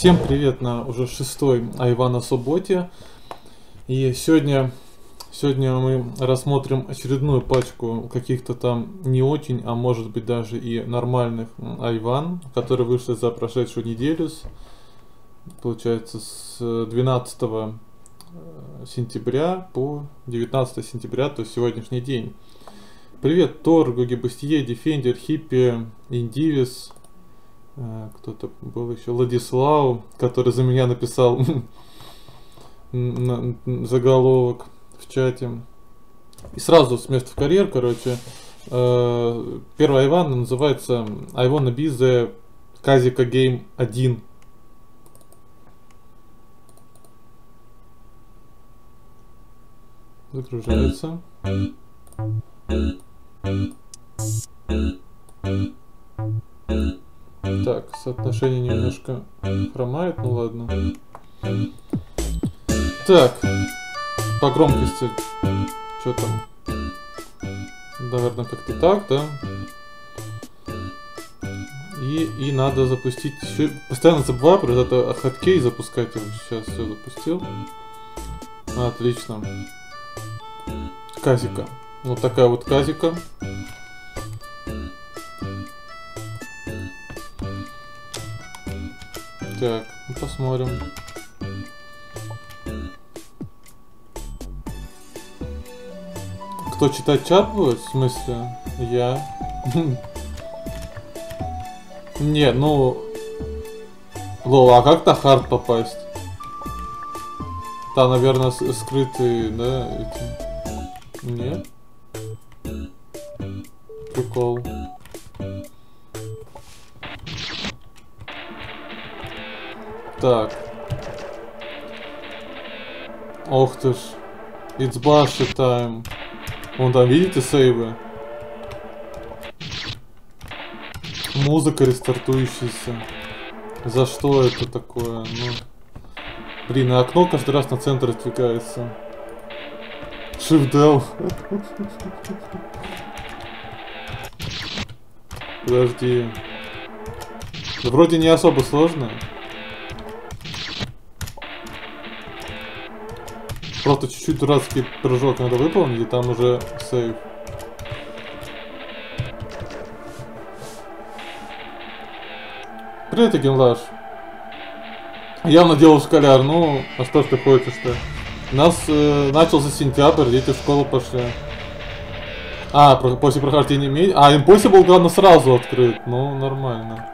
Всем привет на уже шестой Айвана Субботе. И сегодня мы рассмотрим очередную пачку каких-то там не очень, а может быть даже и нормальных Айван, которые вышли за прошедшую неделю, получается с 12 сентября по 19 сентября, то есть сегодняшний день. Привет Тор, Гоги Бастие, Дефендер, Хиппи, Индивис. Кто-то был еще, Владислав, который за меня написал заголовок в чате. И сразу с места в карьер, короче, первый Айван называется I wanna be the Казика Game 1. Загружается. Так, соотношение немножко хромает, ну ладно. Так, по громкости, что там? Наверное, как-то так, да? И надо запустить, еще постоянно забываю про это хоткей запускать, сейчас все запустил. Отлично. Казика. Вот такая вот казика. Так, посмотрим. Кто читать чат будет? В смысле? Я. Не, ну... Лол, а как на хард попасть? Там, наверное, скрытые, да, эти... Нет? Прикол. Так. Ох ты ж. It's Bashi time. Вон там, видите, сейвы? Музыка рестартующаяся. За что это такое? Ну. Блин, а окно каждый раз на центр отвлекается. Shift-Del. Подожди. Да вроде не особо сложно. Просто чуть-чуть дурацкий прыжок надо выполнить, и там уже сейв. Привет, Генлаш. Явно делал школяр, ну, а что ж ты хочешь-то? У нас начался сентябрь, дети в школу пошли. А, после прохождения меди... А, Impossible, главное, сразу открыт. Ну, нормально.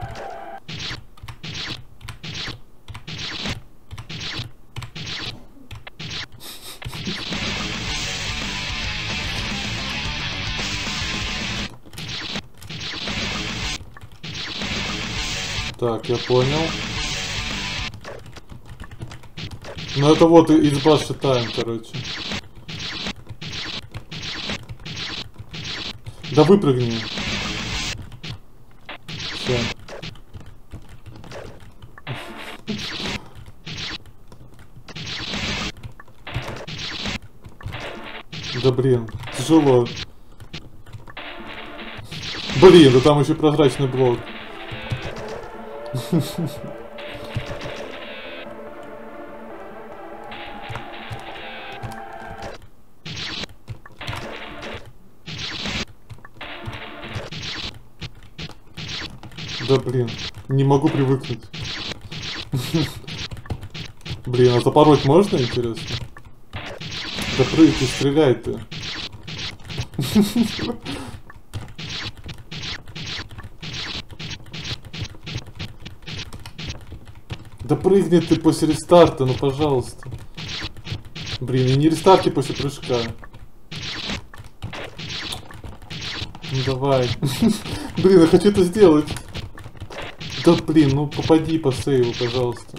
Так, я понял. Ну это вот из Bashi time, короче. Да выпрыгни. Все. Да блин, тяжело. Блин, да там еще прозрачный блок. Да блин, не могу привыкнуть. Блин, а запороть можно, интересно? Да прыгай, стреляй ты. Да прыгни ты после рестарта, ну пожалуйста. Блин, и не рестарти после прыжка. Ну давай. Блин, я хочу это сделать. Да блин, ну попади по сейву, пожалуйста.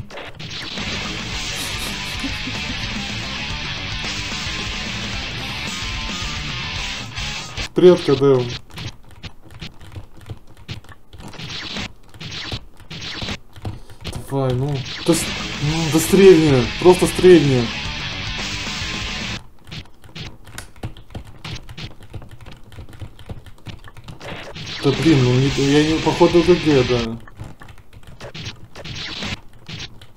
Привет, КДМ. Давай, ну, да стрельни, просто стрельни. Да блин, ну я не походу ГГ, да.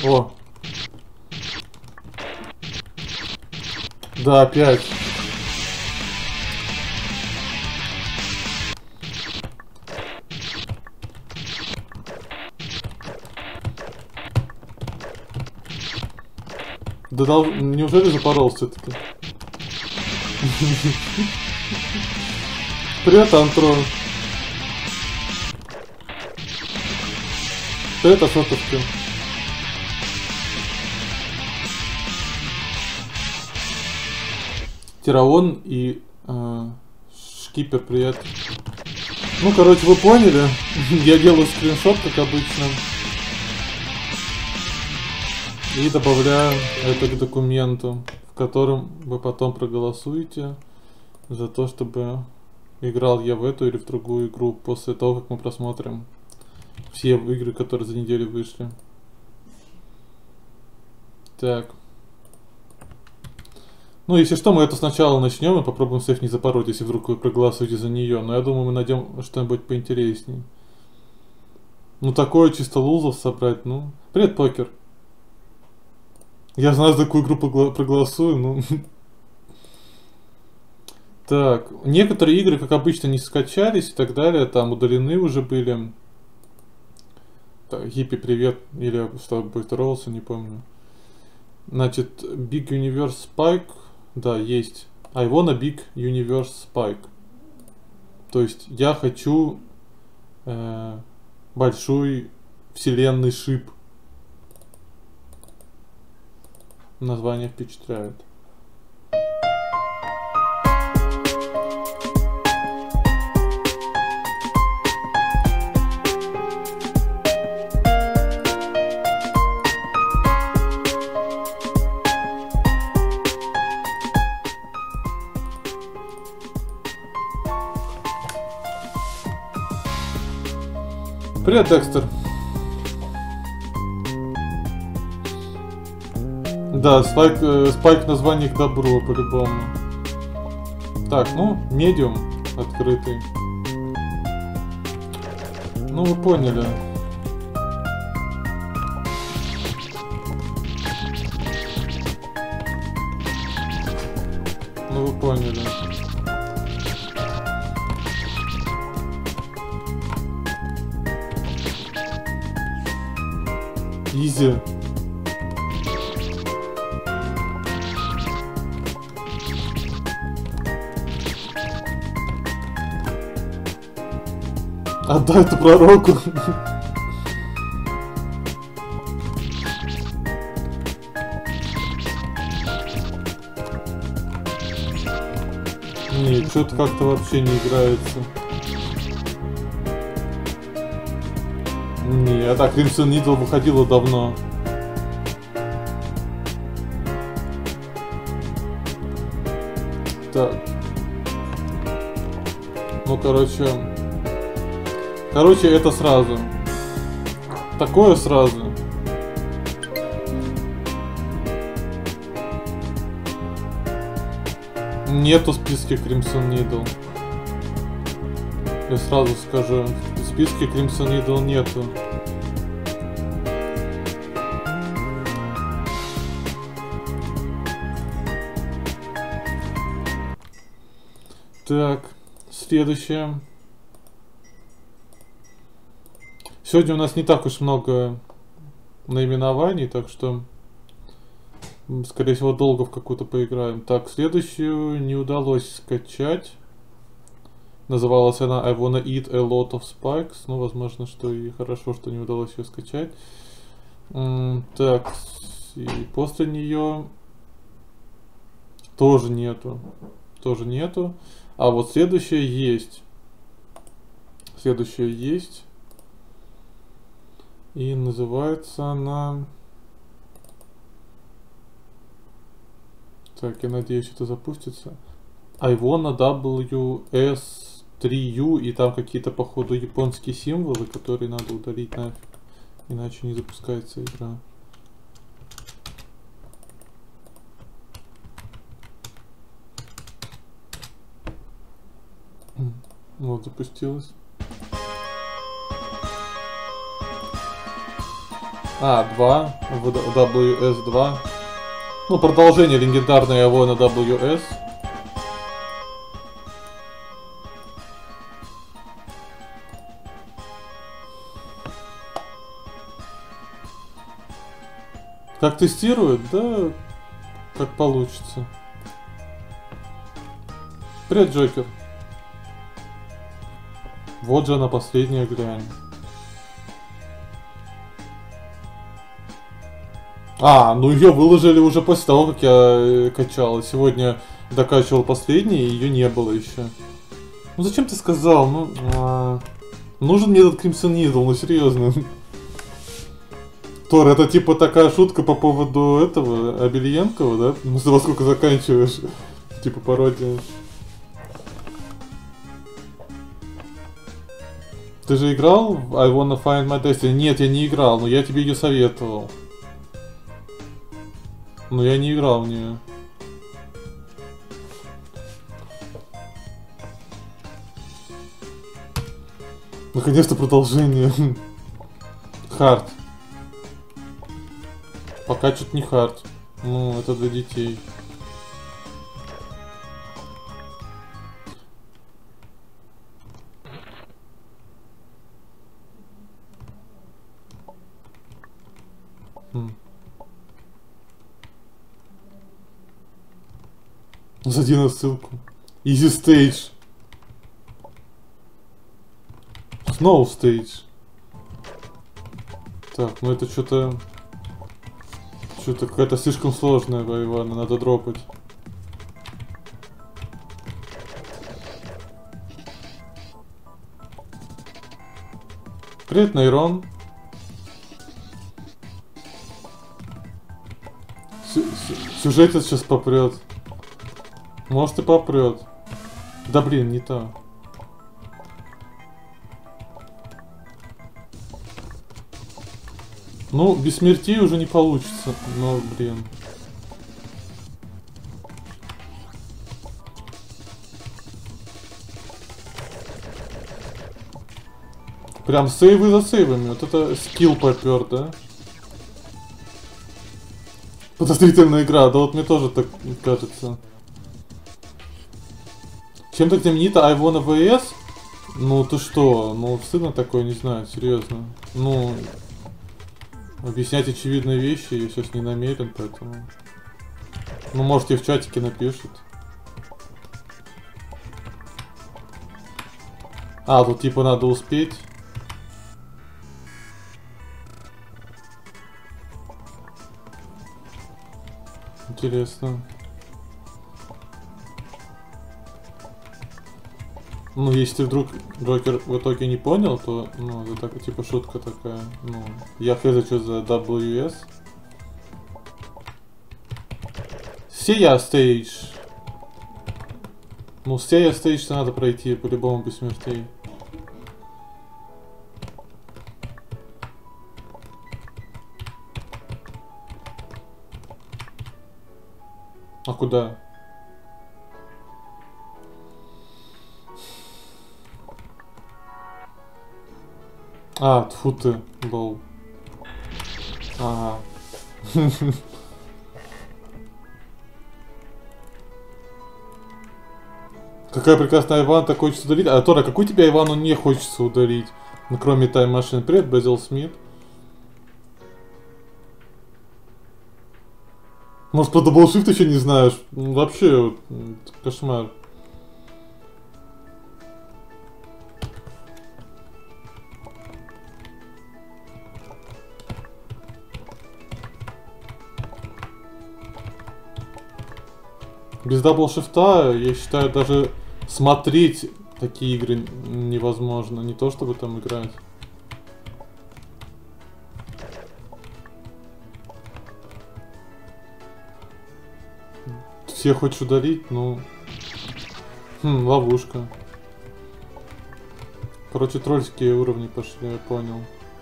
О. Да, опять. Да неужели запорол все-таки? Привет, Антрон. Привет, Ашотовка. Тираон и Шкипер, привет. Ну, короче, вы поняли. Я делаю скриншот, как обычно. И добавляю это к документу, в котором вы потом проголосуете за то, чтобы играл я в эту или в другую игру после того, как мы просмотрим все игры, которые за неделю вышли. Так. Ну, если что, мы это сначала начнем и попробуем сейф не запороть, если вдруг вы проголосуете за нее. Но я думаю, мы найдем что-нибудь поинтереснее. Ну, такое чисто лузов собрать, ну. Привет, покер. Я знаю, за какую игру проголосую, ну. Так, некоторые игры, как обычно, не скачались и так далее, там удалены уже были. Так, Хиппи, привет, или с тобой здоровался, не помню. Значит, Big Universe Spike, да, есть. I wanna Big Universe Spike. То есть, я хочу большой вселенный шип. Название впечатляет. Привет, Декстер. Да, спайк название к добру, по-любому. Так, ну, медиум открытый. Ну, вы поняли. Ну, вы поняли. Изи. Отдай это пророку. Не, что-то как-то вообще не играется. Не, а так Crimson Needle выходила давно. Так. Ну, короче, это сразу. Такое сразу. Нету в списке Crimson Needle. Я сразу скажу. В списке Crimson Needle нету. Так, следующее. Сегодня у нас не так уж много наименований, так что, скорее всего, долго в какую-то поиграем. Так, следующую не удалось скачать. Называлась она I wanna eat a lot of spikes. Ну, возможно, что и хорошо, что не удалось ее скачать. Так, и после нее тоже нету. Тоже нету. А вот следующая есть. Следующая есть. И называется она... Так, я надеюсь, это запустится. I wanna WS3U. И там какие-то, походу, японские символы, которые надо удалить нафиг. Иначе не запускается игра. Вот, запустилась. А, 2. WS2. Ну, продолжение легендарной Авона WS. Как тестирует? Да, как получится. Привет, Джокер. Вот же она, последняя, глянь. А, ну ее выложили уже после того, как я качал. Сегодня докачивал последний, и ее не было еще. Ну зачем ты сказал? Ну, нужен мне этот Crimson Needle, ну серьезно. Тор, это типа такая шутка по поводу этого, Абельянкова, да? Ну ты во сколько заканчиваешь? Типа пародия. Ты же играл в I Wanna Find My Destiny? Нет, я не играл, но я тебе ее советовал. Но я не играл в нее. Наконец-то продолжение. Хард. Пока что-то не хард. Ну, это для детей. Зайди на ссылку. Easy Stage. Snow Stage. Так, ну это что-то... Что-то какая-то слишком сложная, Ивана, надо дропать. Привет, Нейрон. Сюжетец сейчас попрет. Может и попрет. Да блин, не то. Ну, без смертей уже не получится. Но, блин. Прям сейвы за сейвами. Вот это скилл попер, да? Подозрительная игра. Да вот мне тоже так кажется. Чем-то знаменита I Wanna VS? Ну ты что? Ну стыдно такое, не знаю, серьезно. Ну... Объяснять очевидные вещи я сейчас не намерен, поэтому... Ну, можете в чатике напишут. А, тут типа надо успеть. Интересно. Ну, если ты вдруг, Джокер, в итоге не понял, то, ну, это так, типа шутка такая. Ну, я хз, что за WS. Сея стейдж. Ну, Сея стейдж надо пройти по-любому без смертей. А куда? А, тьфу ты, лол. Ага. Какая прекрасная Иван, так хочется удалить. А Тора, какой тебя Ивану не хочется удалить? Ну, кроме Time Machine. Привет, Безил Смит. Может, про даблшифт еще не знаешь? Ну, вообще, кошмар. Без даблшифта, я считаю, даже смотреть такие игры невозможно. Не то, чтобы там играть. Все хочешь удалить, ну... ловушка. Короче, тролльские уровни пошли, я понял.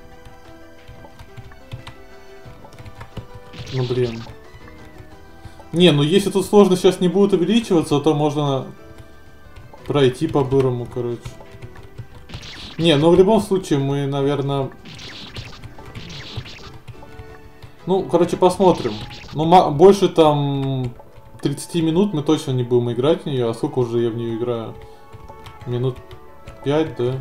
Ну блин. Не, ну если тут сложность сейчас не будет увеличиваться, то можно пройти по-бырому, короче. Не, ну в любом случае мы, наверное... Ну, короче, посмотрим. Ну, больше там 30 минут мы точно не будем играть в нее. А сколько уже я в нее играю? Минут 5, да?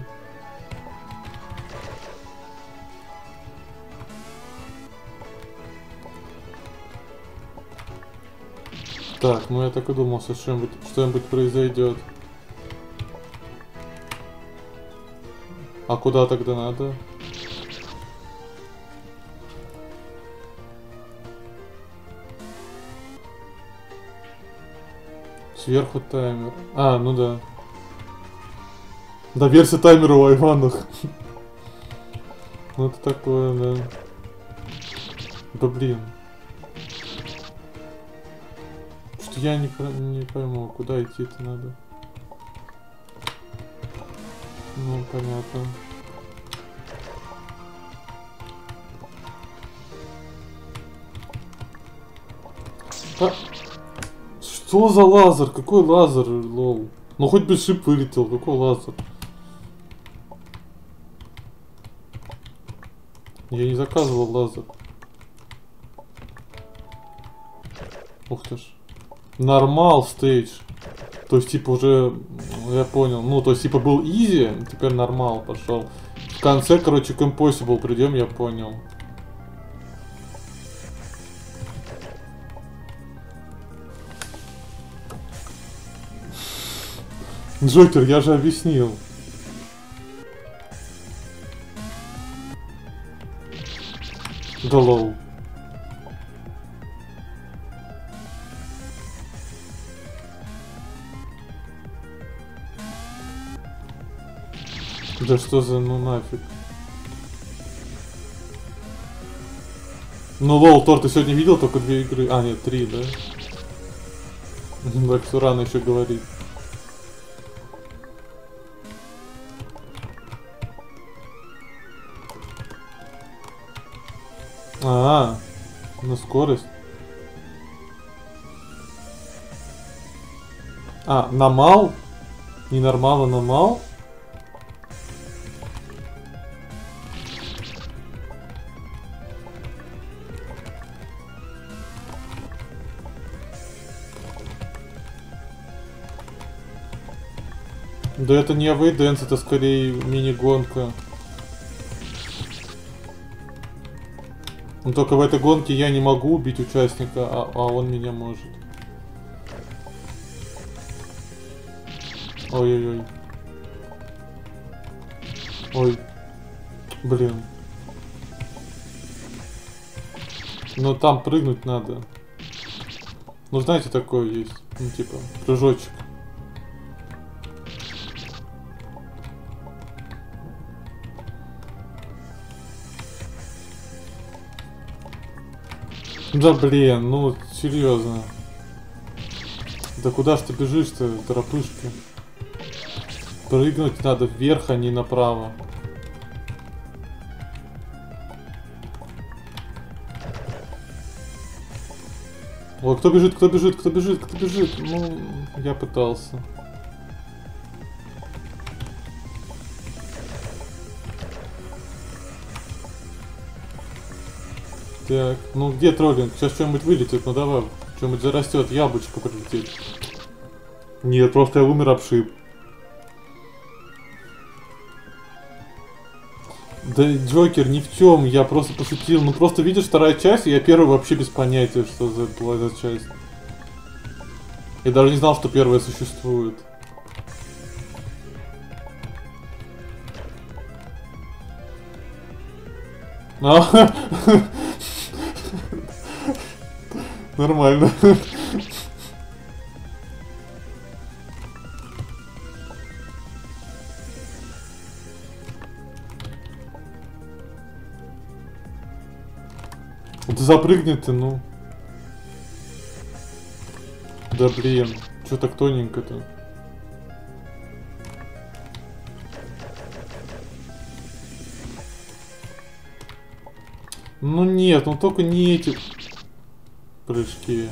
Так, ну я так и думал, что что-нибудь произойдет. А куда тогда надо? Сверху таймер. А, ну да. Да, версия таймера у Айванах. Ну это такое, да. Да блин. Что я не пойму, куда идти-то надо. Ну, понятно. А, что за лазер? Какой лазер, лол? Ну хоть бы шип вылетел, какой лазер? Я не заказывал лазер. Ух ты ж. Нормал стейдж. То есть типа уже, я понял, ну то есть типа был изи, теперь нормал пошел. В конце, короче, к Impossible придем, я понял. Джокер, я же объяснил. Да лол. Да что за ну нафиг. Ну лол, Тор, ты сегодня видел только 2 игры? А, нет, 3, да? Так что рано еще говорить. А, на скорость. А, на мал? Не нормал, а на мал? Да это не Away Dance, это скорее мини-гонка. Но только в этой гонке я не могу убить участника, а он меня может. Ой-ой-ой. Ой. Блин. Но там прыгнуть надо. Ну знаете, такое есть. Ну типа, прыжочек. Да блин, ну серьезно. Да куда ж ты бежишь-то, торопышки? Прыгнуть надо вверх, а не направо. Ой, кто бежит, кто бежит, кто бежит, кто бежит? Ну, я пытался. Так, ну где троллинг? Сейчас что-нибудь вылетит, ну давай, что-нибудь зарастет, яблочко прилетит. Нет, просто я умер обшиб. Да, Джокер, ни в чем, я просто пошутил. Ну просто видишь, вторая часть, и я первый вообще без понятия, что за была за часть. Я даже не знал, что первая существует. Нормально. Да запрыгни ты, ну. Да блин, чё так тоненько-то? Ну нет, ну только не эти прыжки.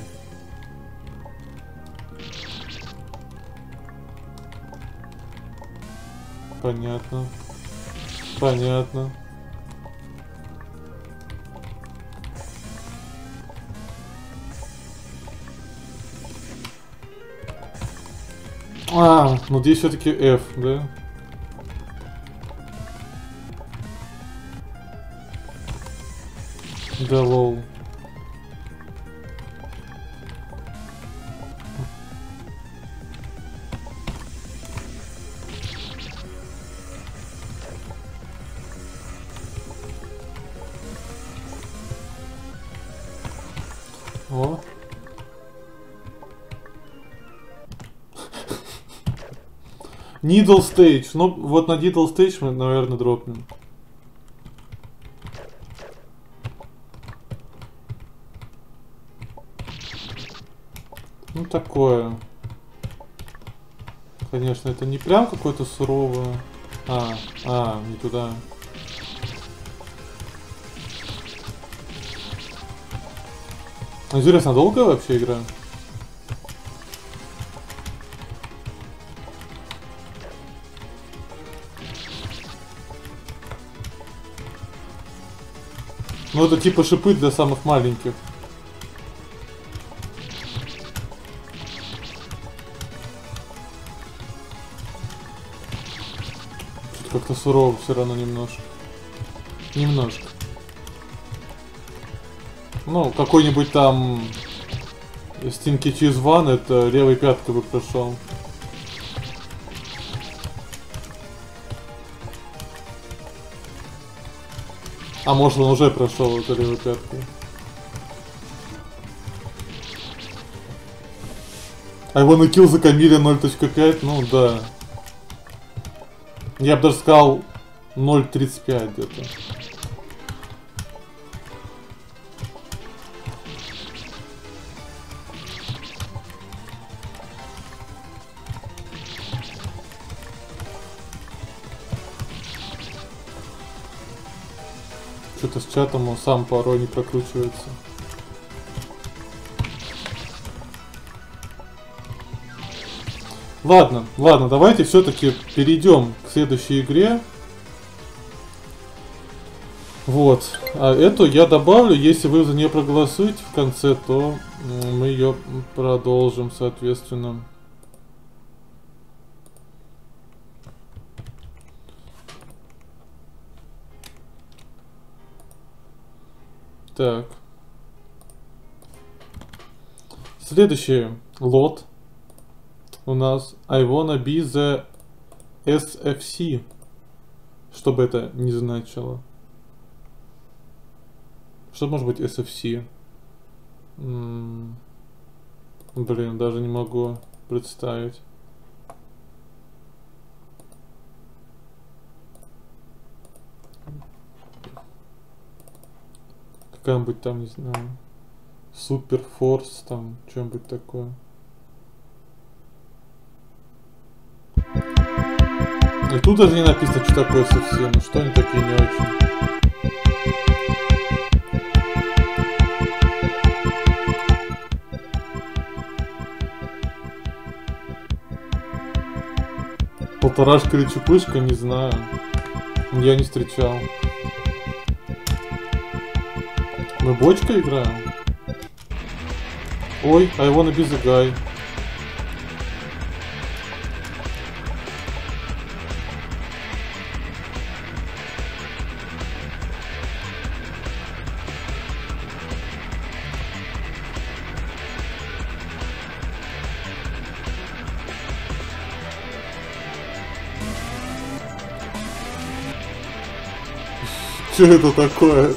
Понятно. Понятно. А, ну здесь все-таки F, да? Да, лол. О. Needle Stage. Ну, вот на Needle Stage мы, наверное, дропнем. Ну, такое. Конечно, это не прям какое-то суровое. Не туда. Интересно, долго вообще игра? Ну, это типа шипы для самых маленьких. Что-то как-то сурово все равно немножко. Немножко. Ну, какой-нибудь там Stinky Cheese One, это левой пяткой бы прошел. А может он уже прошел это левой пяткой. I wanna kill the Camille 0.5, ну да. Я бы даже сказал 0.35 где-то. Что-то с чатом он сам порой не прокручивается. Ладно, давайте все-таки перейдем к следующей игре. Вот. А эту я добавлю, если вы за нее проголосуете в конце, то мы ее продолжим, соответственно. Так. Следующий лот у нас I wanna be the SFC. Что бы это ни значило. Что может быть SFC? Блин, даже не могу представить. Какая-нибудь там, не знаю, Супер Форс, там, что-нибудь такое. И тут даже не написано, что такое совсем, ну что они такие не очень. Полторашка или чупышка, не знаю. Я не встречал. Мы бочкой играем? Ой, I wanna be the guy. Что это такое?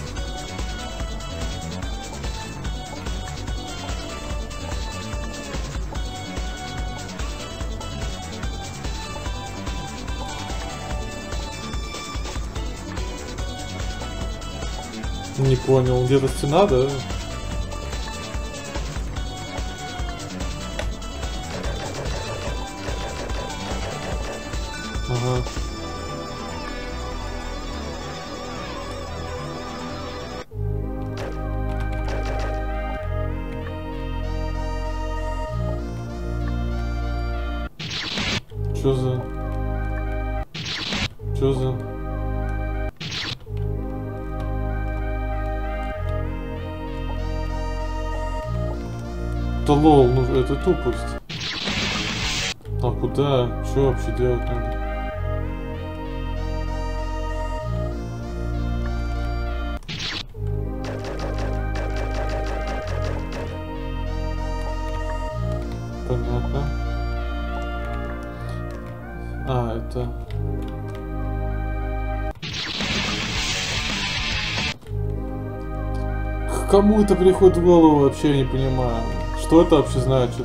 Не понял, где-то стена, да? Ага. Чё за... Да лол, ну это тупость. А куда? Что вообще делать надо? Понятно. А, это... К кому это приходит в голову, вообще я не понимаю. Что это вообще значит?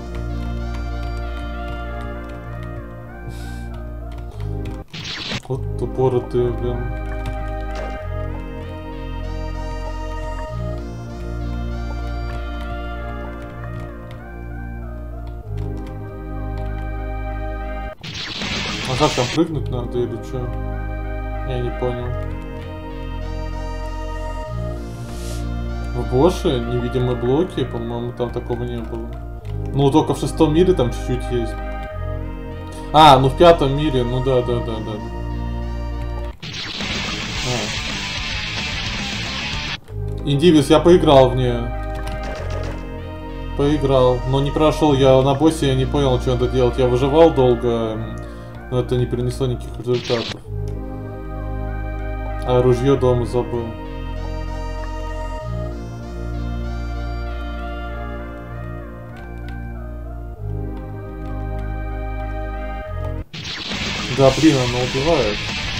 Вот тупоротые, блин. А как там прыгнуть надо или что? Я не понял. В Боше невидимые блоки, по-моему, там такого не было. Ну, только в 6-м мире там чуть-чуть есть. А, ну в 5-м мире, ну да. Индивис, я поиграл в нее. Поиграл, но не прошел. Я на боссе я не понял, что надо делать. Я выживал долго, но это не принесло никаких результатов. А ружье дома забыл. Да, блин, она убивает.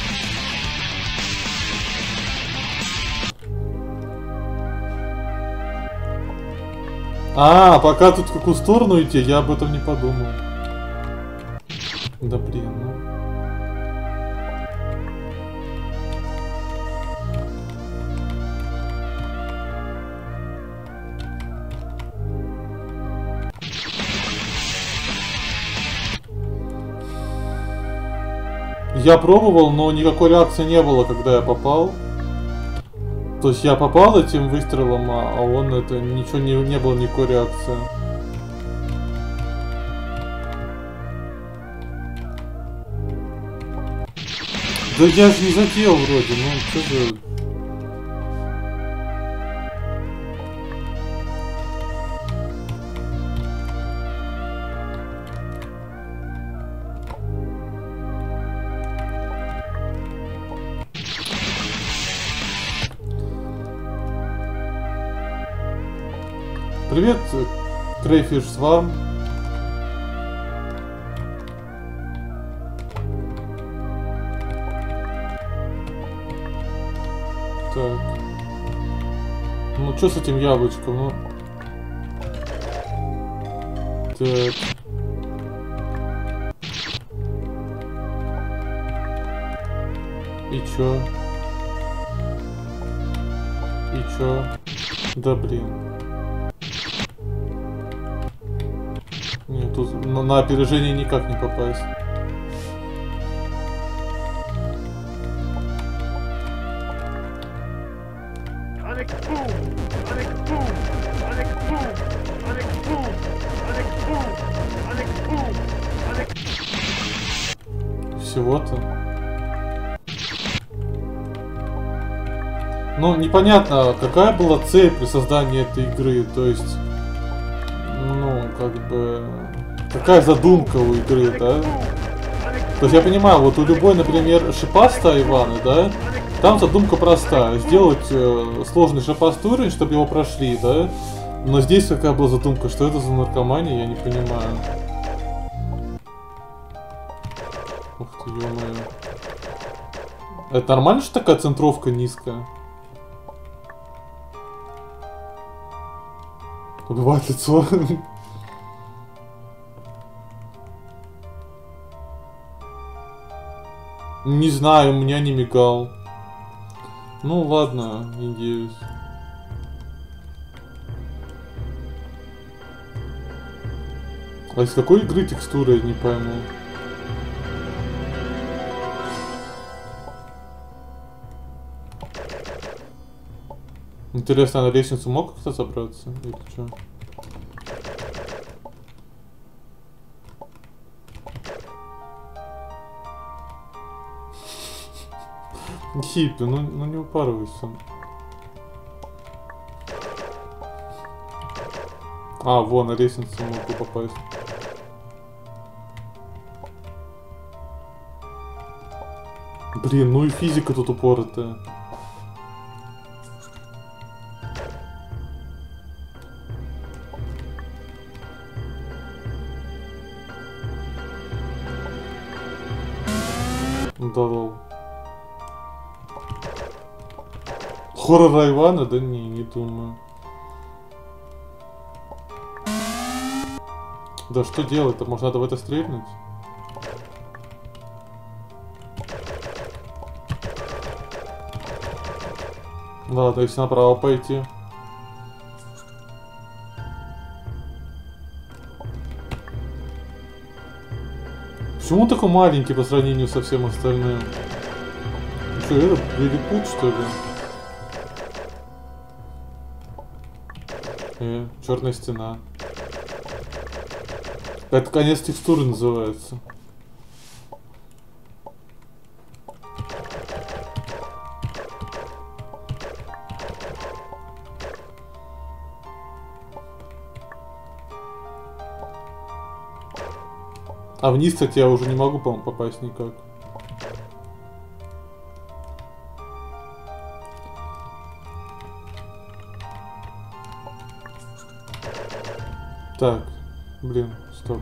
А, пока тут в какую сторону идти, я об этом не подумал. Да блин, ну. Я пробовал, но никакой реакции не было, когда я попал. То есть я попал этим выстрелом, а он это ничего не было, никакой реакции. Да я же не задел вроде, ну что же. Привет, Крейфиш Сварм. Так. Ну что с этим яблочком, ну? Так. И чё? И чё? Да блин. Нет, тут на опережение никак не попасть. Всего-то. Ну, непонятно, какая была цель при создании этой игры, то есть, ну, как бы, какая задумка у игры, да? То есть я понимаю, вот у любой, например, шипастой Ивана, да, там задумка простая, сделать сложный шипастый уровень, чтобы его прошли, да? Но здесь какая была задумка, что это за наркомания, я не понимаю. Ух ты, ё-моё. Это нормально, что такая центровка низкая? Убивает лицо. Не знаю, у меня не мигал. Ну ладно, надеюсь. А из какой игры текстура, я не пойму. Интересно, на лестницу мог как-то забраться? Или что? Хиппи, ну не упарывайся. А, вон, на лестницу могу попасть. Блин, ну и физика тут упоротая. Да лол. Хоррор Айвана? Да не думаю. Да что делать-то? Может надо в это стрельнуть? Ладно, если направо пойти. Почему он такой маленький по сравнению со всем остальным? Что, это лилипут, что ли? Черная стена. Это конец текстуры называется. А вниз, кстати, я уже не могу, по-моему, попасть никак. Так, блин, стоп.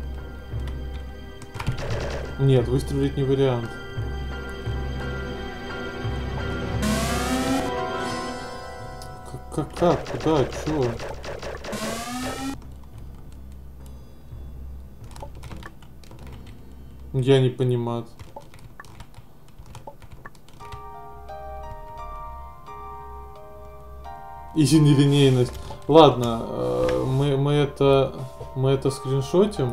Нет, выстрелить не вариант. Как? Куда? Чего? Я не понимаю. Изи нелинейность. Ладно, мы это скриншотим.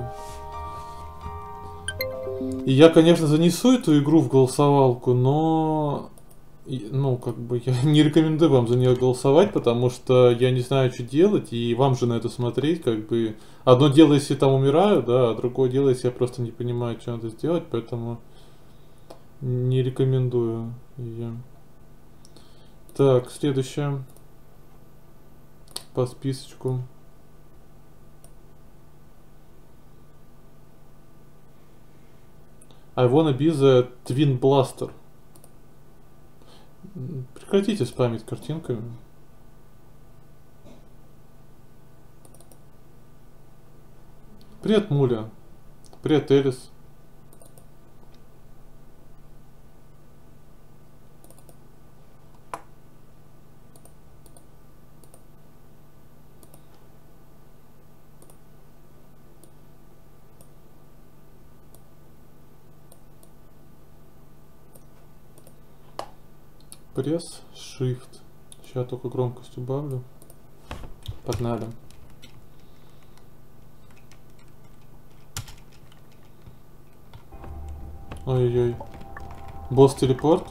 И я, конечно, занесу эту игру в голосовалку, но... Ну, как бы, я не рекомендую вам за нее голосовать, потому что я не знаю, что делать, и вам же на это смотреть, как бы... Одно дело, если там умираю, да, а другое дело, если я просто не понимаю, что надо сделать, поэтому не рекомендую ее. Так, следующее. По списочку. I wanna be the Twin Blaster. Прекратите спамить картинками. Привет, Муля. Привет, Элис. Пресс, Shift. Сейчас только громкость убавлю. Погнали. Ой-ой-ой. Босс телепорт.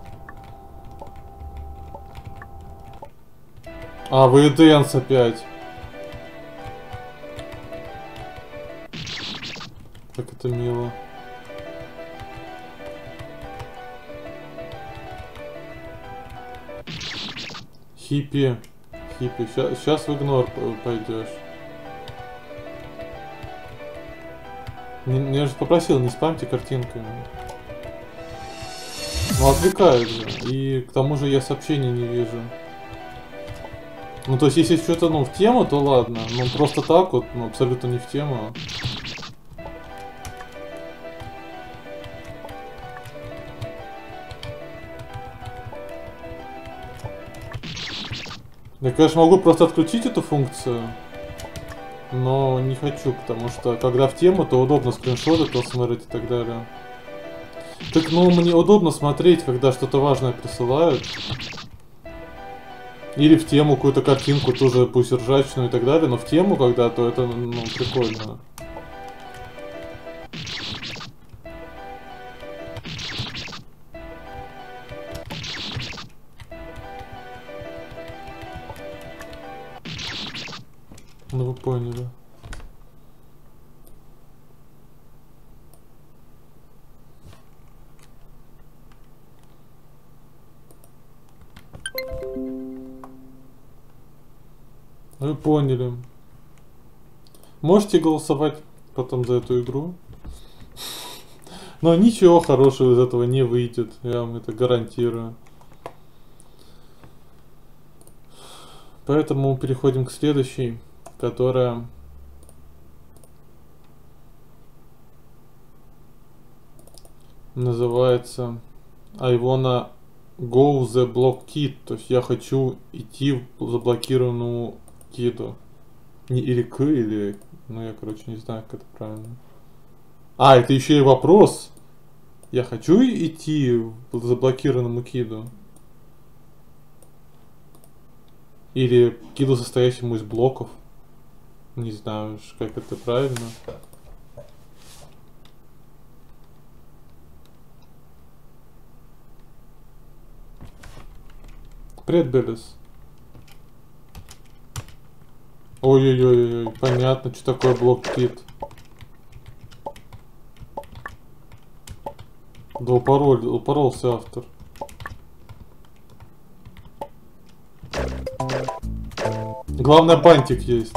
А, вы Дэнс опять. Как это мило. Хиппи. Сейчас в игнор пойдешь. Я же попросил, не спамьте картинками. Ну, отвлекают же. И к тому же я сообщений не вижу. Ну, то есть, если что-то, ну, в тему, то ладно. Ну, просто так вот, ну, абсолютно не в тему. Я, конечно, могу просто отключить эту функцию, но не хочу, потому что когда в тему, то удобно скриншоты, то смотреть и так далее. Так, ну, мне удобно смотреть, когда что-то важное присылают. Или в тему какую-то картинку, тоже пусть ржачную и так далее, но в тему когда, то это, ну, прикольно. Ну, вы поняли. Вы поняли. Можете голосовать потом за эту игру. Но ничего хорошего из этого не выйдет, я вам это гарантирую. Поэтому переходим к следующей, которая называется I wanna go the block kid. То есть я хочу идти в заблокированную киду. Не или к, или... Ну я, короче, не знаю, как это правильно. А, это еще и вопрос. Я хочу идти в заблокированному киду? Или киду, состоящему из блоков? Не знаю, как это правильно. Привет, Белис. Ой-ой-ой, понятно, что такое блок-кит. Да упоролся автор. Главное, бантик есть.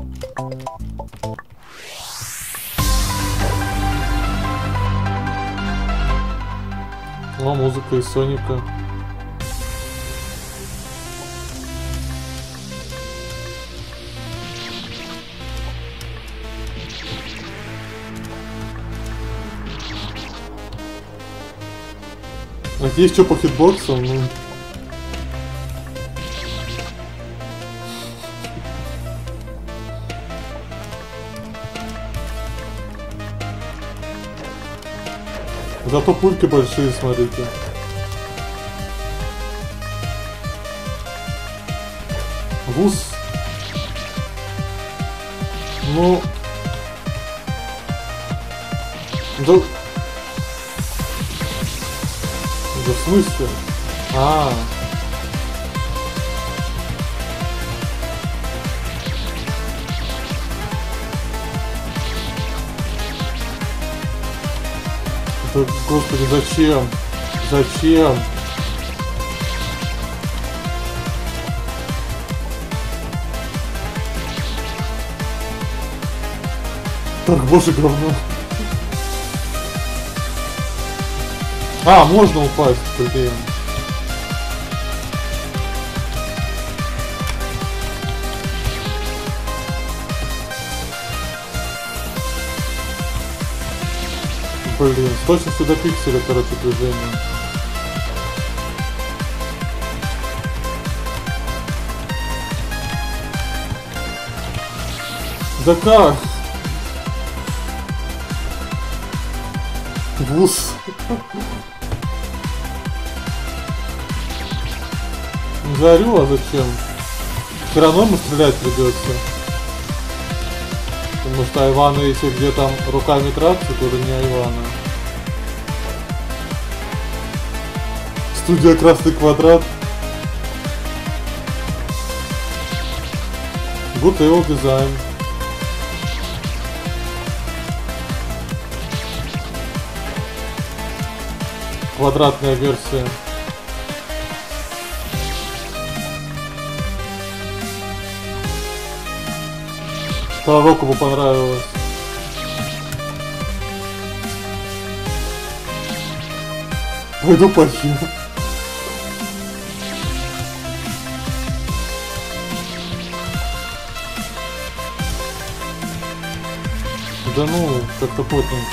О, музыка из Соника. А есть что по хитбоксам? Ну... Зато пульки большие, смотрите. Вуз. Ну... Да... Да в смысле? А. Да, господи, зачем? Зачем? Так, боже, говно. А, можно упасть, блин. Блин, с точностью до пикселя, короче, движение. Да как? Вуз. Зарю, а зачем? Все равно ему стрелять придется. Потому что Айвана, если где там руками траться, то это не Айвана. Студия Красный Квадрат. Good level design. Квадратная версия. Пророку бы понравилось. Пойду похил. Да ну, как-то плотненько.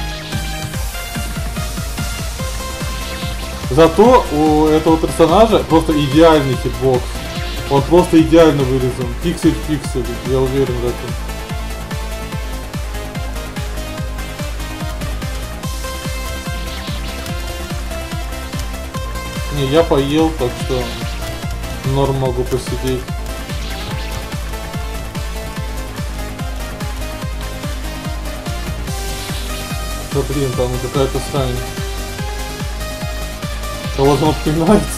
Зато у этого персонажа просто идеальный хитбокс. Он просто идеально вырезан. Пиксель в пиксель, я уверен в этом. Не, я поел, так что норм могу посидеть. Да блин, там какая-то срань. Кого-то он отпинается.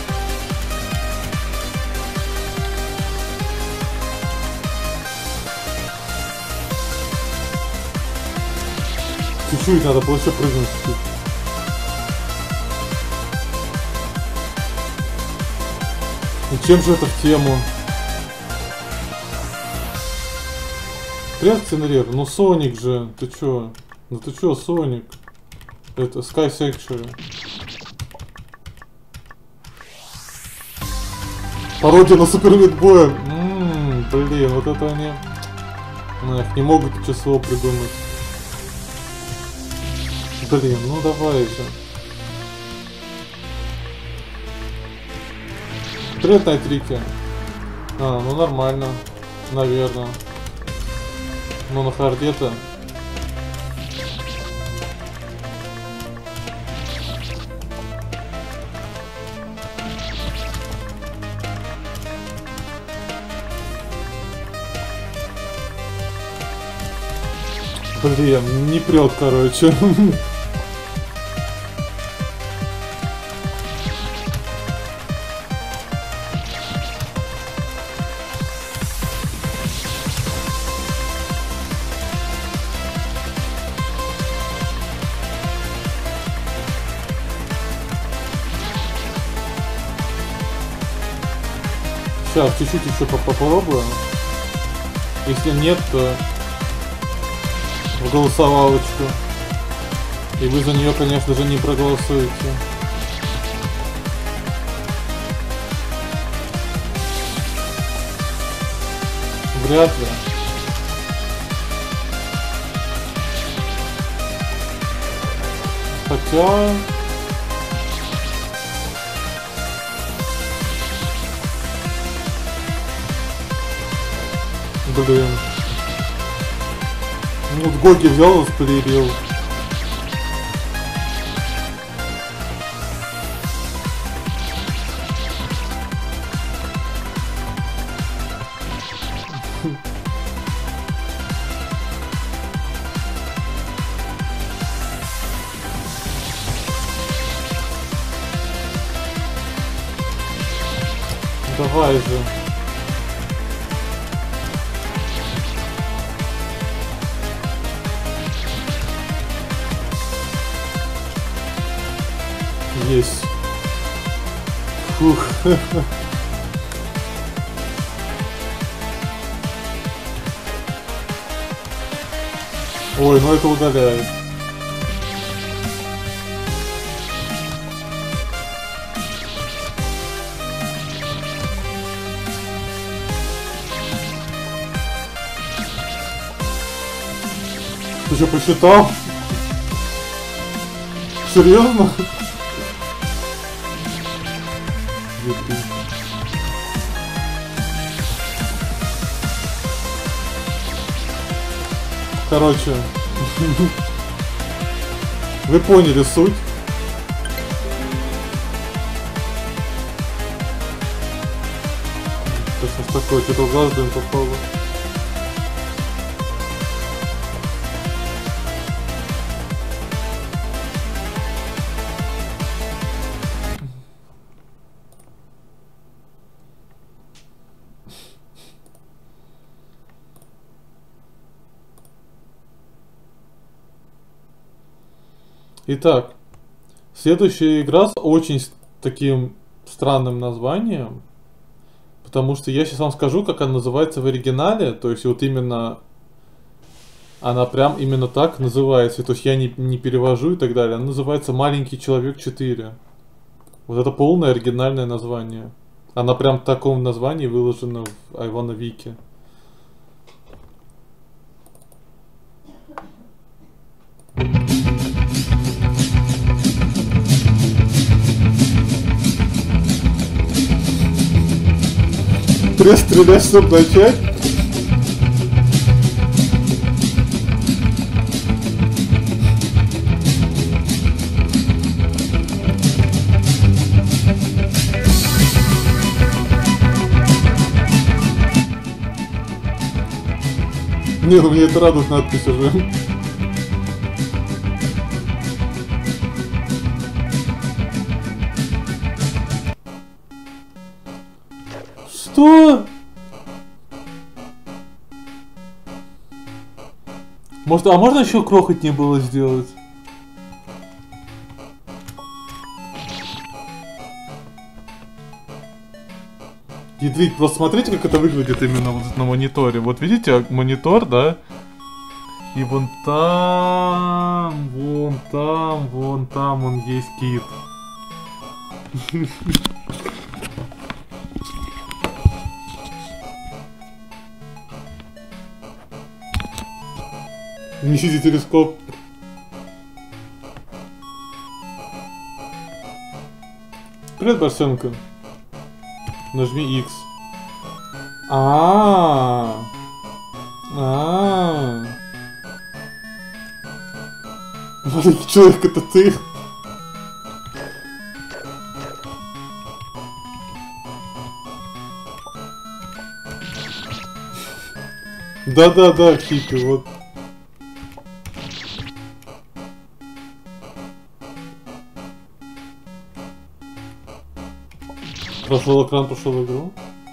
Чуть-чуть надо было еще прыгнуть чуть-чуть. И чем же это в тему? Привет, сценариер. Ну Соник же, ты чё? Ну ты чё, Соник? Это Sky Sanctuary. Пародия на Супер Мидбоя. Блин, вот это они... Эх, не могут число придумать. Блин, ну давай же. Привет, Найтрики. А, ну нормально. Наверное. Ну на харде-то. Блин, не прет, короче. Сейчас чуть-чуть еще попробую. Если нет, то в голосовалочку. И вы за нее, конечно же, не проголосуете. Вряд ли. Хотя... Блин. Ну вот Гоги взял и спойлерил. Давай же. Есть. Фух. Ой, ну это удаляет. Ты что, посчитал? Серьезно? Короче, вы поняли суть. Это что ж такое, что-то в глаз дым попало. Итак, следующая игра с очень таким странным названием, потому что я сейчас вам скажу, как она называется в оригинале, то есть вот именно она прям именно так называется, то есть я не перевожу и так далее, она называется «Маленький человек 4». Вот это полное оригинальное название. Она прям в таком названии выложена в Айвана Вики. Пресс стрелять, чтобы начать. Не, ну мне это радует надпись уже. Что? Может, а можно еще крохотнее было сделать? Ядрить, просто смотрите, как это выглядит именно вот на мониторе. Вот видите монитор, да? И вон там он есть кит. Несите телескоп. Привет, Барсенка. Нажми X. Маленький человек, это ты. Да, хиппи, вот. Прошел экран, пошел игру.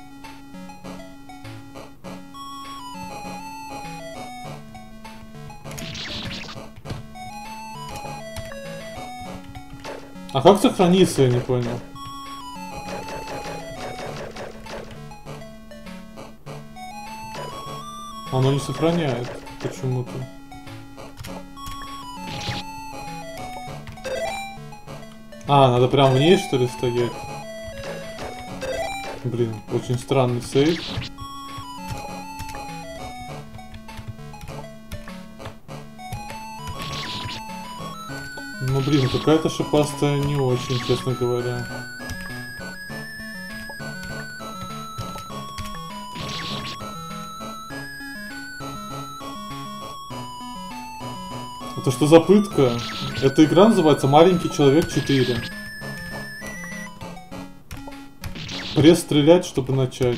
А как сохраниться, я не понял. Оно не сохраняет почему-то. Надо прям в ней, что ли, стоять? Блин, очень странный сейф. Ну блин, какая-то шипастая не очень, честно говоря. Это что за пытка? Эта игра называется «Маленький человек 4». Пресс стрелять, чтобы начать.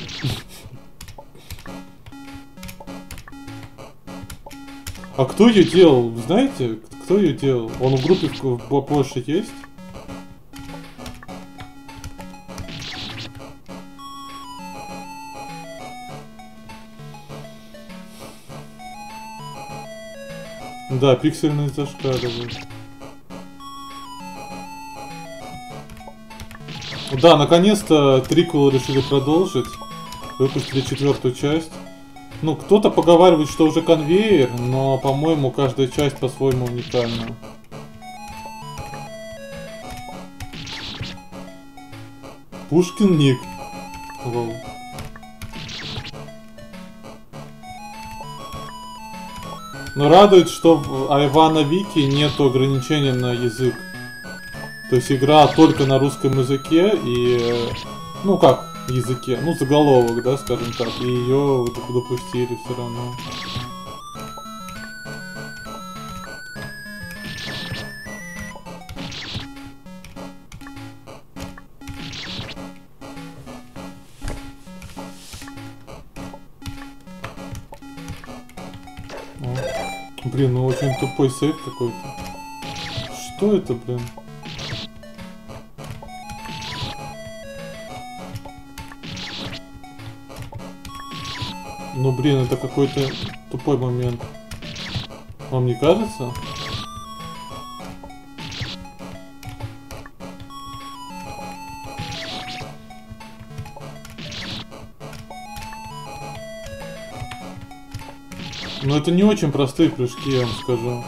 А кто ее делал? Знаете, кто ее делал? Он в группе в Польше есть? Да, пиксельность зашкаливает. Да, наконец-то триквел решили продолжить. Выпустили 4-ю часть. Ну, кто-то поговаривает, что уже конвейер, но, по-моему, каждая часть по-своему уникальна. Пушкин ник. Лол. Но радует, что в Айвана Вики нету ограничения на язык. То есть игра только на русском языке и... Ну как языке? Ну заголовок, да, скажем так. И ее допустили все равно. Блин, ну очень тупой сейф какой-то. Что это, блин? Ну блин, это какой-то тупой момент. Вам не кажется? Но это не очень простые прыжки, я вам скажу.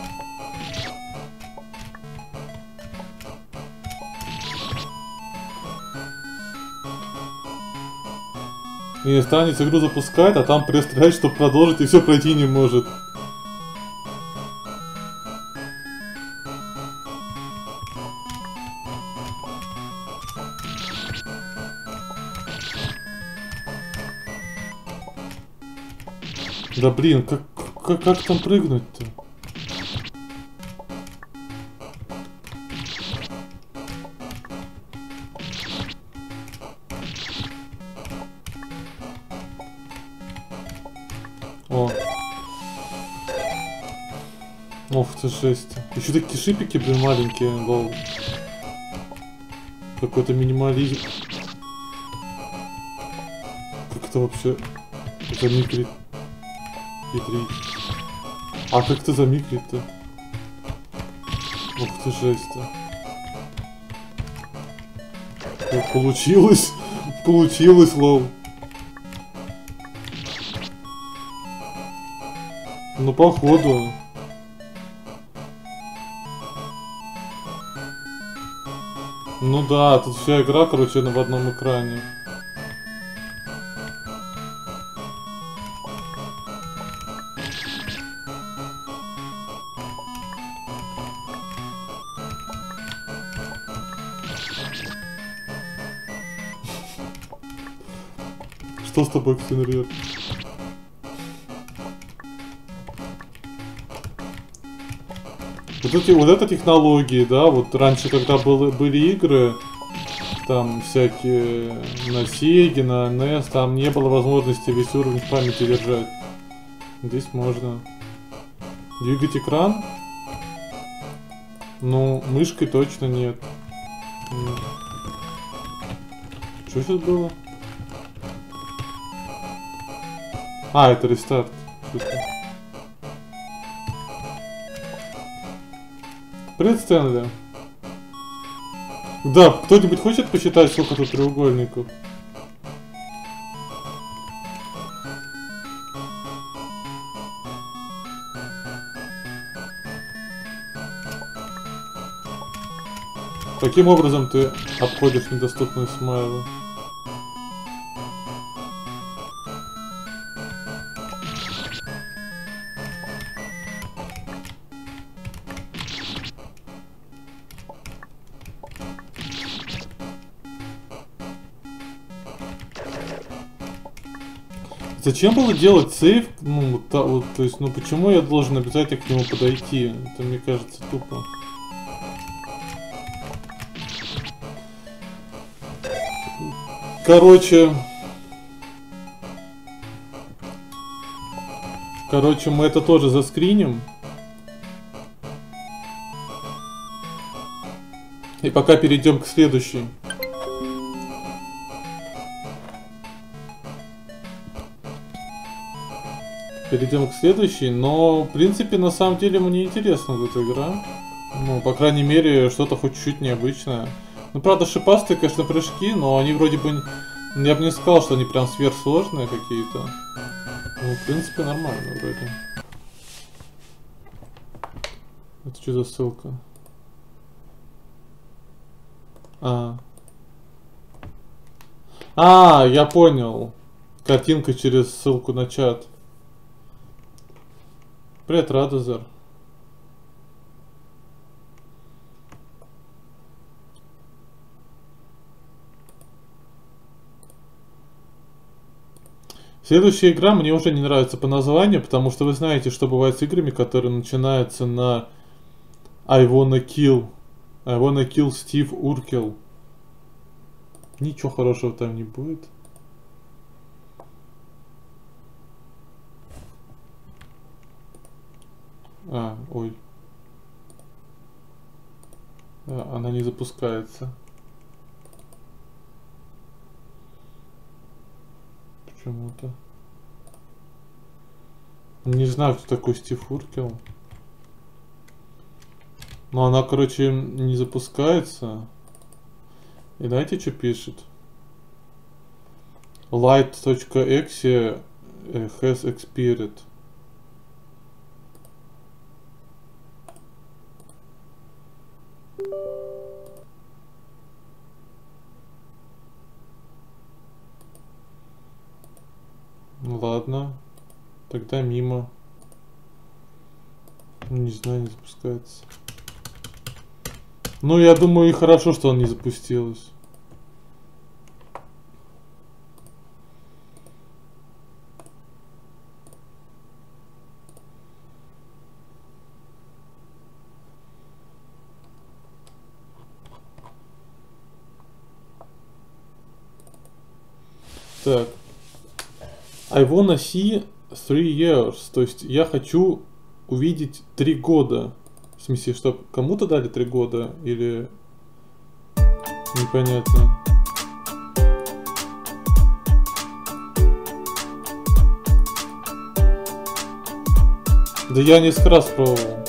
Иностранец игру запускает, а там пресс-стрелять, чтобы продолжить, и все пройти не может. Да блин, как там прыгнуть-то? О. Ох ты жесть. Еще такие шипики, блин, маленькие, лол. Какой-то минимализм. Как это вообще замикрить? А как ты замикрить-то? Ух ты жесть-то. Получилось. Получилось, лол. Ну походу. Ну да, тут вся игра, короче, в одном экране. Что с тобой, Ксенриер? Вот это технологии, да, вот раньше, когда были игры, там всякие на Сеге, на NES, там не было возможности весь уровень в памяти держать. Здесь можно. Двигать экран? Ну, мышкой точно нет. Что сейчас было? А, это рестарт. Привет, Стэнли. Да, кто-нибудь хочет посчитать, сколько тут треугольников? Каким образом ты обходишь недоступные смайлы? Зачем было делать сейв? Ну, вот, то есть, ну почему я должен обязательно к нему подойти? Это, мне кажется, тупо. Короче, мы это тоже заскриним. И пока перейдем к следующей. Но, в принципе, на самом деле мне интересна эта игра. Ну, по крайней мере, что-то хоть чуть-чуть необычное. Ну, правда, шипастые, конечно, прыжки, но они вроде бы... Я бы не сказал, что они прям сверхсложные какие-то. Ну, в принципе, нормально вроде. Это что за ссылка? Я понял. Картинка через ссылку на чат. Привет, Радозер. Следующая игра мне уже не нравится по названию, потому что вы знаете, что бывает с играми, которые начинаются на I wanna kill Steve Urkel. Ничего хорошего там не будет. Ой. Она не запускается. Почему-то. Не знаю, кто такой Стив Уркел. Но она, короче, не запускается. И знаете, что пишет? Light.exe has expired. Ладно, тогда мимо. Не знаю, не запускается. Ну, я думаю, и хорошо, что он не запустилась. Так. I wanna see 3 years. То есть я хочу увидеть 3 года. В смысле, что кому-то дали 3 года или... Непонятно. Да я несколько раз пробовал.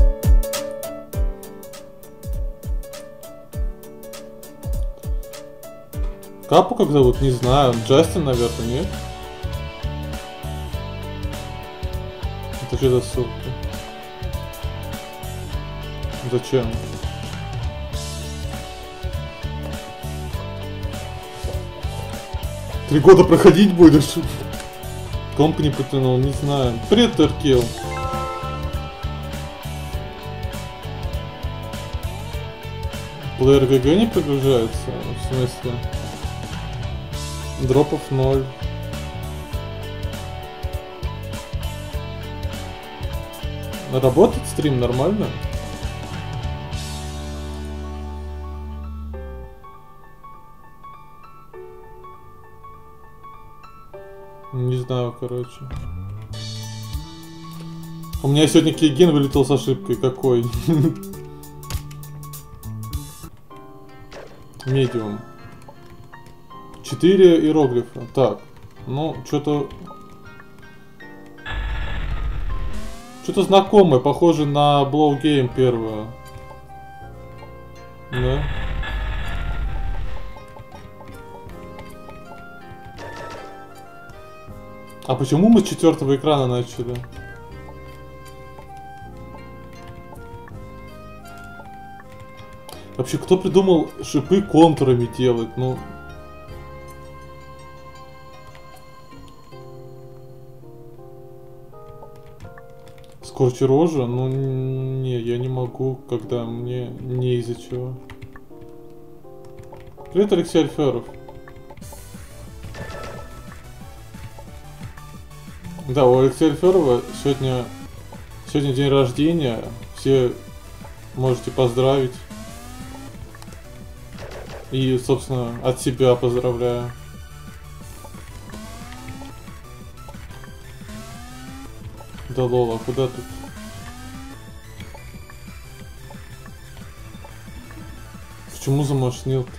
Капу как зовут? Не знаю. Джастин, наверное, нет? Это что за ссылка? 3 года проходить будешь? Комп не потянул, не знаю. Привет, Теркил. Плеер ГГ не прогружается? В смысле? Дропов 0. Работает стрим нормально? Не знаю, короче. У меня сегодня кейген вылетел с ошибкой. Какой? Медиум. 4 иероглифа. Так. Ну, что-то... Что-то знакомое. Похоже на Blow Game первое. Да? А почему мы с 4-го экрана начали? Вообще, кто придумал шипы контурами делать? Ну... Скорчи рожа? Ну, не, я не могу, когда мне не из-за чего. Привет, Алексей Альферов. Да, у Алексея Альферова сегодня день рождения. Все можете поздравить. И, собственно, от себя поздравляю. Да лол, а куда тут? Почему замашнил-то?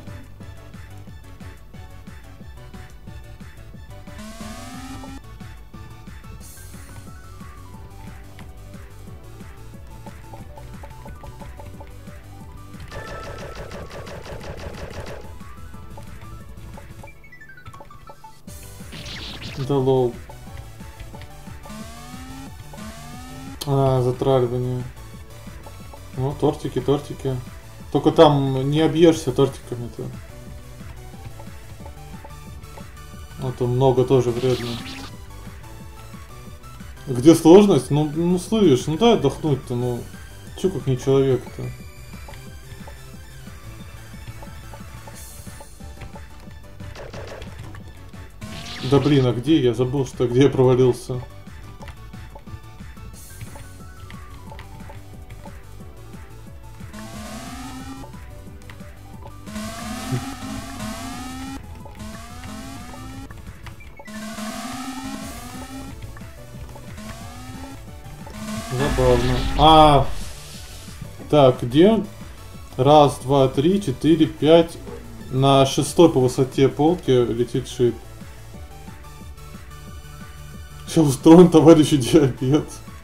Да лол. А, затраливание. Ну, тортики. Только там не объешься тортиками-то. А то много тоже вредно. Где сложность? Ну слышь, ну дай отдохнуть-то, ну. Чё как не человек-то? Да блин, а где? Я забыл, что где я провалился. Забавно. А, так, где? Раз, два, три, 4, 5. На 6-й по высоте полки летит шип. Сейчас устроен товарищу диабет.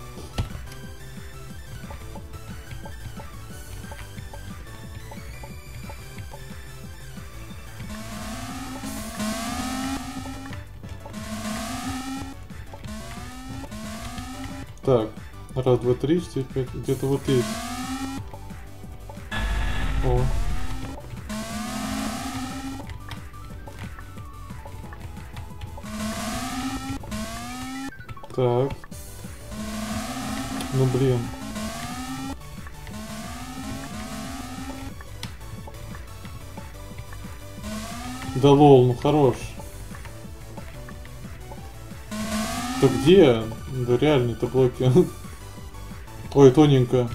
Так, раз, два, три, 4, 5. Где-то вот есть. О. Так. Ну блин. Да лол, ну хорош. Да где? Да реально, это блоки. Ой, тоненько.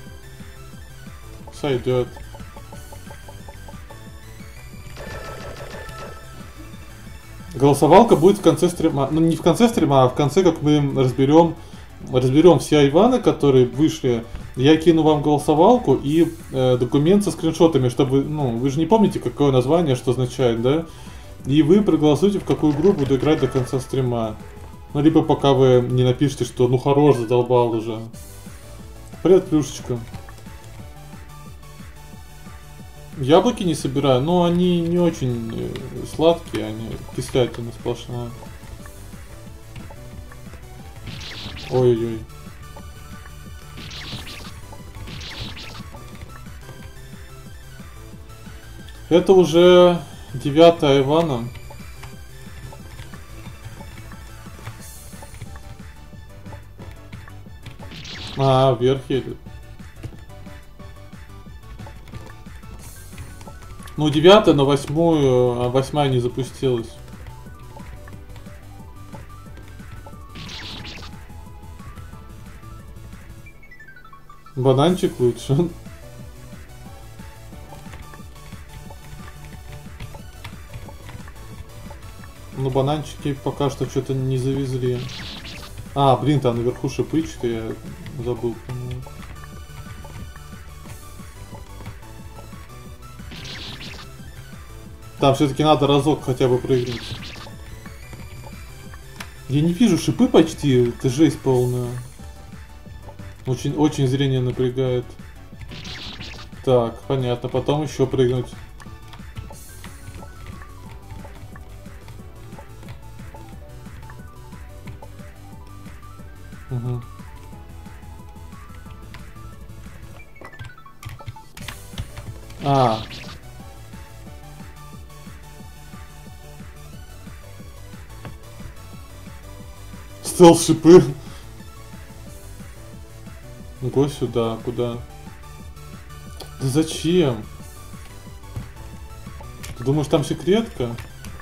Сойдет. Голосовалка будет в конце стрима. Ну не в конце стрима, а в конце, как мы разберем все айваны, которые вышли. Я кину вам голосовалку и документ со скриншотами, чтобы, ну, вы же не помните, какое название, что означает, да? И вы проголосуйте, в какую игру буду играть до конца стрима. Ну, либо пока вы не напишите, что ну хорош, задолбал уже. Привет, плюшечка. Яблоки не собираю, но они не очень сладкие, они кислятина сплошная. Ой-ой-ой. Это уже 9-я Ивана. А, вверх едет. Ну, 9 на 8, а 8 не запустилась. Бананчик лучше. Ну, бананчики пока что что-то не завезли. А, блин, там наверху шипы, что я забыл. Там все-таки надо разок хотя бы прыгнуть. Я не вижу шипы почти, это жесть полная. Очень, очень зрение напрягает. Так, понятно, потом еще прыгнуть. Угу. А. Стелс шипы. Го сюда, куда? Да зачем? Ты думаешь, там секретка?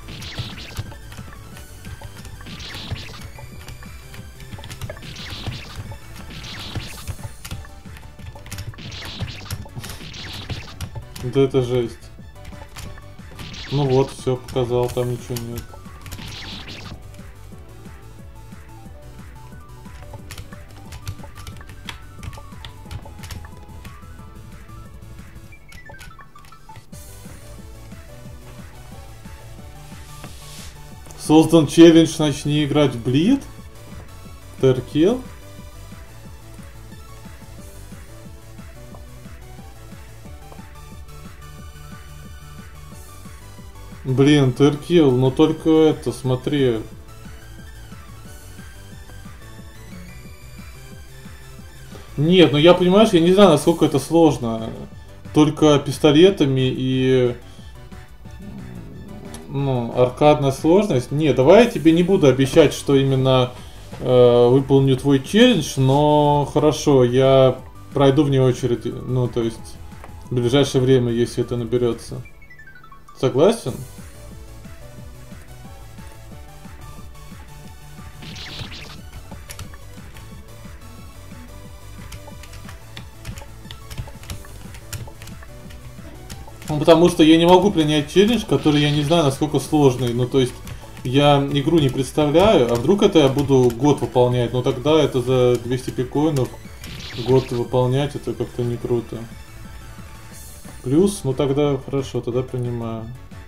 Да это жесть. Ну вот, все показал, там ничего нет. Создан челлендж, начни играть в Блид? Теркил? Блин, Теркил, но только это, смотри. Нет, ну я, понимаешь, я не знаю, насколько это сложно. Только пистолетами и... Ну, аркадная сложность. Не, давай я тебе не буду обещать, что именно выполню твой челлендж, но хорошо, я пройду вне очереди. Ну, то есть, в ближайшее время, если это наберется. Согласен? Ну, потому что я не могу принять челлендж, который я не знаю, насколько сложный. Ну, то есть, я игру не представляю, а вдруг это я буду год выполнять. Но тогда это за 200 пикоинов год выполнять, это как-то не круто. Плюс, ну тогда хорошо, тогда принимаю.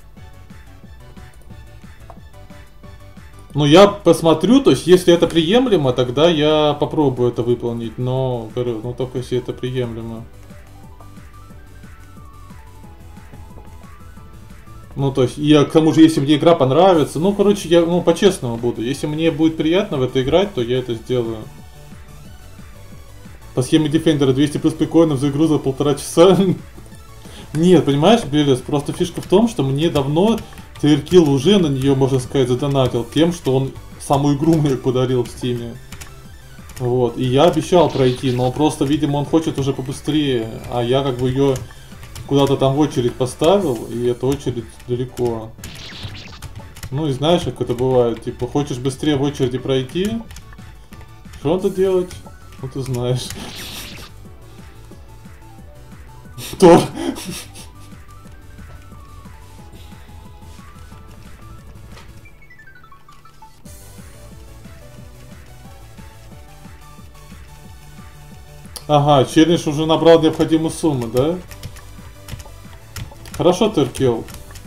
Ну, я посмотрю, то есть, если это приемлемо, тогда я попробую это выполнить. Но, говорю, ну только если это приемлемо. Ну, то есть, я к тому же, если мне игра понравится, ну, короче, я, ну, по-честному буду. Если мне будет приятно в это играть, то я это сделаю. По схеме Defender 200 плюс прикоинов за игру за 1,5 часа. Нет, понимаешь, Белес, просто фишка в том, что мне давно Теркил уже на нее, можно сказать, задонатил тем, что он саму игру мне подарил в Стиме. Вот, и я обещал пройти, но просто, видимо, он хочет уже побыстрее, а я как бы ее куда-то там в очередь поставил, и эта очередь далеко. Ну и знаешь, как это бывает, типа, хочешь быстрее в очереди пройти, что надо делать? Ну ты знаешь. Тор. Ага, челлендж уже набрал необходимую сумму, да? Хорошо, Теркил.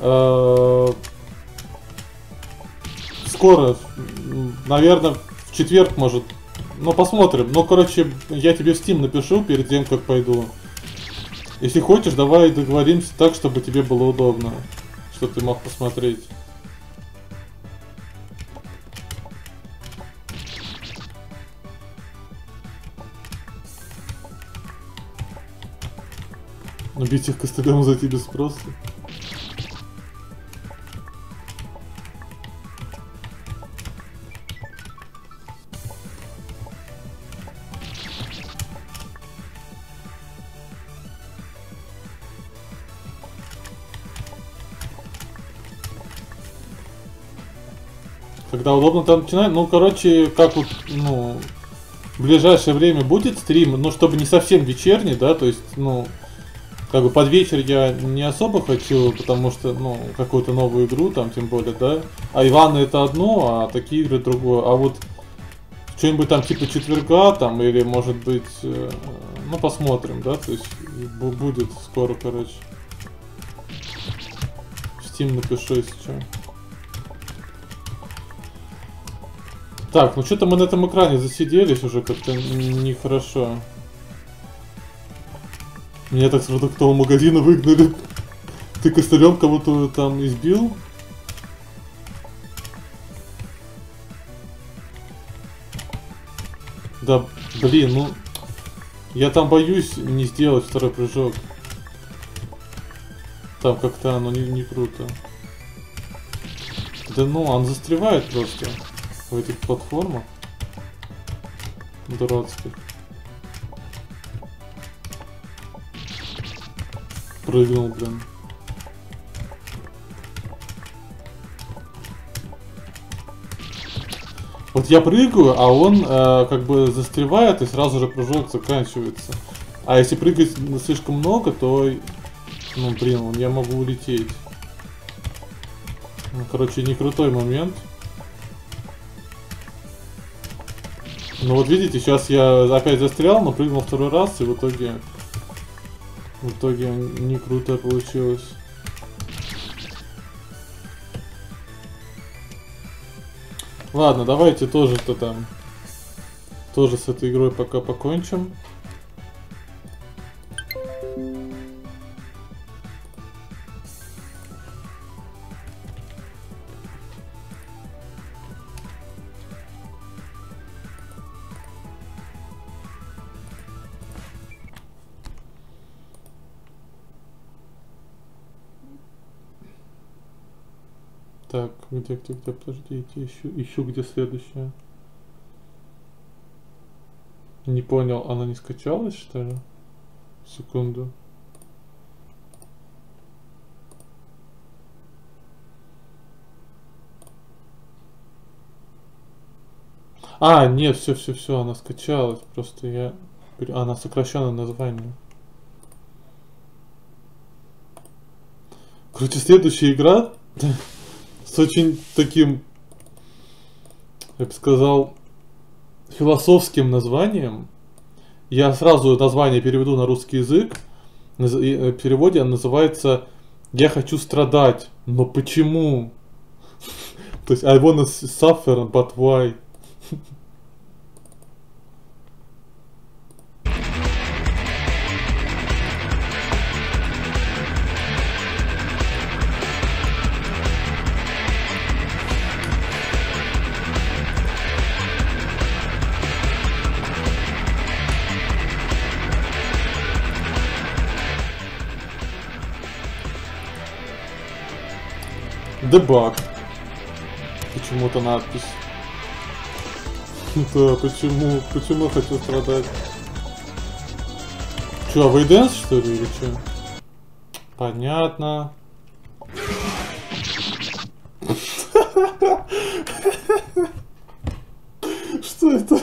Скоро, наверное, в четверг, может. Ну, посмотрим. Ну, короче, я тебе в Steam напишу перед тем, как пойду. Если хочешь, давай договоримся так, чтобы тебе было удобно. Чтобы ты мог посмотреть. Убить их костылем зайти без спроса. Когда удобно там начинать. Ну, короче, как вот, ну, в ближайшее время будет стрим, ну, чтобы не совсем вечерний, да, то есть, ну, как бы под вечер я не особо хочу, потому что, ну, какую-то новую игру там, тем более, да. А Иваны это одно, а такие игры другое. А вот что-нибудь там типа четверга там, или может быть, ну, посмотрим, да, то есть будет скоро, короче. В Steam напишу, если что. Так, ну что-то мы на этом экране засиделись уже как-то нехорошо. Меня так с продуктового магазина выгнали. Ты костылем кого-то там избил? Да, блин, ну... Я там боюсь не сделать второй прыжок. Там как-то оно не круто. Да ну, он застревает просто в этих платформах дурацких. Прыгнул, блин. Вот я прыгаю, а он как бы застревает и сразу же прыжок заканчивается. А если прыгать слишком много, то, ну блин, я могу улететь. Ну, короче, не крутой момент. Ну вот видите, сейчас я опять застрял, но прыгнул второй раз, и в итоге не круто получилось. Ладно, давайте тоже-то там. Тоже с этой игрой пока покончим. Так, где, подождите, ищу где следующая. Не понял, она не скачалась, что ли? Секунду. А, нет, все, она скачалась. Просто я... Она сокращенное название. Короче, следующая игра с очень таким, я бы сказал, философским названием. Я сразу название переведу на русский язык. В переводе она называется «Я хочу страдать, но почему?» То есть I wanna suffer, but why? Дебаг. Почему-то надпись. Да, почему я хочу страдать? Че, Вейденс что ли или че? Понятно. Что это?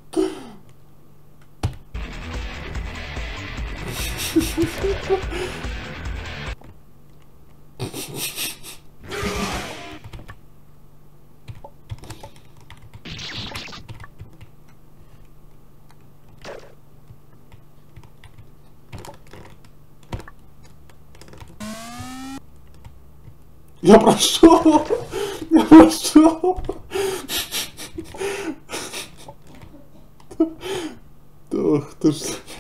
Я прошел! Я прошел! Ох ты ж...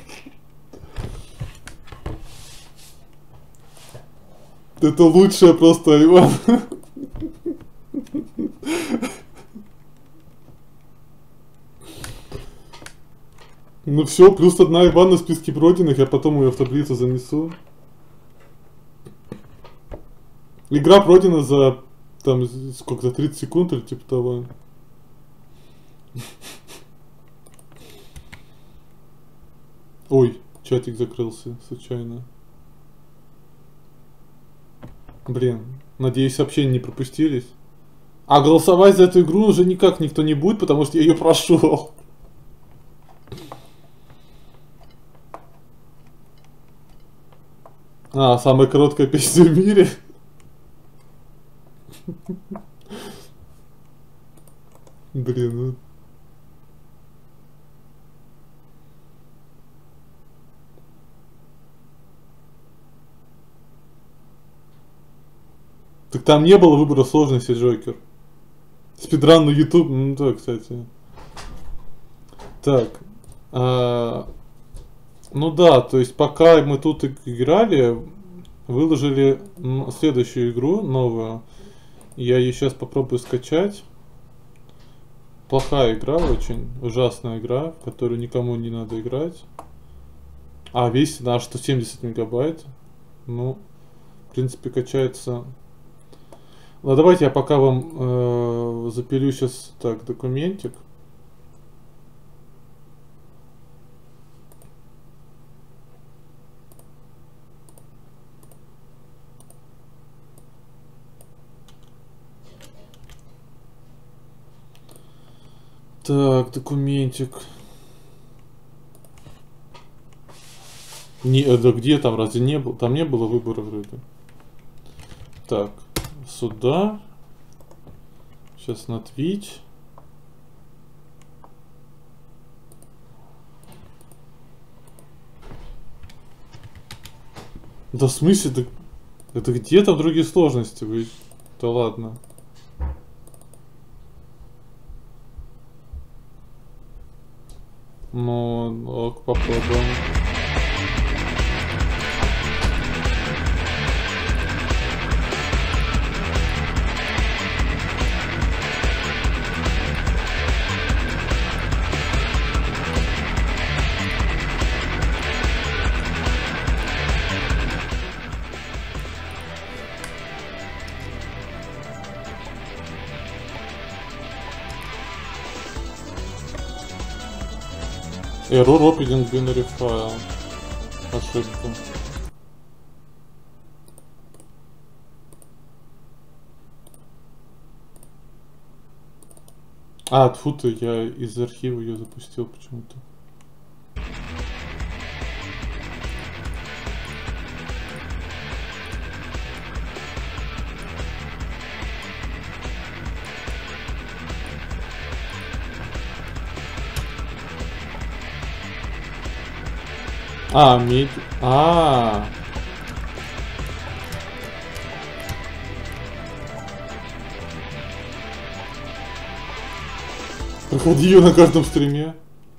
Это лучшее просто, Иван. Ну все, плюс одна Ивана в списке пройденных, я потом ее в таблицу занесу. Игра пройдена за, там, сколько, за 30 секунд или типа того. Ой, чатик закрылся случайно. Блин, надеюсь, сообщения не пропустились. А голосовать за эту игру уже никак никто не будет, потому что я ее прошел. А, самая короткая песня в мире. Блин, ну... Так там не было выбора сложности, Джокер. Спидран на YouTube, ну да, кстати. Так. Ну да, то есть пока мы тут играли, выложили следующую игру, новую. Я ее сейчас попробую скачать. Плохая игра, очень ужасная игра, в которую никому не надо играть. А, весит она 170 мегабайт. Ну, в принципе, качается. Ну, давайте я пока вам запилю сейчас так документик. Так, документик. Не, да где там, разве не было? Там не было выбора вроде. Так, сюда. Сейчас на Twitch. Да в смысле, это где там другие сложности? Вы... Да ладно. Ну, ок, попробуем. Error opening binary file. Ошибка. А, тьфу ты, я из архива ее запустил почему-то. А, медь. А. Проходи ее на каждом стриме.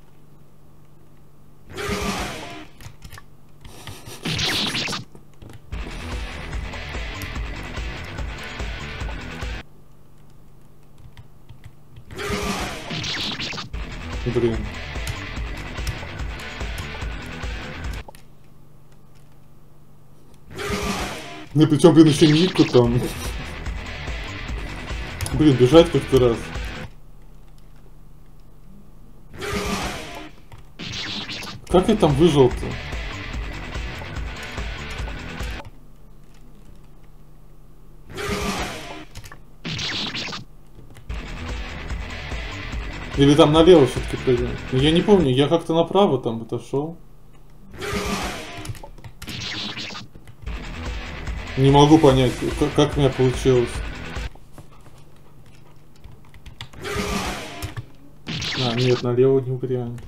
Блин. Ну причем, блин, еще Нику там. Блин, бежать как-то раз. Как я там выжил-то? Или там налево все-таки пойдем? Я не помню, я как-то направо там отошел. Не могу понять, как у меня получилось. А, нет, налево не вариант.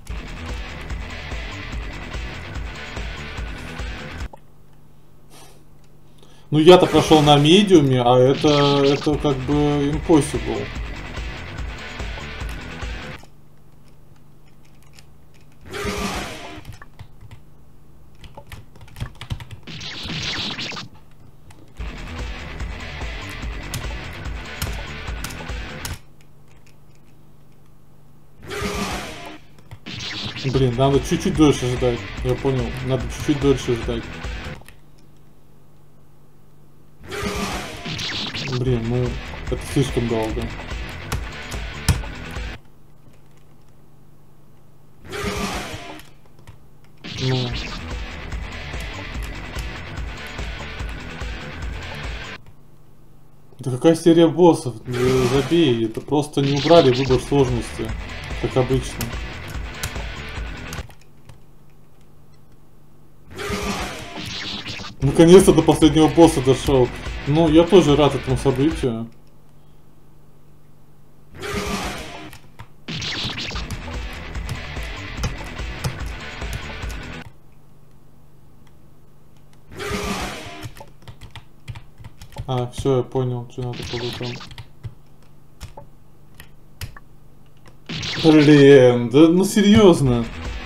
Ну я-то прошел на медиуме, а это как бы impossible. Блин, надо чуть-чуть дольше ждать. Я понял, надо чуть-чуть дольше ждать. Блин, ну это слишком долго. Ну. Да какая серия боссов? Забей, это просто не убрали выбор сложности, как обычно. Наконец-то до последнего босса дошел. Ну, я тоже рад этому событию. А, все, я понял, что надо было там. Блин, да ну серьезно.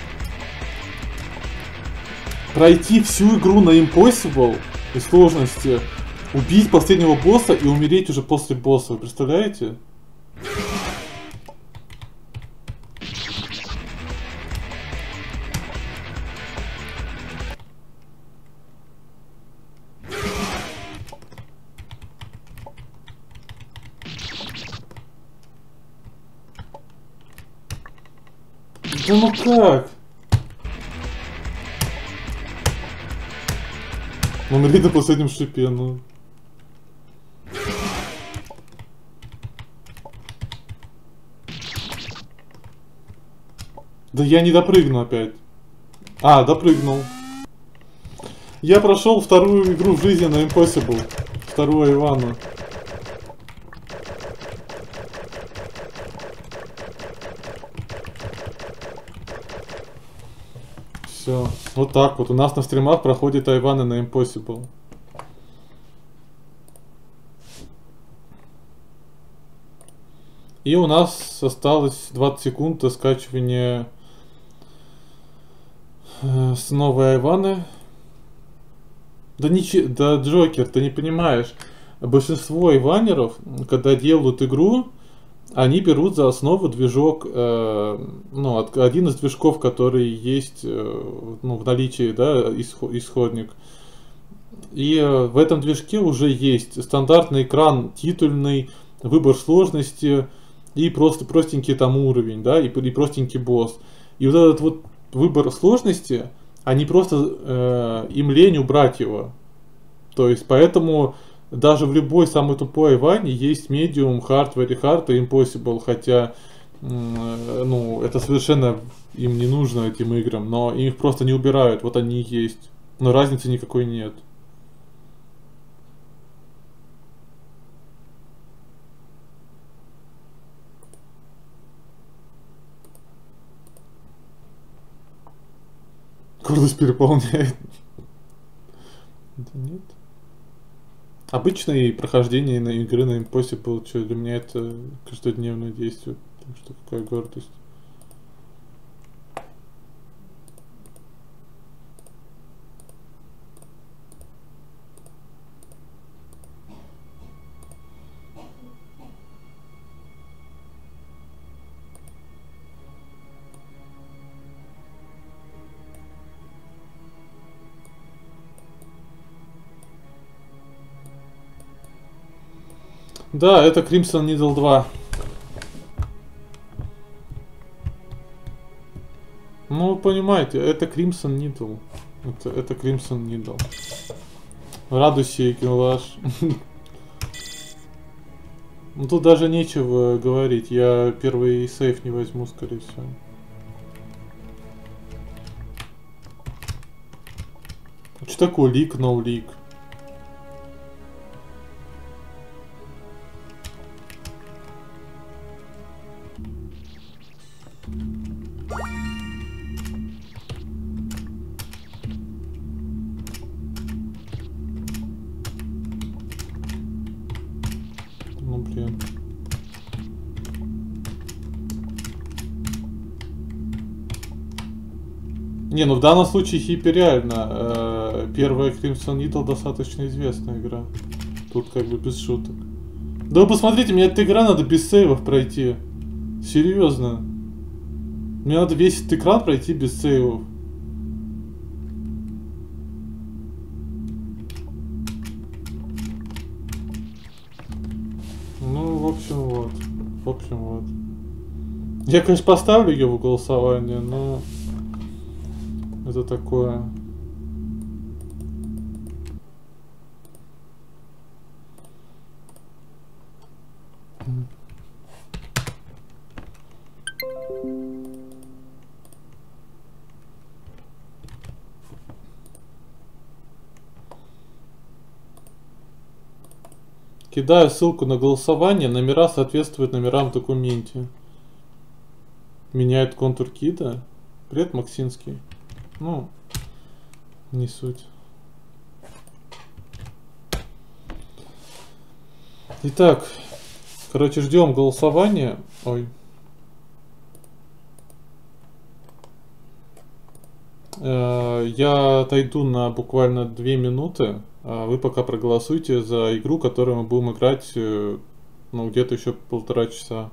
Пройти всю игру на Impossible и сложности, убить последнего босса и умереть уже после босса, вы представляете? Да ну как? Умереть на последнем шипе, ну. Да я не допрыгну опять. А, допрыгнул. Я прошел вторую игру в жизни на Impossible. Вторую Ивана. Все. Вот так вот. У нас на стримах проходит Айваны на Impossible. И у нас осталось 20 секунд до скачивания с новой Айваны. Да ничего, да, Джокер, ты не понимаешь. Большинство айванеров, когда делают игру, они берут за основу движок, ну, один из движков, который есть, ну, в наличии, да, исходник. И в этом движке уже есть стандартный экран, титульный, выбор сложности и просто простенький там уровень, да, и простенький босс. И вот этот вот выбор сложности, они просто им лень убрать его. То есть поэтому даже в любой самой тупой Айване есть medium, hard, very hard и impossible, хотя ну, это совершенно им не нужно этим играм, но их просто не убирают, вот они и есть. Но разницы никакой нет. Гордость переполняет. Да нет. Обычное прохождение на игры на Impossible, что для меня это каждодневное действие. Так что какая гордость. Да, это Crimson Needle 2. Ну, вы понимаете, это Crimson Needle. Это Crimson Needle. Радуйся, Киллаш. Ну тут даже нечего говорить. Я первый сейф не возьму, скорее всего. Что такое лик, no лик? Ну блин. Не, ну в данном случае Хиппи реально. Первая Crimson Needle достаточно известная игра. Тут как бы без шуток. Да вы посмотрите, мне эта игра надо без сейвов пройти. Серьезно. Мне надо весь этот экран пройти без сейвов. Ну, в общем, вот. В общем, вот. Я, конечно, поставлю ее в голосование, но... Это такое... Кидаю ссылку на голосование. Номера соответствуют номерам в документе. Меняет контур кита. Привет, Максинский. Ну, не суть. Итак, короче, ждем голосования. Ой. Я отойду на буквально 2 минуты. Вы пока проголосуйте за игру, которую мы будем играть, ну, где-то еще 1,5 часа.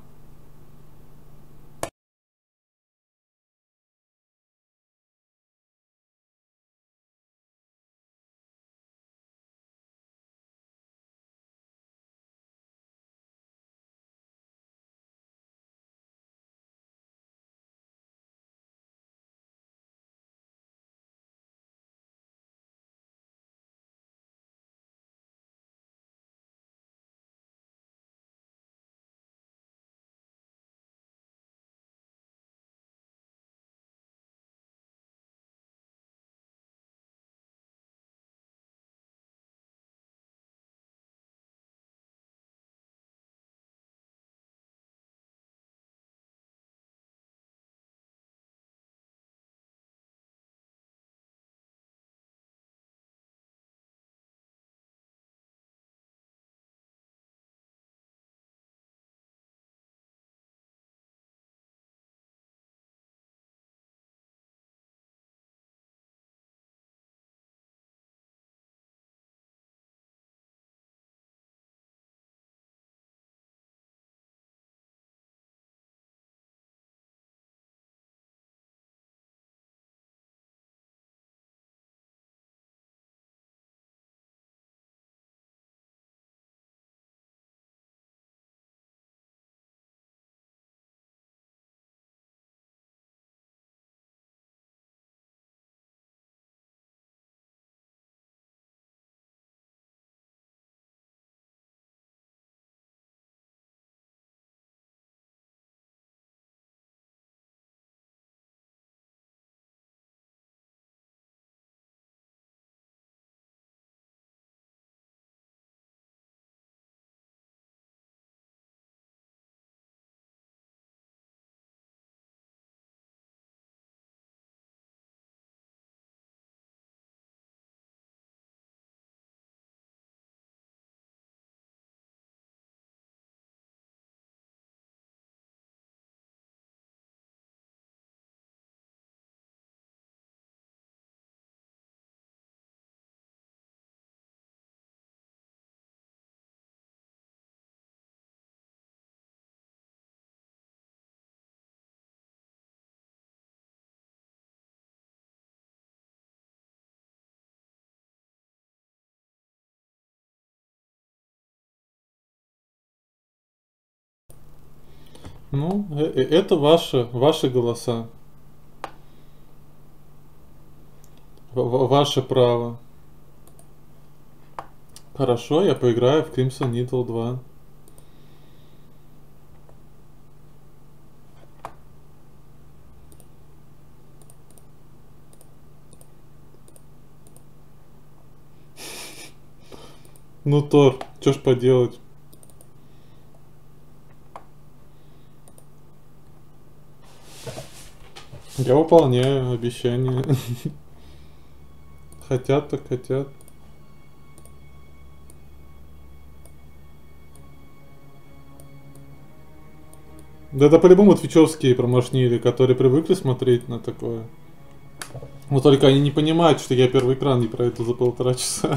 Ну, это ваши голоса. Ваше право. Хорошо, я поиграю в Crimson Needle 2. Ну, Тор, что ж поделать? Я выполняю обещания. Хотят, так хотят. Да это по-любому твичевские промашнили, которые привыкли смотреть на такое. Но только они не понимают, что я первый экран не пройду за 1,5 часа.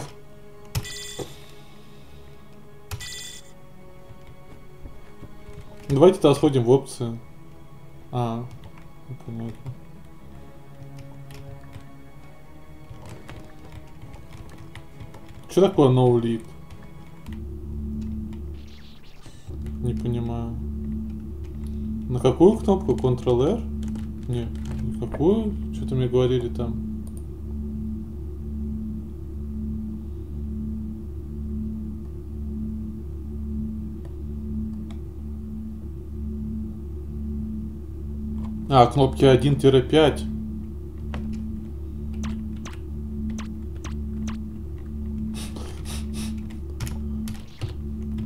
Давайте тогда сходим в опции. Понятно. Что такое no lead? Не понимаю. На какую кнопку? Ctrl-R? Не, никакую. Что-то мне говорили там. Кнопки 1-5.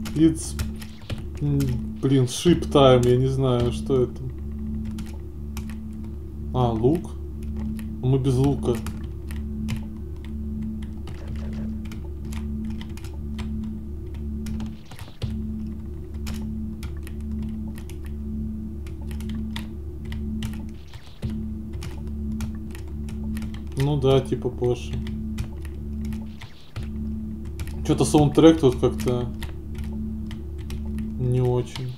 It's... Блин, ship time, я не знаю, что это. А, лук? Мы без лука. Ну да, типа позже. Что-то саундтрек тут как-то не очень.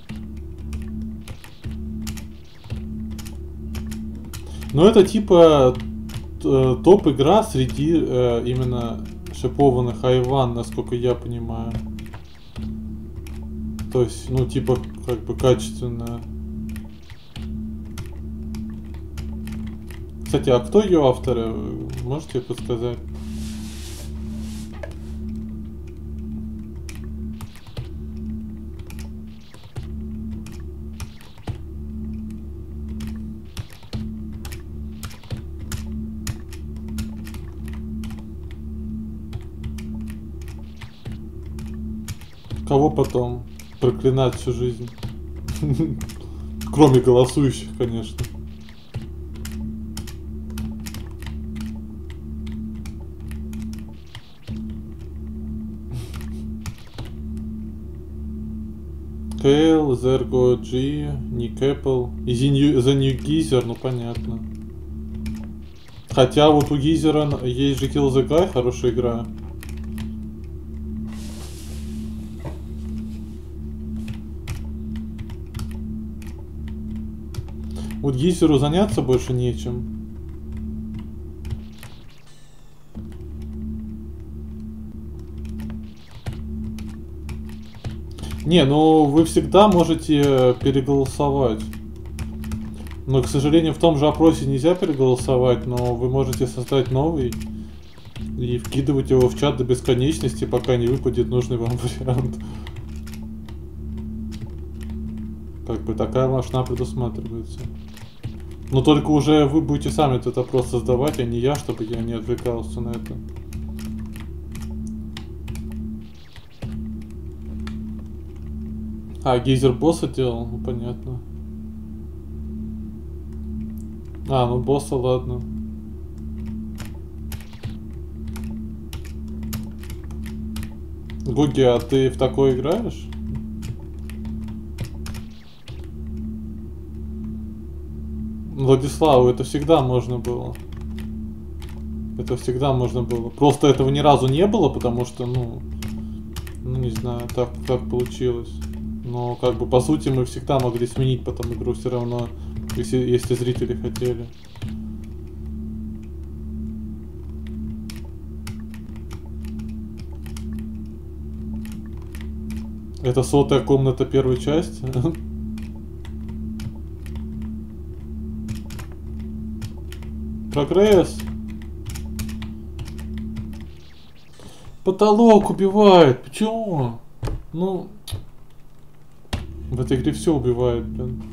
Но это типа топ игра среди именно шипованных Айван, насколько я понимаю. То есть, ну типа как бы качественная. Кстати, а кто ее авторы? Можете подсказать? Кого потом проклинать всю жизнь? Кроме голосующих, конечно. Кейл, Zergo G, Nick Apple и The New Geezer, ну понятно. Хотя вот у Гизера есть же Kill the Guy, хорошая игра. Вот Гизеру заняться больше нечем. Не, ну вы всегда можете переголосовать. Но, к сожалению, в том же опросе нельзя переголосовать, но вы можете создать новый и вкидывать его в чат до бесконечности, пока не выпадет нужный вам вариант. Как бы такая машина предусматривается. Но только уже вы будете сами этот опрос создавать, а не я, чтобы я не отвлекался на это. А, Гейзер босса делал? Ну понятно. А, ну босса, ладно. Гуги, а ты в такое играешь? Владиславу это всегда можно было. Это всегда можно было. Просто этого ни разу не было, потому что, ну не знаю, так получилось. Но как бы по сути мы всегда могли сменить потом игру все равно, если зрители хотели. Это 100-я комната первой части. Прогресс. Потолок убивает. Почему? Ну, в этой игре все убивает, блин.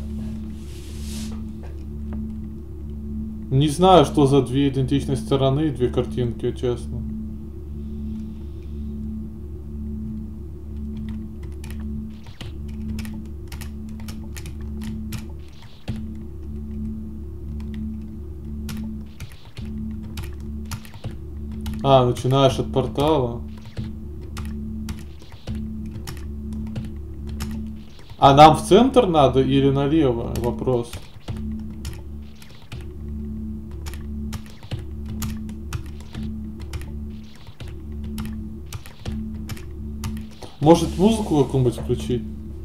Не знаю, что за две идентичные стороны и две картинки, честно. А, начинаешь от портала. А нам в центр надо или налево? Вопрос. Может музыку какую-нибудь включить?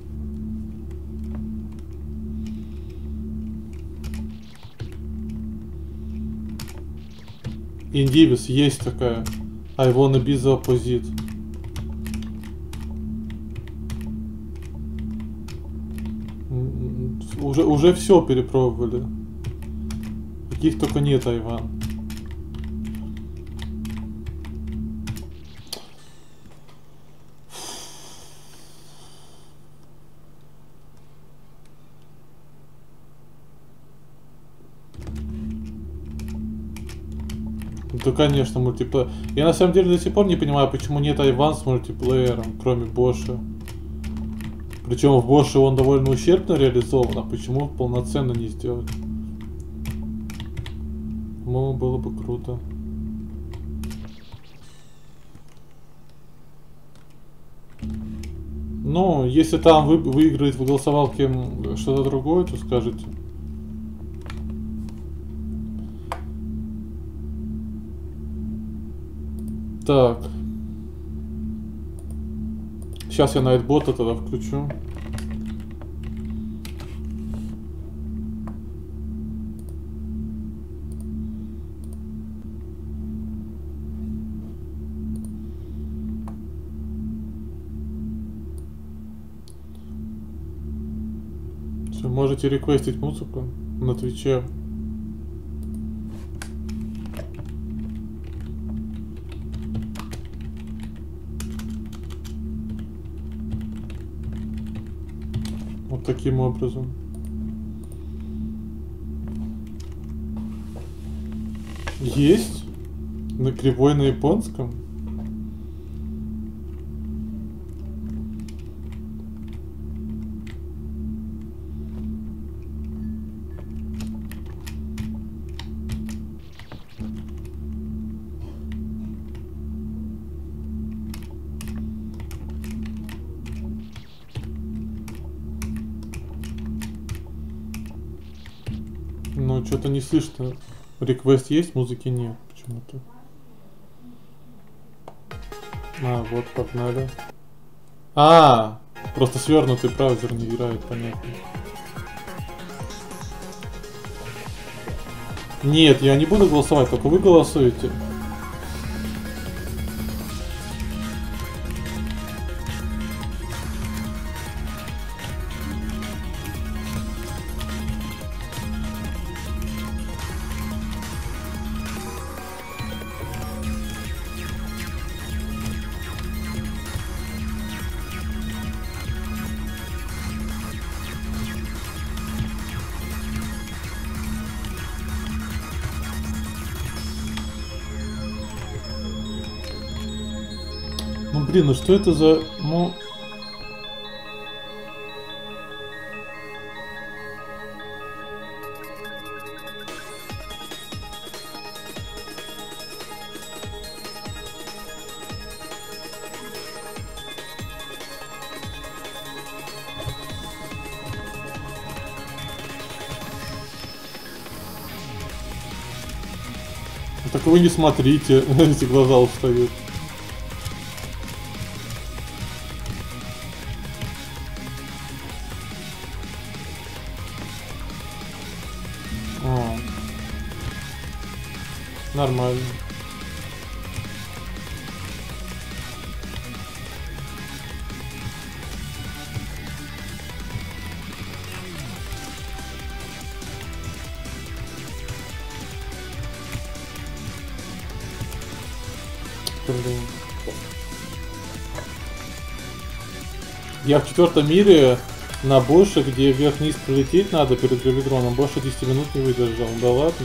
Индивис есть такая. I wanna be the opposite. Уже все перепробовали. Каких только нет, Айван. Да, конечно, мультиплеер. Я на самом деле до сих пор не понимаю, почему нет Айван с мультиплеером, кроме Боша. Причем в Боше он довольно ущербно реализован, а почему полноценно не сделать? По-моему, было бы круто. Ну, если там выиграет в голосовалке что-то другое, то скажите. Так. Сейчас я Найтбота тогда включу. Все, можете реквестить музыку на Твиче. Вот таким образом. Есть? На кривой на японском? Ну, что-то не слышно. Реквест есть, музыки нет почему-то. А, вот, погнали. Просто свернутый браузер не играет, понятно. Нет, я не буду голосовать, только вы голосуете. Ну блин, ну что это за... Ну... Так вы не смотрите, эти глаза устают. Нормально. Блин. Я в 4-м мире на Боше, где вверх-вниз пролететь надо перед гравитроном, больше 10 минут не выдержал. Да ладно?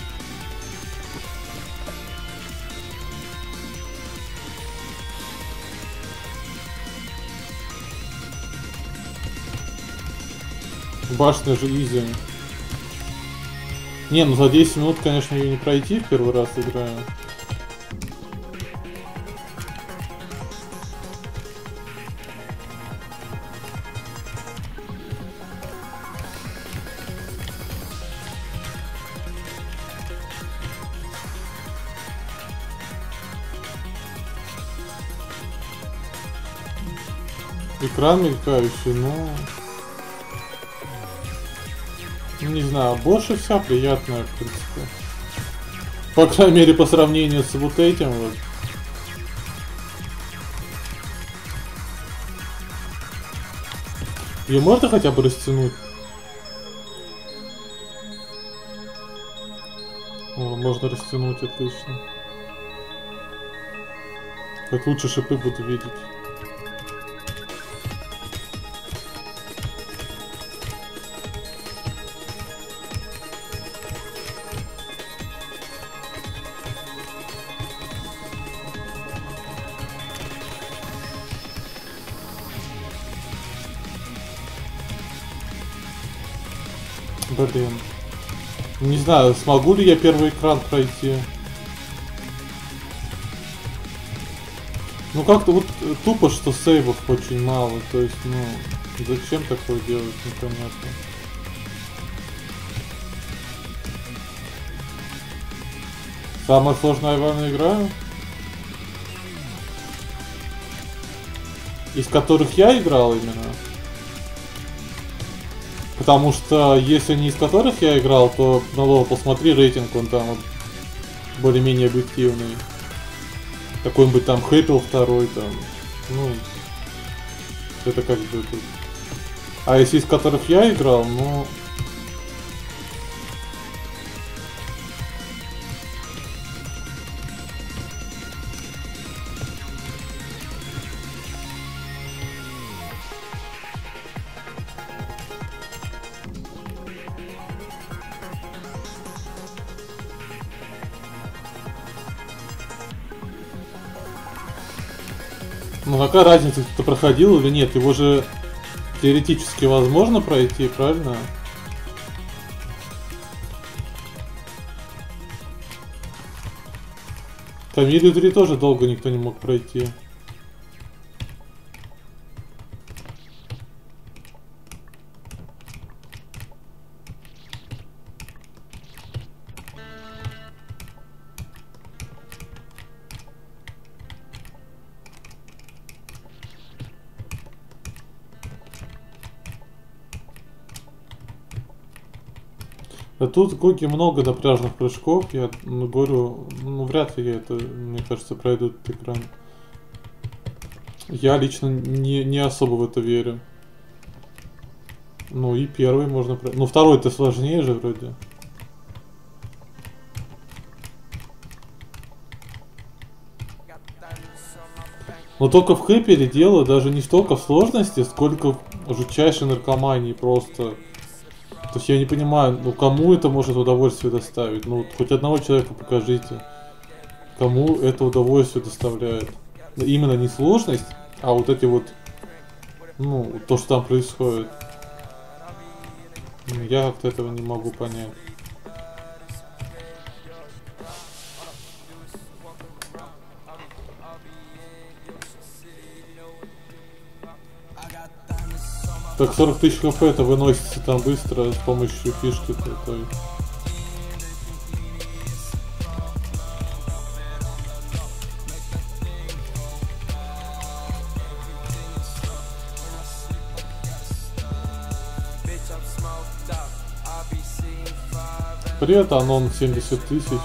Башня же изи. Не, ну за 10 минут, конечно, ее не пройти, в первый раз играю. Экран мелькающий, ну... Не знаю, больше вся приятная, в принципе. По крайней мере, по сравнению с вот этим вот. Ее можно хотя бы растянуть? О, можно растянуть, отлично. Как лучше шипы буду видеть. Блин. Не знаю, смогу ли я первый экран пройти. Ну как-то вот тупо, что сейвов очень мало. То есть, ну, зачем такое делать, непонятно. Самая сложная Айвана игра, из которых я играл именно. Потому что если не из которых я играл, то на лоу посмотри рейтинг, он там вот более-менее объективный. Какой-нибудь там Хэппил второй там. Ну, это как бы тут. А если из которых я играл, ну... Ну какая разница, кто проходил или нет? Его же теоретически возможно пройти, правильно? Камилью 3 тоже долго никто не мог пройти. А тут в Гоге много напряжных прыжков, я говорю, ну вряд ли я это, мне кажется, пройду этот экран. Я лично не особо в это верю. Ну и первый можно пройти. Ну второй-то сложнее же вроде. Но только в Хэппиле дело даже не столько в сложности, сколько в жутчайшей наркомании просто. То есть я не понимаю, ну кому это может удовольствие доставить? Ну хоть одного человека покажите, кому это удовольствие доставляет. Именно не сложность, а вот эти вот, ну, то, что там происходит. Я как-то этого не могу понять. Так 40 тысяч хп это выносится там быстро с помощью фишки той. Привет, Анон, 70 тысяч.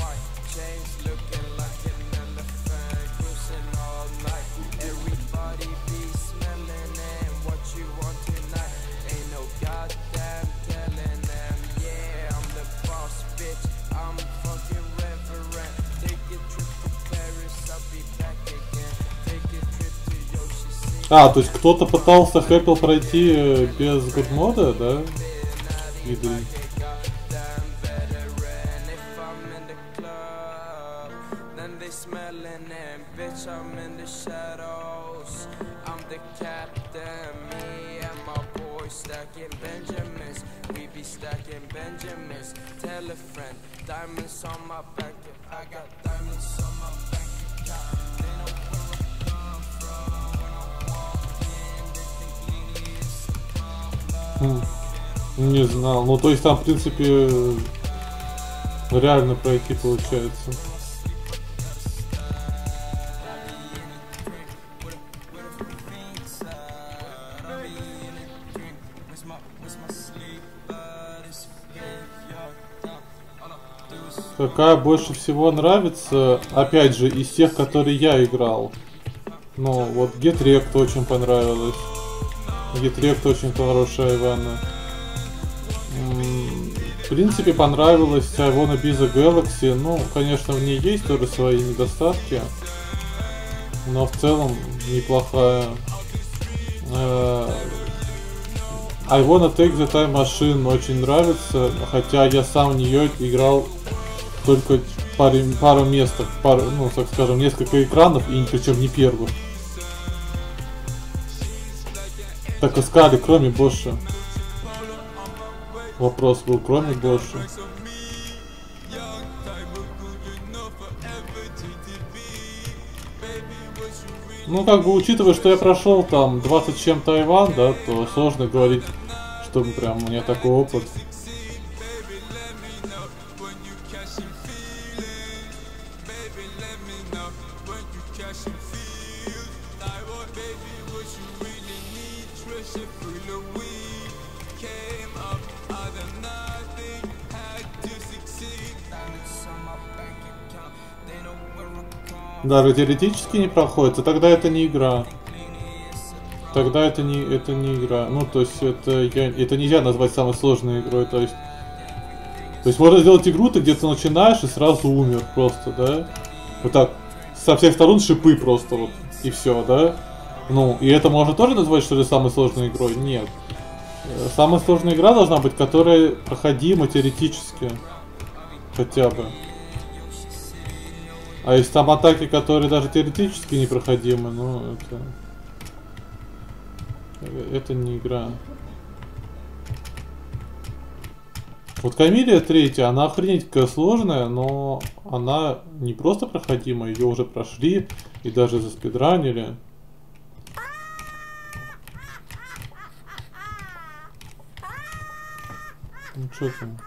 А, то есть кто-то пытался Хэппил пройти без гудмода, да? Виды. Не знал. Ну то есть там в принципе реально пройти получается. Какая больше всего нравится, опять же, из тех, которые я играл. Ну, вот Get Wrecked очень понравилось. Get Wrecked очень хорошая Айвана. В принципе, понравилась Айвана Biza Galaxy. Ну, конечно, в ней есть тоже свои недостатки. Но в целом неплохая. Айвана Take the Time Machine очень нравится. Хотя я сам в нее играл только пару мест, ну, так скажем, несколько экранов, и причем не первых. Так искали, кроме Боша. Вопрос был, кроме Гоши. Ну, как бы, учитывая, что я прошел там 20 с чем-то Иван, да, то сложно говорить, что прям у меня такой опыт. Даже теоретически не проходится, тогда это не игра. Тогда это не игра. Ну, то есть это нельзя назвать самой сложной игрой. То есть можно сделать игру, ты где-то начинаешь и сразу умер просто, да? Вот так, со всех сторон шипы просто вот, и все, да? Ну, и это можно тоже назвать, что ли, самой сложной игрой? Нет. Самая сложная игра должна быть, которая проходима теоретически. Хотя бы. А есть там атаки, которые даже теоретически непроходимы, ну, это не игра. Вот Камилия третья, она охренеть какая сложная, но она не просто проходима, ее уже прошли и даже заспидранили. Ну что там?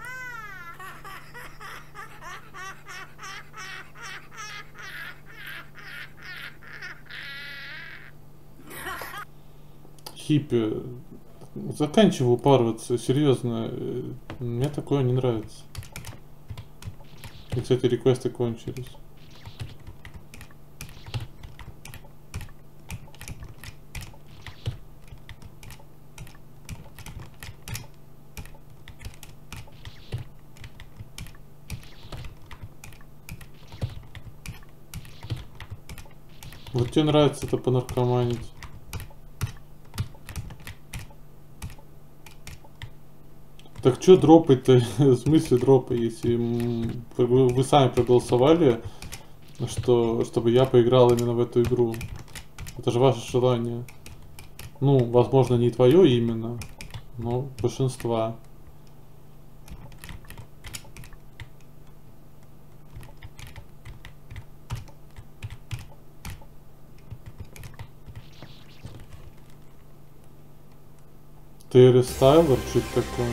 Хиппи, заканчивай упарываться, серьезно, мне такое не нравится. И, кстати, реквесты кончились. Вот тебе нравится это понаркоманить. Так что дропать-то? В смысле дропа, если вы сами проголосовали, чтобы я поиграл именно в эту игру? Это же ваше желание. Ну, возможно, не твое именно, но большинства. Ты рестайлер, что это такое?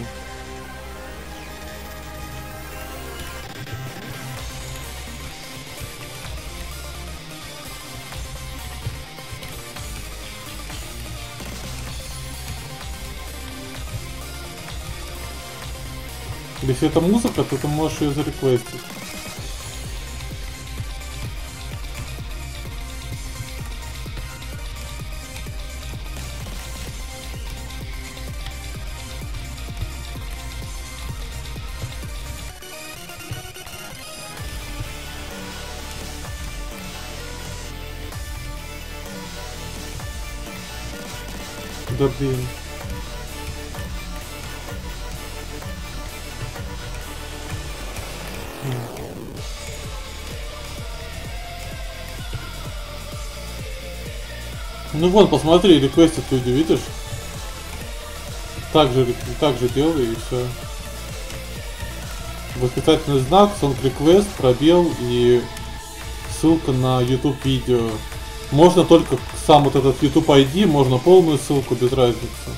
Если это музыка, то ты можешь ее зареквестить. Да блин. Ну вот, посмотри, реквестят люди, видишь? Так же делай и все. Восклицательный знак, сон request, пробел и ссылка на YouTube видео. Можно только сам вот этот YouTube ID, можно полную ссылку, без разницы.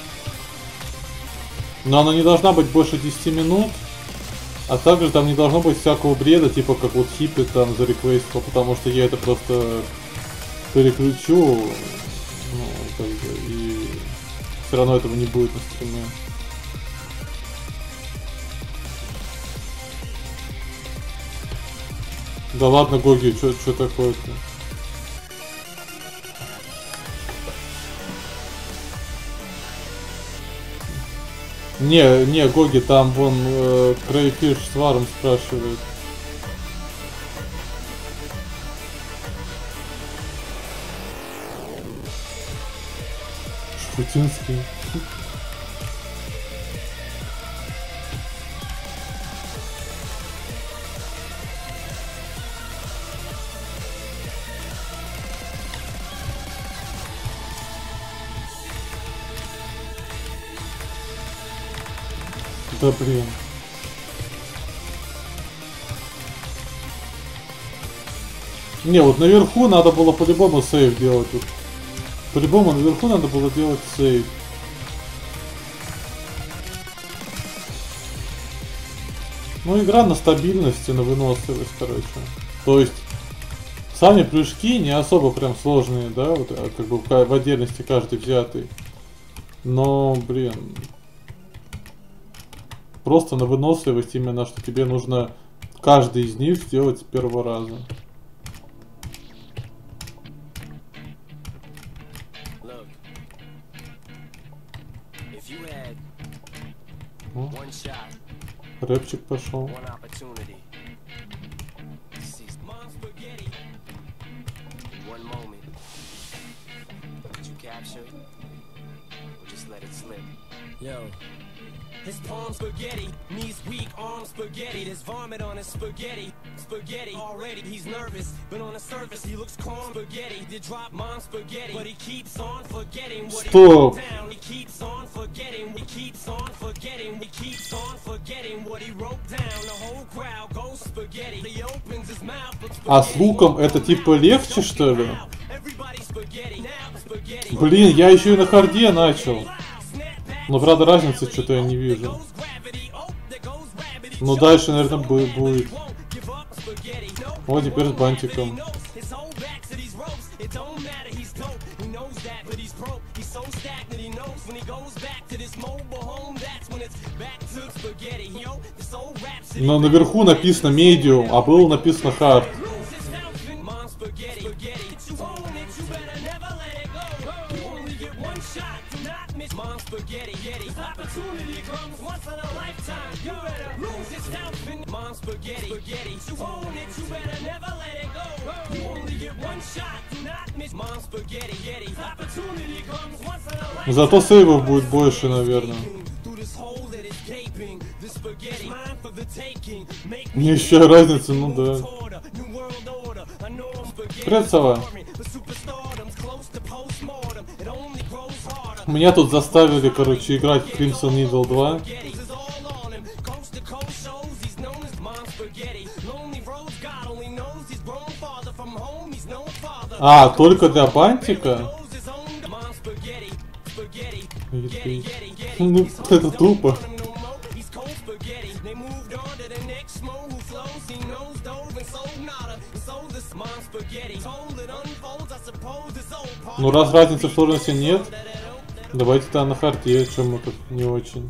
Но она не должна быть больше 10 минут. А также там не должно быть всякого бреда, типа как вот хиппи там за реквестил, потому что я это просто переключу, ну, как бы, и все равно этого не будет на стриме. Да ладно, Гоги, что такое-то? Не, Гоги, там вон Крейфиш с Варом спрашивает. Шпутинский. Да блин. Не, вот наверху надо было по-любому сейв делать. Вот. По-любому наверху надо было делать сейв. Ну, игра на стабильности, на выносливость, короче. То есть, сами прыжки не особо прям сложные, да, вот, как бы в отдельности каждый взятый. Но, блин, просто на выносливость именно, что тебе нужно каждый из них сделать с первого раза. О, рэпчик пошел. Yo. His palms spaghetti, knees weak, arms spaghetti. There's vomit on his spaghetti. Spaghetti already, he's nervous, but on the surface he looks calm. Spaghetti did drop mom spaghetti, but he keeps on forgetting what he wrote down. He keeps on forgetting, he keeps on forgetting, he keeps on forgetting what he wrote down. The whole crowd goes spaghetti. He opens his mouth, but spaghetti. А с луком это типа легче, что ли? Блин, я еще и на харде начал. Но, правда, разницы что-то я не вижу. Ну, дальше, наверное, будет. Вот теперь с бантиком. Но наверху написано medium, а было написано hard. Mom spaghetti, this opportunity comes once in a lifetime. You better lose yourself in mom spaghetti. You own it, you better never let it go. You only get one shot, do not miss mom spaghetti. This opportunity comes once in a lifetime. Зато сейвов будет больше, наверное. Мне еще разница, ну да. Привет, сова. Меня тут заставили, короче, играть в Crimson Needle 2. А, только для бантика? Ну, это тупо. Ну, раз разницы в сложности нет, давайте тогда на харде, чем мы тут не очень.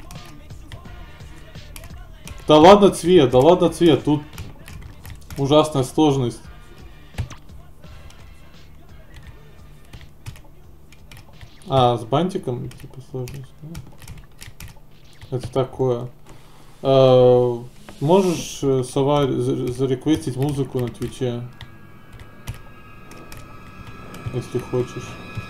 Да ладно цвет, тут ужасная сложность. А, с бантиком, типа, сложность. Это такое. Можешь, сова, зареквестить музыку на Твиче? Если хочешь.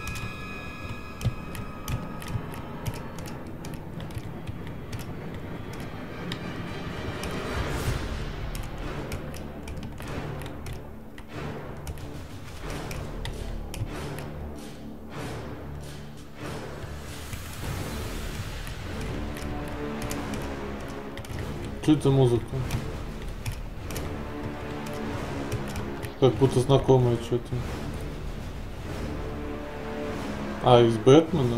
Что это музыка? Как будто знакомое что-то. А, из Бэтмена?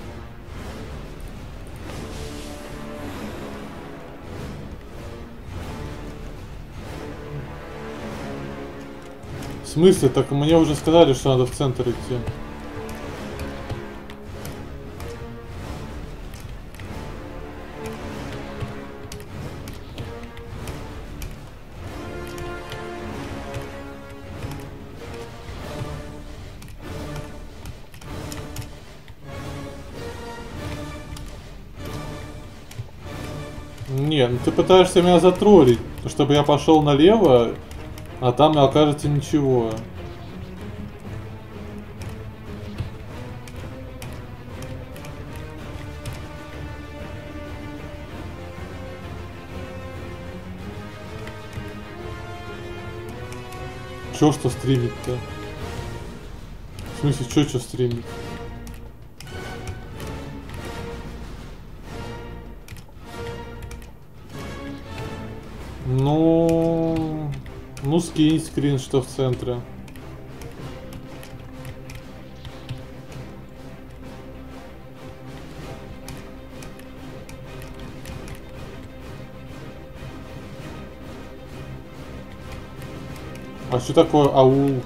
В смысле? Так мне уже сказали, что надо в центр идти. Не, ну ты пытаешься меня затроллить, чтобы я пошел налево, а там окажется ничего. Чё, что стримить-то? В смысле, чё стримить? Ну скинь скрин, что в центре. А что такое аул?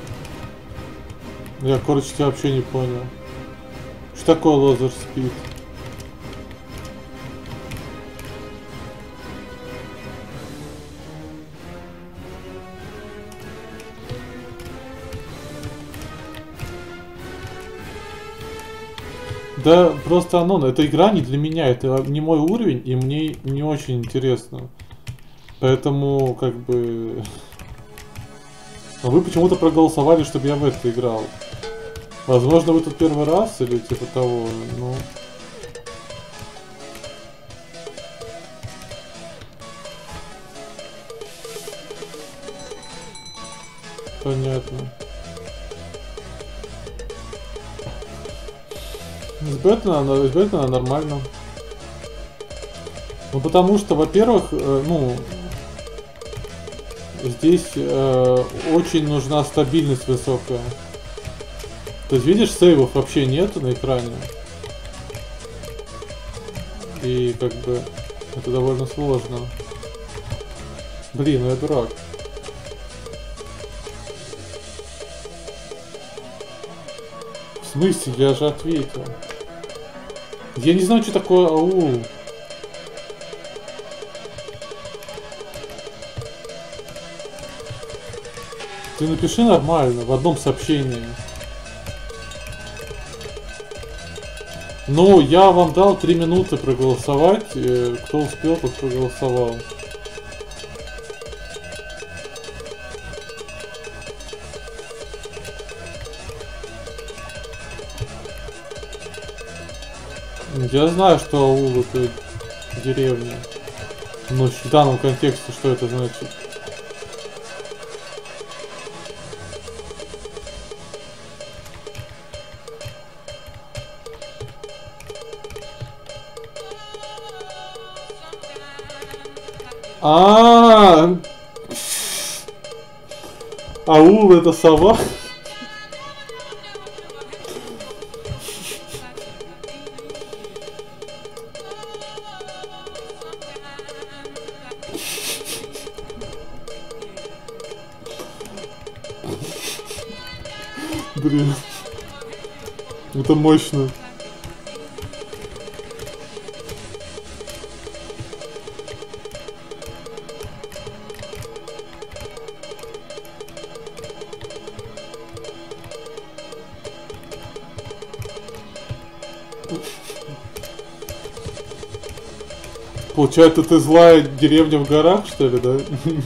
Я, короче, тебя вообще не понял. Что такое лазер спид? Да, просто оно, эта игра не для меня, это не мой уровень, и мне не очень интересно. Поэтому, как бы... А вы почему-то проголосовали, чтобы я в это играл. Возможно, вы тут первый раз или типа того, ну... Понятно. С Бэтмена нормально. Ну потому что, во-первых, ну... Здесь очень нужна стабильность высокая. То есть, видишь, сейвов вообще нету на экране. И как бы это довольно сложно. Блин, ну я дурак. В смысле? Я же ответил. Я не знаю, что такое аул. Ты напиши нормально, в одном сообщении. Ну, я вам дал 3 минуты проголосовать. Кто успел, тот проголосовал. Я знаю, что аул это деревня. Но в данном контексте что это значит? Аул это сова? Блин. Это мощно. Получается, ты злая деревня в горах, что ли, да?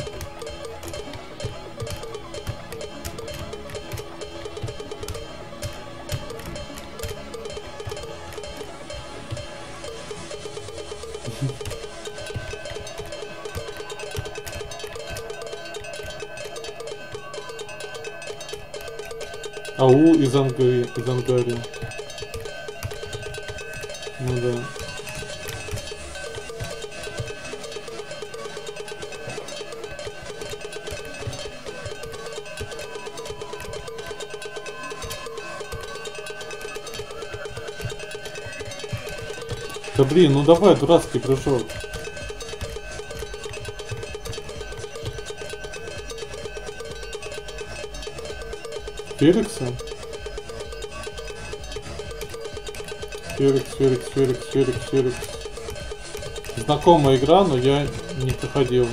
Аул из Ангарии. Ну да. Да блин, ну давай, дурацкий прыжок. Феликса? Феликс. Знакомая игра, но я не проходил.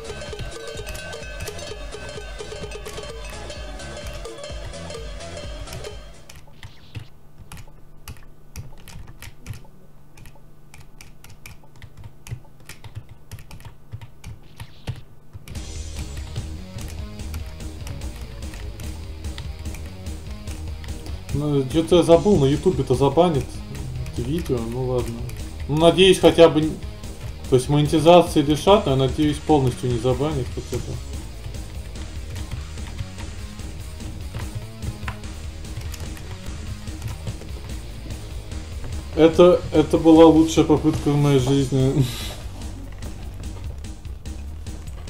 Ну, что-то я забыл, на ютубе-то забанит это видео, ну ладно. Ну, надеюсь, хотя бы... То есть монетизации лишат, но я надеюсь, полностью не забанит хотя бы. Это была лучшая попытка в моей жизни.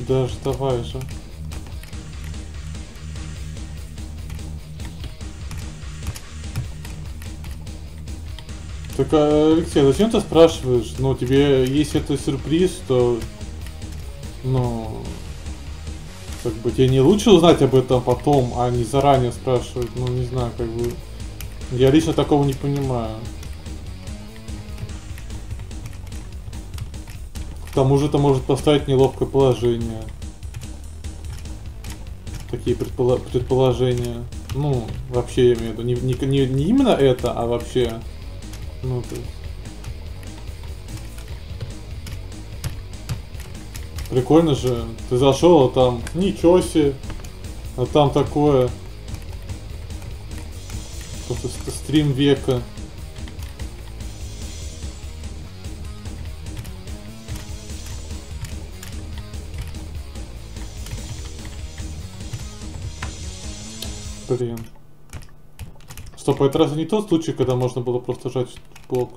Даже давай же. Так, Алексей, зачем ты спрашиваешь? Ну, тебе, если это сюрприз, то... Ну... Как бы тебе не лучше узнать об этом потом, а не заранее спрашивать? Ну, не знаю, как бы... Я лично такого не понимаю. К тому же это может поставить в неловкое положение. Такие предположения. Ну, вообще я имею в виду. Не именно это, а вообще... Ну, то есть... Прикольно же. Ты зашел, а там ничего себе. А там такое. Просто стрим века. Блин. Стоп, это разве не тот случай, когда можно было просто жать в блок?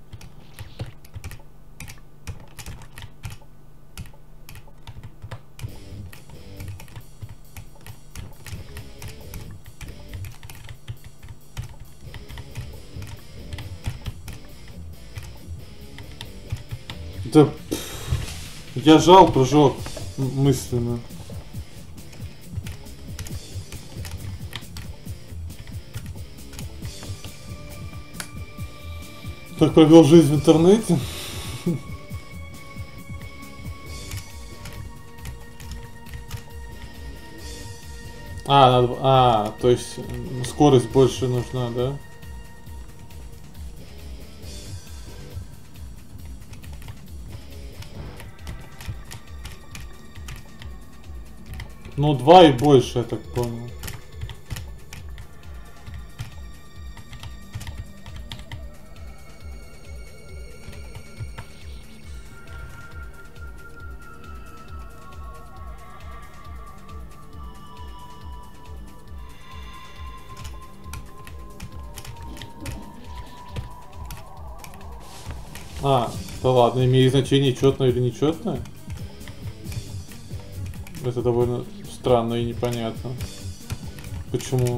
Да, я жал прыжок мысленно. Так провел жизнь в интернете. То есть скорость больше нужна, да? Ну, 2 и больше, я так понял. Да ладно, имеет значение четное или нечетное? Это довольно странно и непонятно. Почему?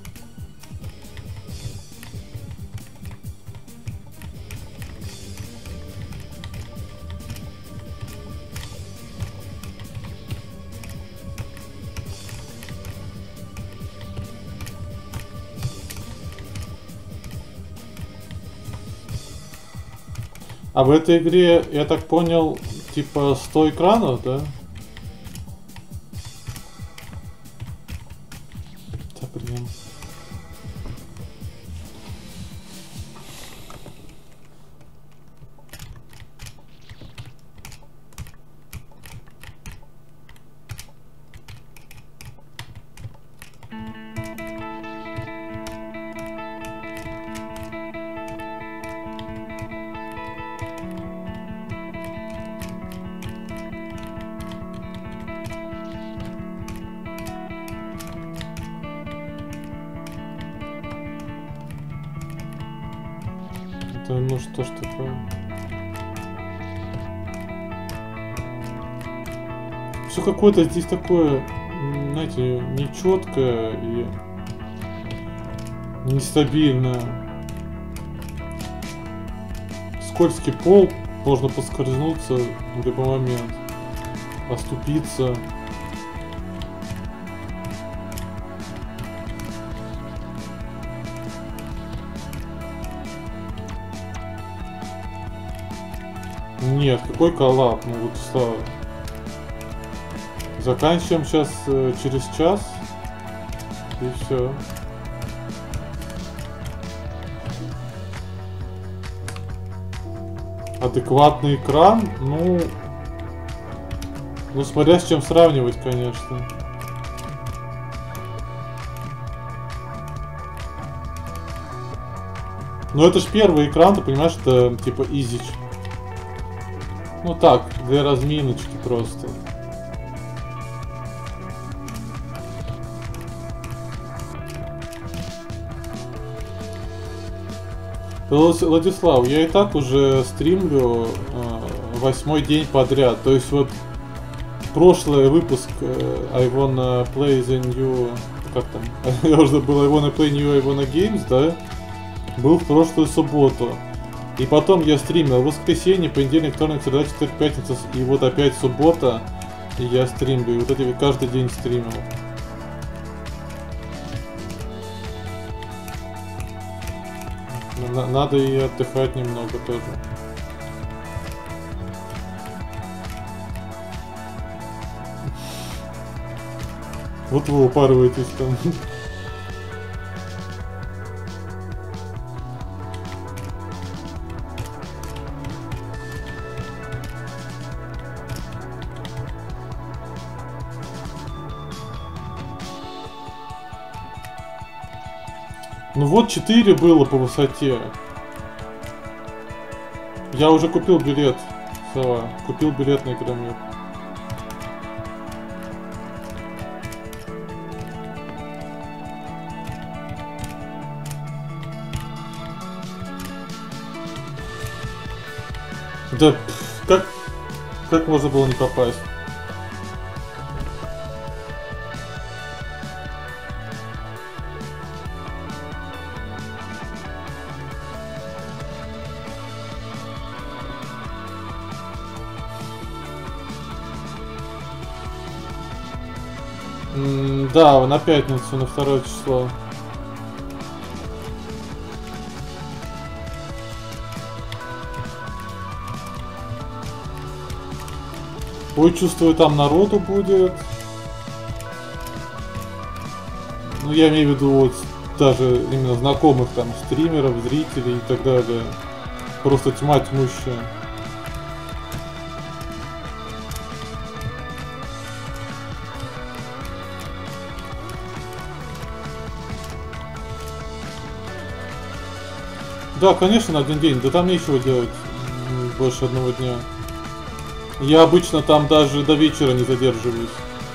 А в этой игре, я так понял, типа 100 экранов, да? Да, блин. Это ну что ж такое? Все какое-то здесь такое, знаете, нечеткое и нестабильное. Скользкий пол, можно поскользнуться в любой момент, оступиться. Нет, какой коллап? Ну вот что. Заканчиваем сейчас через час. И все. Адекватный экран? Ну смотря с чем сравнивать, конечно. Но это ж первый экран, ты понимаешь, это типа изич. Ну так, для разминочки просто. Владислав, я и так уже стримлю 8-й день подряд. То есть вот прошлый выпуск I wanna play the new... Как там? Я уже забыл, I wanna play new I wanna games, да? Был в прошлую субботу. И потом я стримил воскресенье, понедельник, вторник, среда, четверг, пятница. И вот опять суббота. И я стримлю. И вот эти каждый день стримил. Надо и отдыхать немного тоже. Вот вы упарываетесь там. Ну вот 4 было по высоте. Я уже купил билет, Сова. Купил билет на Игромир. Да, как можно было не попасть? Да, на пятницу, на 2 число. Ой, чувствую, там народу будет. Ну, я имею в виду вот даже именно знакомых там стримеров, зрителей и так далее. Просто тьма тьмущая. Да, конечно, на один день. Да там нечего делать больше одного дня. Я обычно там даже до вечера не задерживаюсь.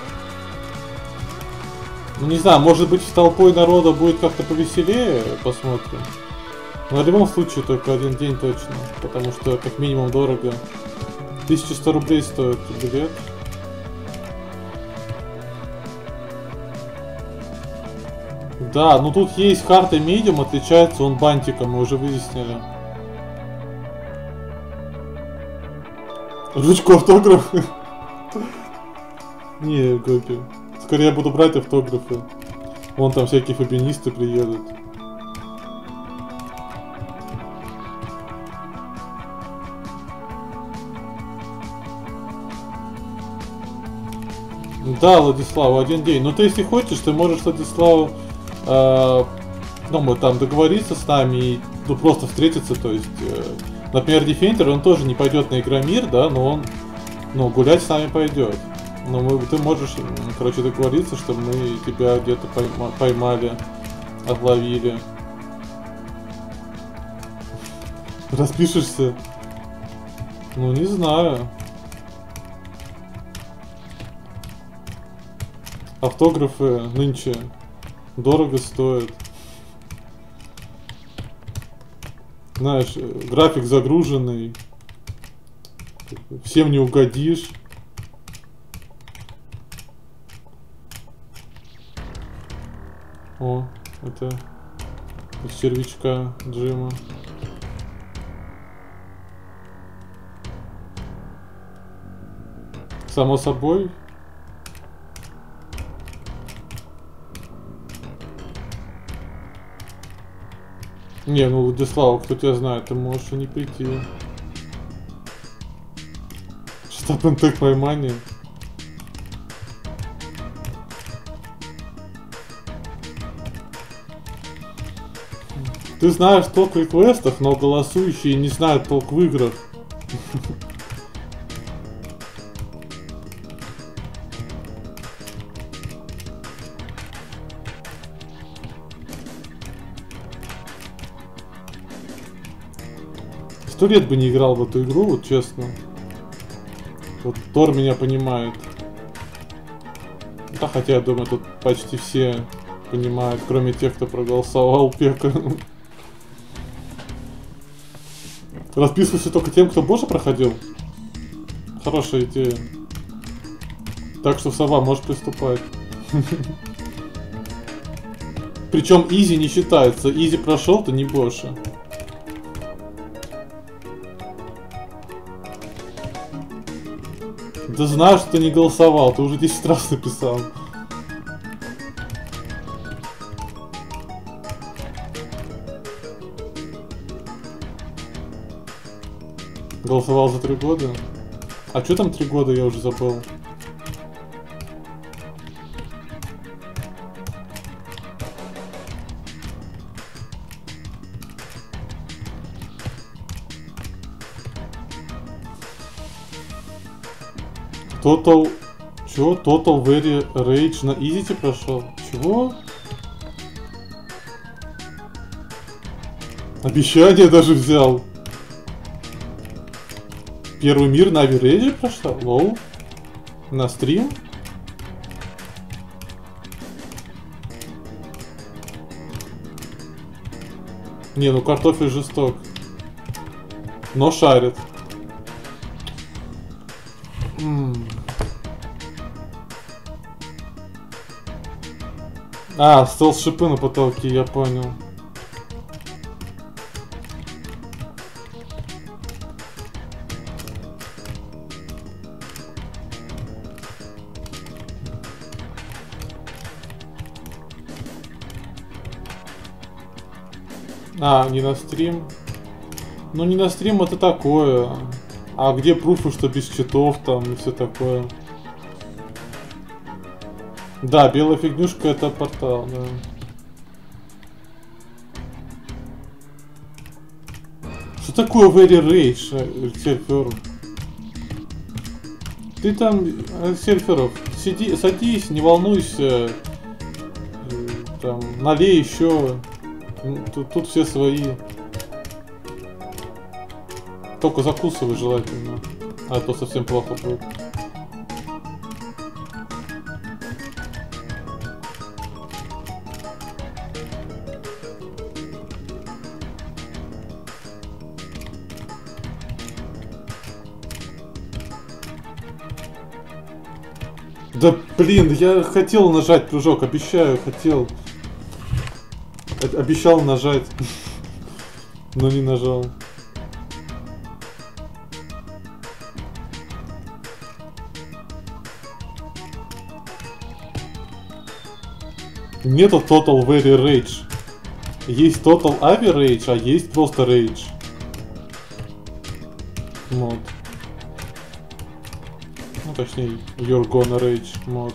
Ну не знаю, может быть с толпой народа будет как-то повеселее, посмотрим. Но в любом случае только один день точно, потому что как минимум дорого. 1100 рублей стоит билет. Да, ну тут есть карта медиум, отличается он бантиком, мы уже выяснили. Ручку автограф? Не, Гоги. Скорее я буду брать автографы. Вон там всякие фабинисты приедут. Да, Владислав, один день. Ну ты если хочешь, ты можешь, Владислав, ну мы там договориться с нами и ну, просто встретиться, то есть, например, Defender, он тоже не пойдет на Игромир, да, но он, ну, гулять с нами пойдет. Но ты можешь, короче, договориться, что мы тебя где-то поймали, отловили. Распишешься? Ну, не знаю. Автографы нынче дорого стоят. Знаешь, график загруженный. Всем не угодишь. О, это из червячка Джима. Само собой. Не, ну Владислав, кто тебя знает, ты можешь и не прийти. Штаб НТ поймание. Ты знаешь толк в реквестах, но голосующие не знают толк в играх. Сто лет бы не играл в эту игру, вот честно. Вот Тор меня понимает. Да, хотя я думаю, тут почти все понимают, кроме тех, кто проголосовал Пека. Расписывайся только тем, кто больше проходил. Хорошая идея. Так что, Сова, можешь приступать. Причем изи не считается. Изи прошел, то не больше. Да знаешь, что ты не голосовал, ты уже 10 раз написал. Голосовал за 3 года? А что там 3 года, я уже забыл. Total... Чё? Total Very Rage на Easy прошел? Чего? Обещание даже взял. Первый мир на Average прошел? Лоу. На стрим? Не, ну картофель жесток. Но шарит. А, стелс-шипы на потолке, я понял. А, не на стрим. Ну не на стрим это такое. А где пруфы, что без читов там и все такое? Да, белая фигнюшка это портал, да. Что такое Very Rage, серфер? Ты там, серферов, сиди, садись, не волнуйся. Там, налей еще. Тут все свои. Только закусывай желательно. А то совсем плохо будет. Да блин, я хотел нажать прыжок, обещаю, хотел. Обещал нажать, но не нажал. Нету Total Very Rage. Есть Total Average, а есть просто Rage. Вот. Ну, точнее, You're Gonna Rage мод.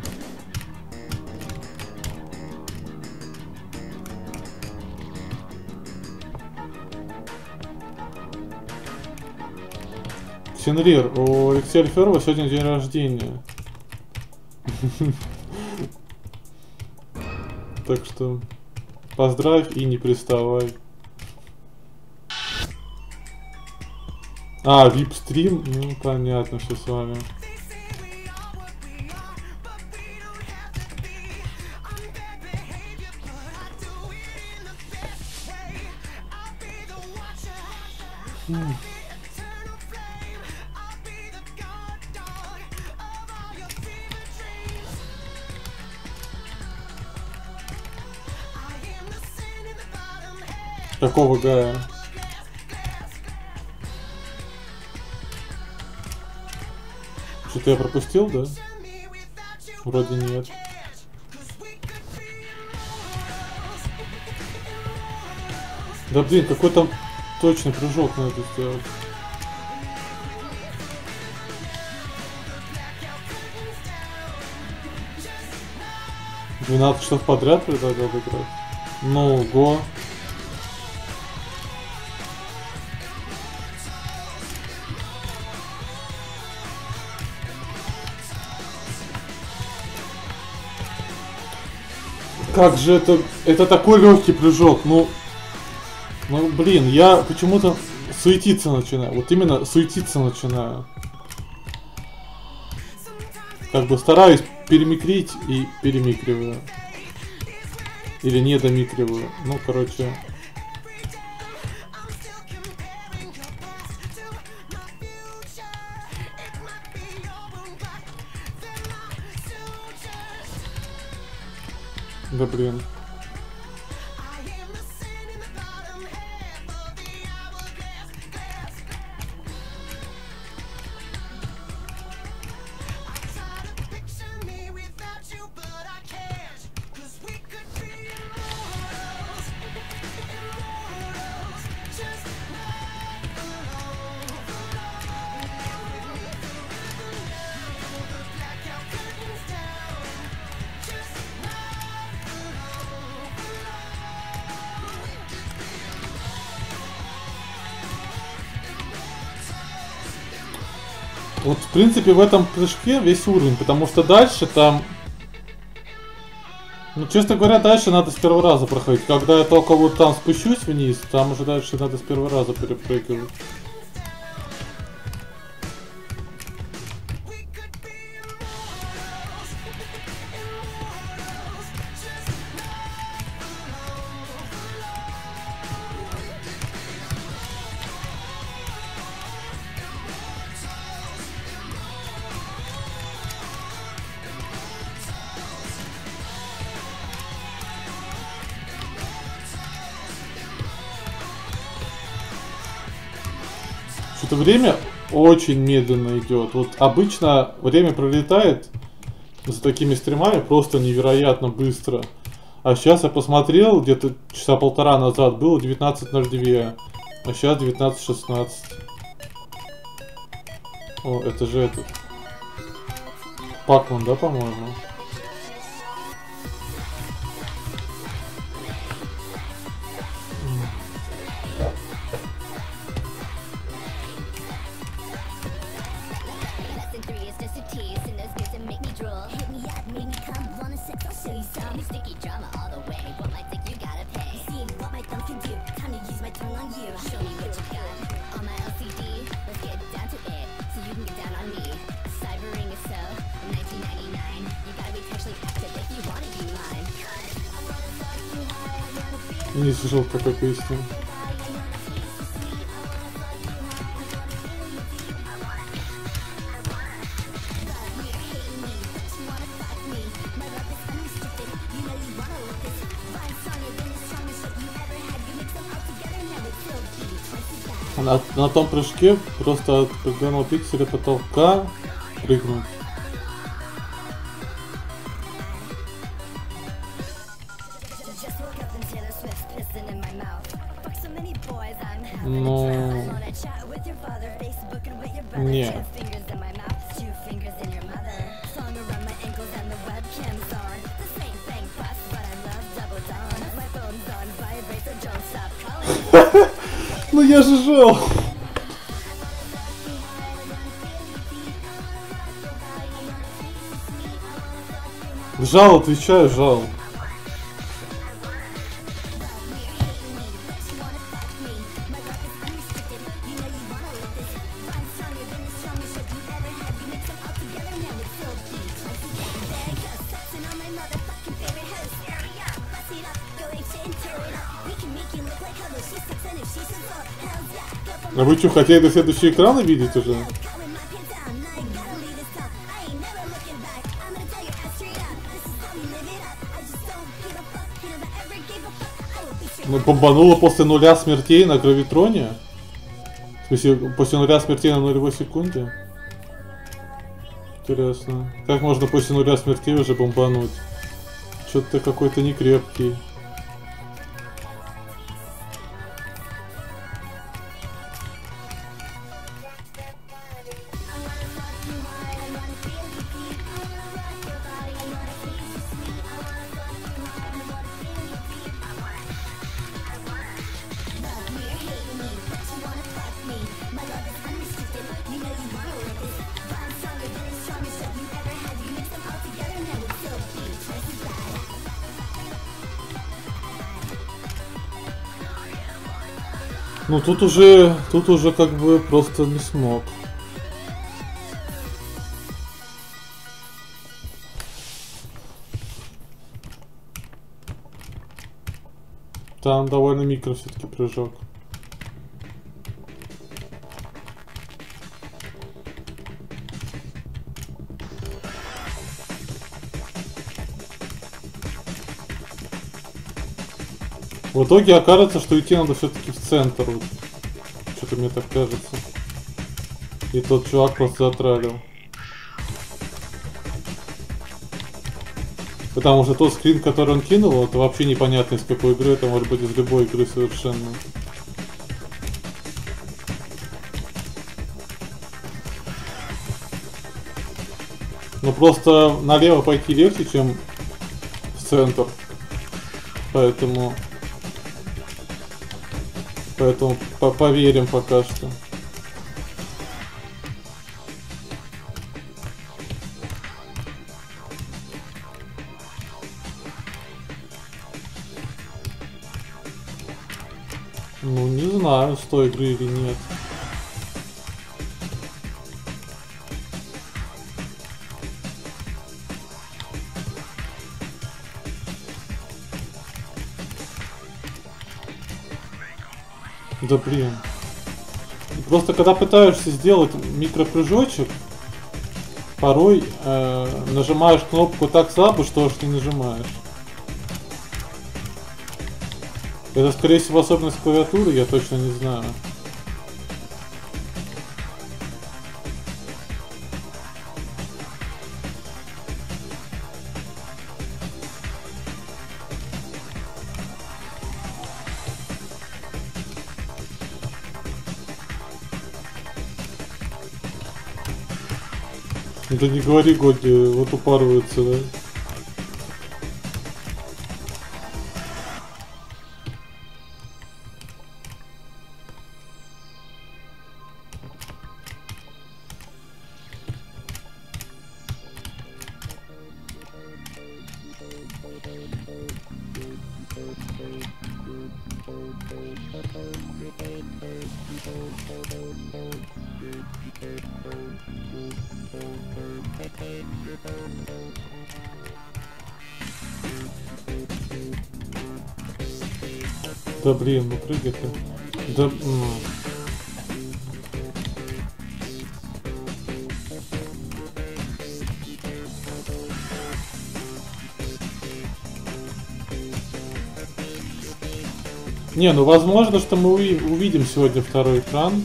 Синрир, у Алексея Альферова сегодня день рождения. Так что поздравь и не приставай. А, VIP-стрим? Ну, понятно, все с вами. Какого гая? Что-то я пропустил, да? Вроде нет. Да блин, какой там точный прыжок надо сделать. — 12 часов подряд предлагал играть? Ну, го. Как же это такой легкий прыжок, ну блин, я почему-то суетиться начинаю, вот именно суетиться начинаю. Как бы стараюсь перемикрить и перемикриваю. Или не домикриваю, ну короче. Да блин. Вот, в принципе, в этом прыжке весь уровень, потому что дальше там... Ну, честно говоря, дальше надо с первого раза проходить. Когда я только вот там спущусь вниз, там уже дальше надо с первого раза перепрыгивать. Что-то время очень медленно идет. Вот обычно время пролетает за такими стримами просто невероятно быстро. А сейчас я посмотрел, где-то часа полтора назад было 19:02, а сейчас 19:16. О, это же этот Пакман, да, по-моему? Не слышал, какой песни. На том прыжке просто от определенного пикселя потолка прыгнуть. Ну... Не. Ну я же жал. Жал, отвечаю, жал. А вы что, хотели следующий экран видеть уже? Ну, бомбануло после 0 смертей на гравитроне? В смысле, после 0 смертей на 0 секунде? Интересно. Как можно после 0 смертей уже бомбануть? Что-то какой-то некрепкий. Ну тут уже как бы просто не смог. Там довольно микро все-таки прыжок. В итоге окажется, что идти надо все-таки в центр. Вот. Что-то мне так кажется. И тот чувак просто затралил. Потому что тот скрин, который он кинул, это вообще непонятно из какой игры, это может быть из любой игры совершенно. Ну просто налево пойти легче, чем в центр. Поэтому поверим пока что. Ну не знаю, с той игры или нет. Да блин. Просто когда пытаешься сделать микропрыжочек, порой нажимаешь кнопку так слабо, что аж не нажимаешь. Это скорее всего особенность клавиатуры, я точно не знаю. Да не говори, Гоги, вот упарывается, да? Да блин, ну прыгай-то. Да... Не, ну возможно, что мы увидим сегодня второй экран.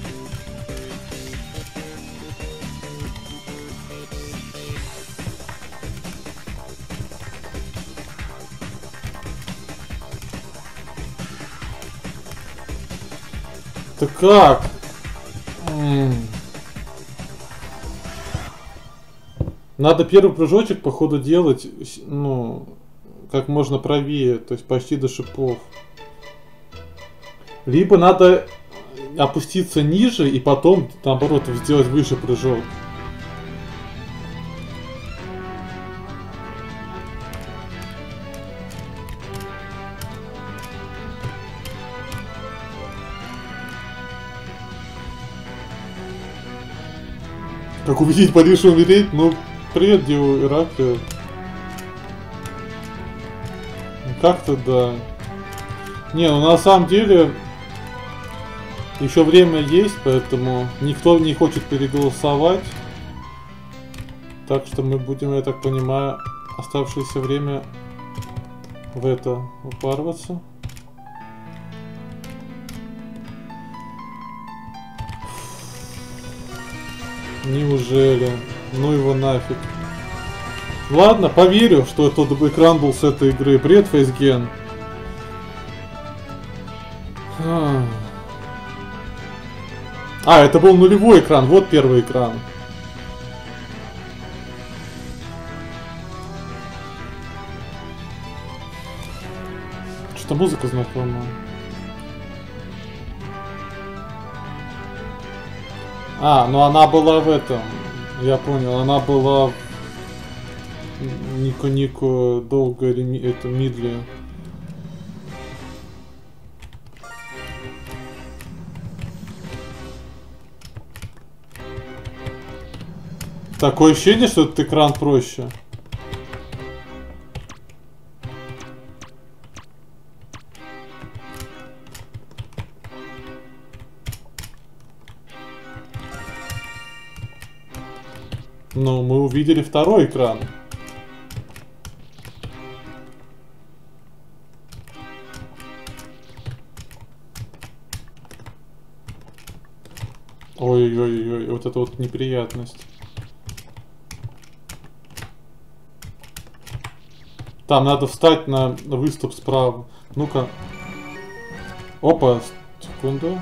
Да как? Надо первый прыжочек, походу, делать, ну, как можно правее, то есть почти до шипов. Либо надо опуститься ниже и потом, наоборот, сделать выше прыжок. Как увидеть Париж и умереть? Ну, привет, Дио Ираклия. Как-то да. Не, ну на самом деле еще время есть, поэтому никто не хочет переголосовать. Так что мы будем, я так понимаю, оставшееся время в это упарываться. Неужели? Ну его нафиг. Ладно, поверю, что тот экран был с этой игры. Привет, Фейсген. А, это был нулевой экран, вот первый экран. Что-то музыка знакомая. А, ну она была в этом. Я понял, она была Нико долго это мидли. Такое ощущение, что этот экран проще. Ну, мы увидели второй экран. вот эта вот неприятность. Там надо встать на выступ справа. Ну-ка. Опа, секунду.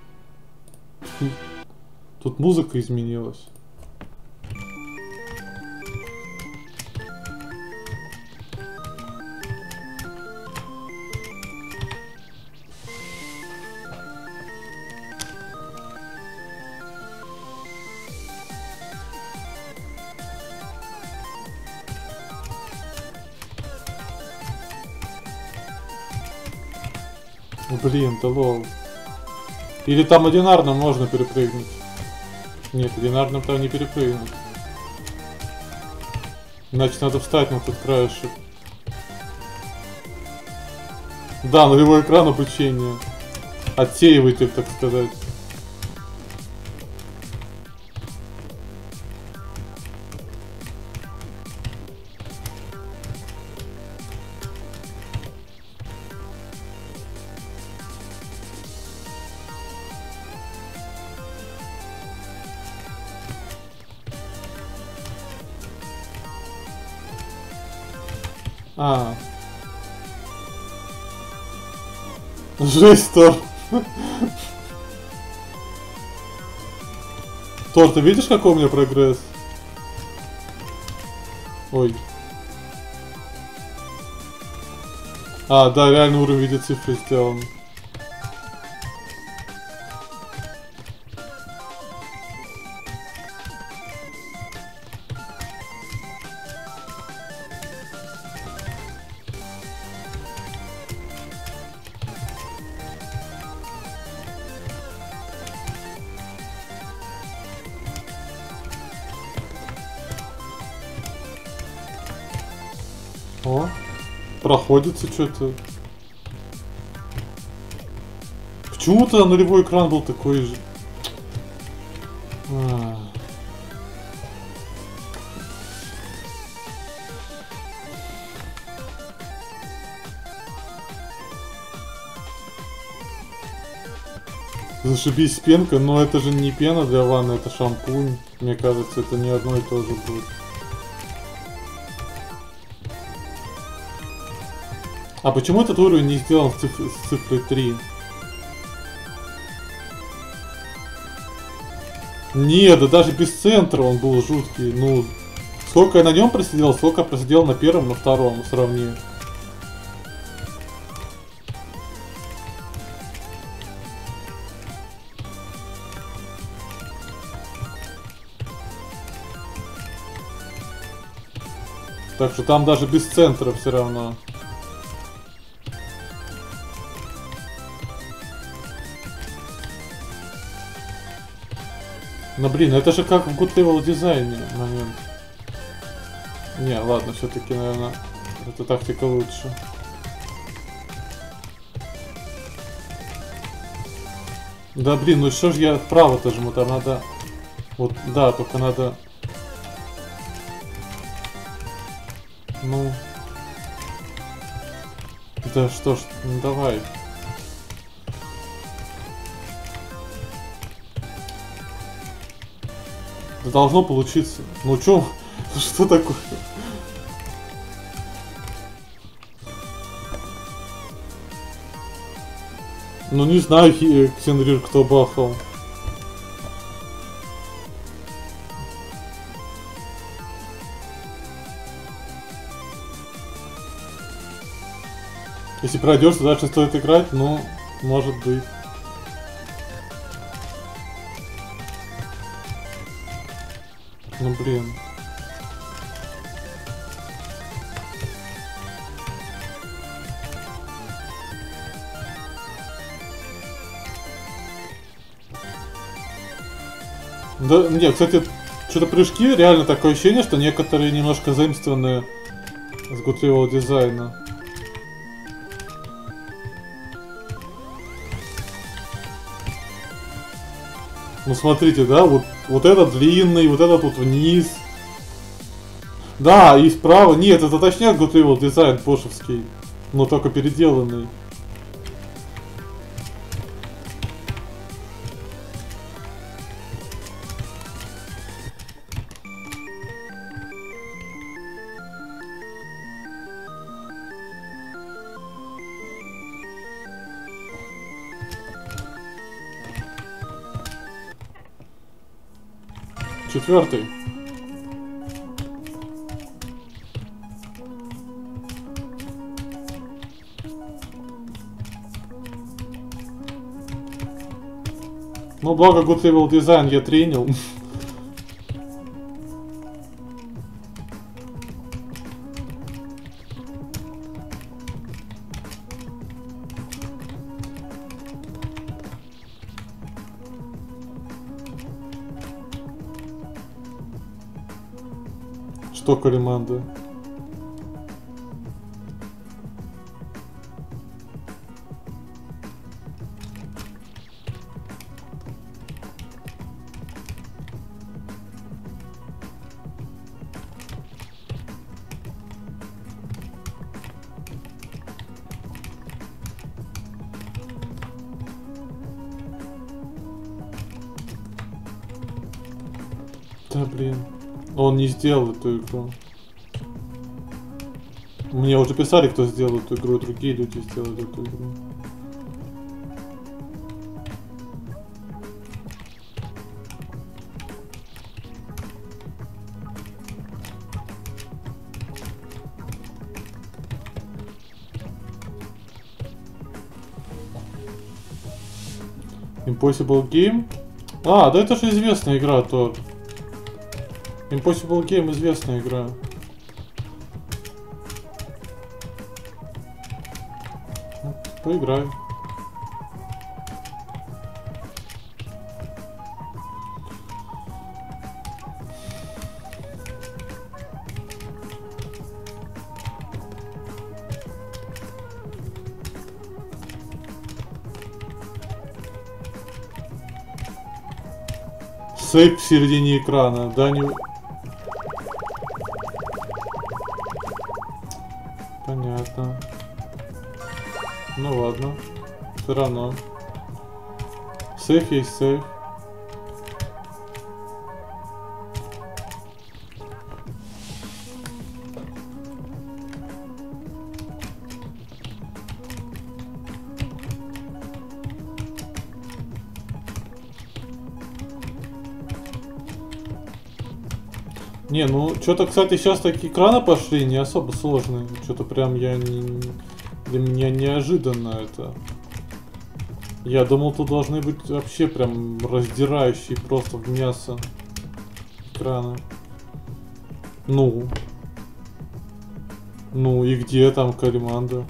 Тут музыка изменилась. Блин, да лол. Или там одинарно можно перепрыгнуть? Нет, одинарным там не перепрыгнуть. Значит, надо встать на тот краешек. Да, нулевой экран обучения. Отсеиватель, так сказать. А. Жесть, Тор. Тор, ты видишь, какой у меня прогресс? Ой. А, да, реально уровень в виде цифры сделан. О, проходится что-то. Почему-то нулевой экран был такой же. Зашибись пенка, но это же не пена для ванны, это шампунь. Мне кажется, это не одно и то же будет. А почему этот уровень не сделан с цифрой 3? Нет, да даже без центра он был жуткий. Ну, сколько я на нем просидел, сколько я просидел на первом, на втором сравни. Так что там даже без центра все равно. Но блин, это же как в Good Level дизайне момент. Не, ладно, все-таки, наверное, эта тактика лучше. Да блин, ну что ж я вправо-то жму, там надо... Вот, да, только надо... Ну... Да что ж, ну давай. Да должно получиться. Ну чё? Что такое? Ну не знаю, Ксенрир кто бахал. Если пройдешь, то дальше стоит играть, ну, может быть. Ну блин. Да, нет, кстати, что-то прыжки, реально такое ощущение, что некоторые немножко заимствованные с Good Level дизайна. Ну смотрите, да, вот этот длинный, вот этот вот вниз. Да, и справа. Нет, это точняк Good Level дизайн бошевский, но только переделанный. 4-й. Ну, благо Good Level Design я тренил. Что Калиманда? Да блин. Он не сделал эту игру. Мне уже писали, кто сделал эту игру, другие люди сделали эту игру. Impossible Game? А, да это же известная игра, Тор. Impossible Game известная игра. Ну, поиграй. Сейф в середине экрана, да, не... Понятно. Ну ладно. Все равно. Сейф есть сейф. Не, ну что-то, кстати, сейчас такие экраны пошли не особо сложные. Что-то прям я не... Для меня неожиданно это. Я думал, тут должны быть вообще прям раздирающие просто в мясо экраны. Ну. Ну и где там Калиманда?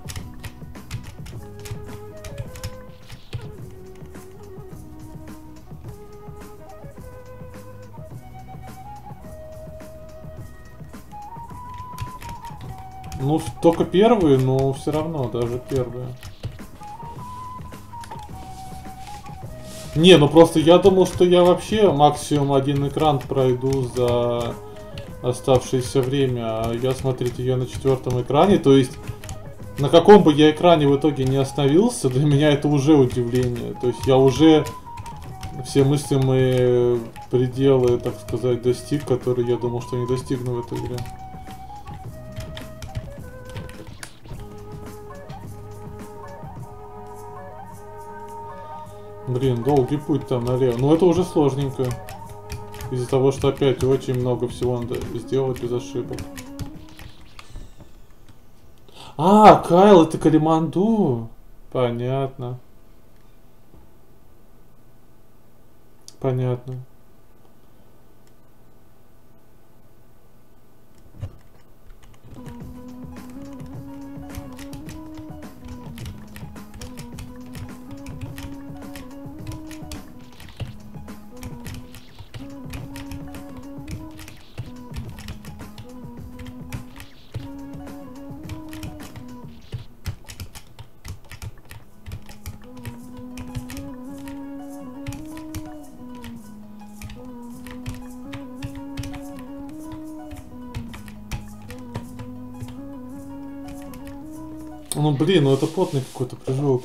Ну, только первые, но все равно, даже первые. Не, ну просто я думал, что я вообще максимум один экран пройду за оставшееся время. А я, смотрите, я на 4-м экране. То есть, на каком бы я экране в итоге не остановился, для меня это уже удивление. То есть, я уже все мыслимые пределы, так сказать, достиг, которые я думал, что не достигну в этой игре. Блин, долгий путь там налево. Ну это уже сложненько. Из-за того, что опять очень много всего надо сделать без ошибок. А, Кайл, это Калиманду. Понятно. Понятно. Ну блин, ну это плотный какой-то прыжок.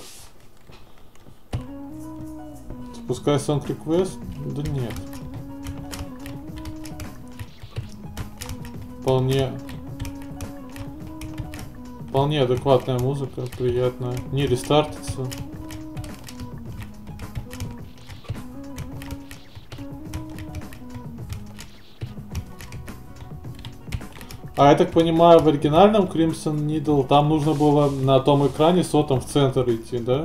Запускай Song Request? Да нет. Вполне адекватная музыка, приятная. Не рестартится. А я так понимаю, в оригинальном Crimson Needle там нужно было на том экране сотом в центр идти, да?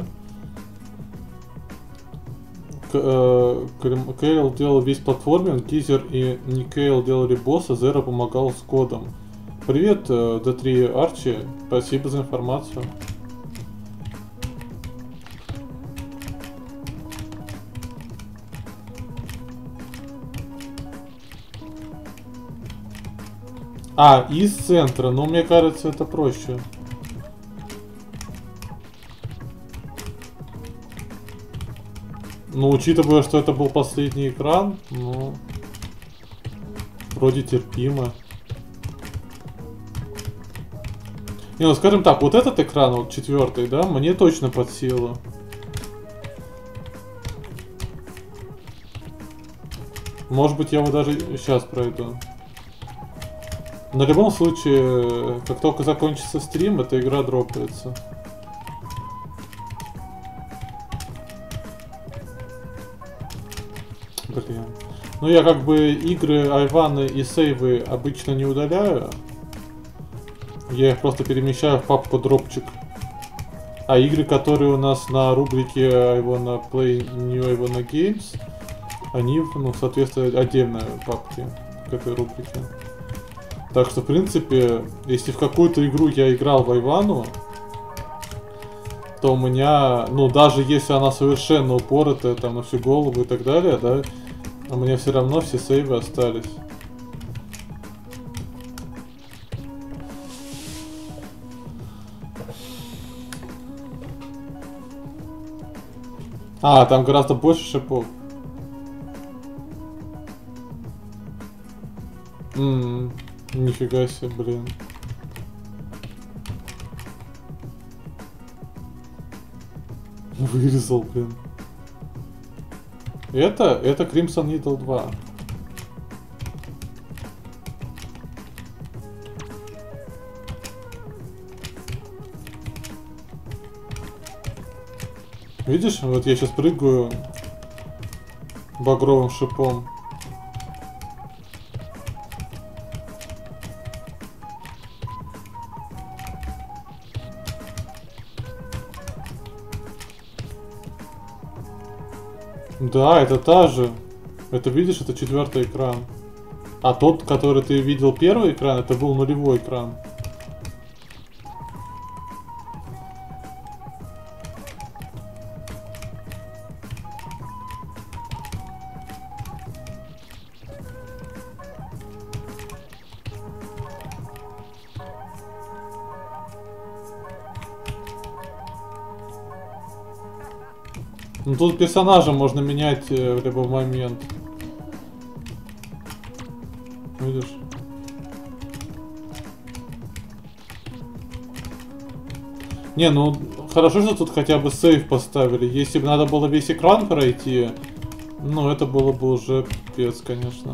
Кейл делал весь платформинг, Гизер и Никейл делали босса, Зеро помогал с кодом. Привет, D3 Арчи, спасибо за информацию. А, из центра, но мне кажется, это проще. Ну, учитывая, что это был последний экран, ну, вроде терпимо. Не, ну скажем так, вот этот экран, вот 4-й, да, мне точно под силу. Может быть, я его даже сейчас пройду. На любом случае, как только закончится стрим, эта игра дропается. Блин. Ну я как бы игры, айваны и сейвы обычно не удаляю. Я их просто перемещаю в папку дропчик. А игры, которые у нас на рубрике Айвана Play New Айвана Games, они, ну, соответственно, отдельные папки к этой рубрике. Так что, в принципе, если в какую-то игру я играл в Айвану, то у меня, ну, даже если она совершенно упоротая, там, на всю голову и так далее, да, у меня все равно все сейвы остались. А, там гораздо больше шипов. Нифига себе, блин. Вырезал, блин. Это Crimson Needle 2. Видишь, вот я сейчас прыгаю багровым шипом. Да, это та же. Это, видишь, это 4-й экран. А тот, который ты видел первый экран, это был нулевой экран. Ну тут персонажа можно менять в любой момент. Видишь? Не, ну хорошо, что тут хотя бы сейв поставили. Если бы надо было весь экран пройти, ну это было бы уже пипец, конечно.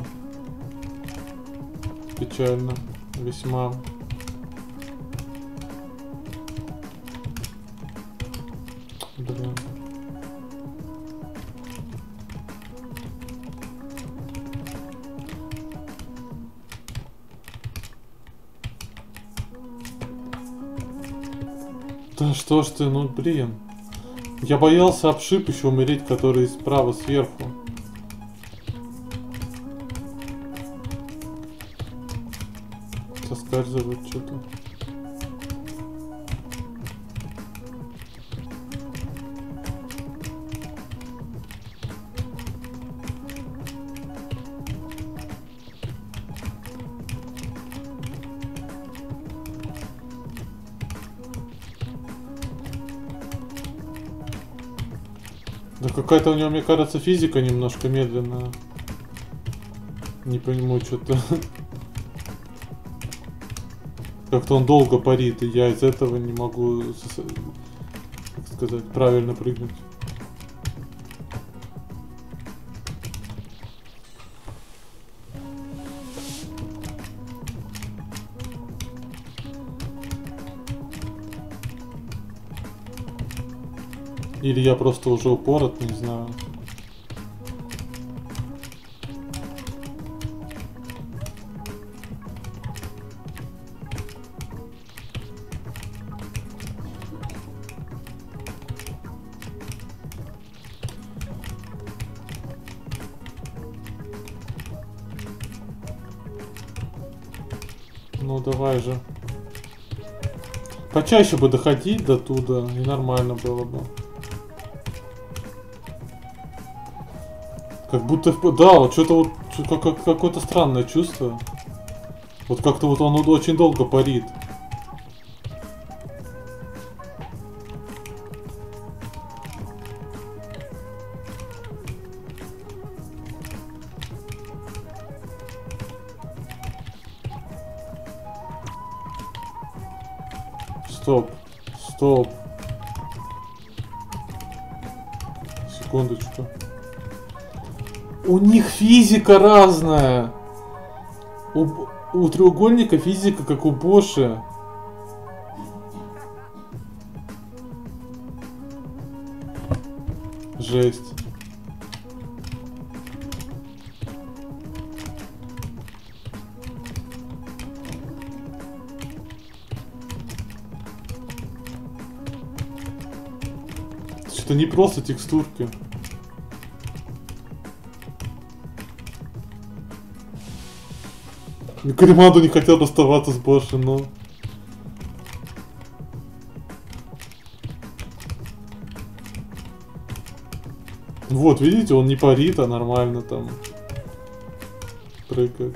Печально. Весьма. Блин. Да что ж ты, ну блин. Я боялся об шип еще умереть, который справа сверху. Соскальзывает что-то. Да какая-то у него, мне кажется, физика немножко медленная. Не понимаю, что-то. Как-то он долго парит, и я из этого не могу, как сказать, правильно прыгнуть. Или я просто уже упорот, не знаю. Ну давай же. Почаще бы доходить до туда, и нормально было бы. Как будто... Да, вот что-то вот... Какое-то странное чувство. Вот как-то вот он очень долго парит. Стоп. Стоп. Секундочку. У них физика разная. У треугольника физика как у Боши. Жесть. Это не просто текстурки. Каримаду не хотел расставаться с Боши, но... Вот, видите, он не парит, а нормально там прыгает.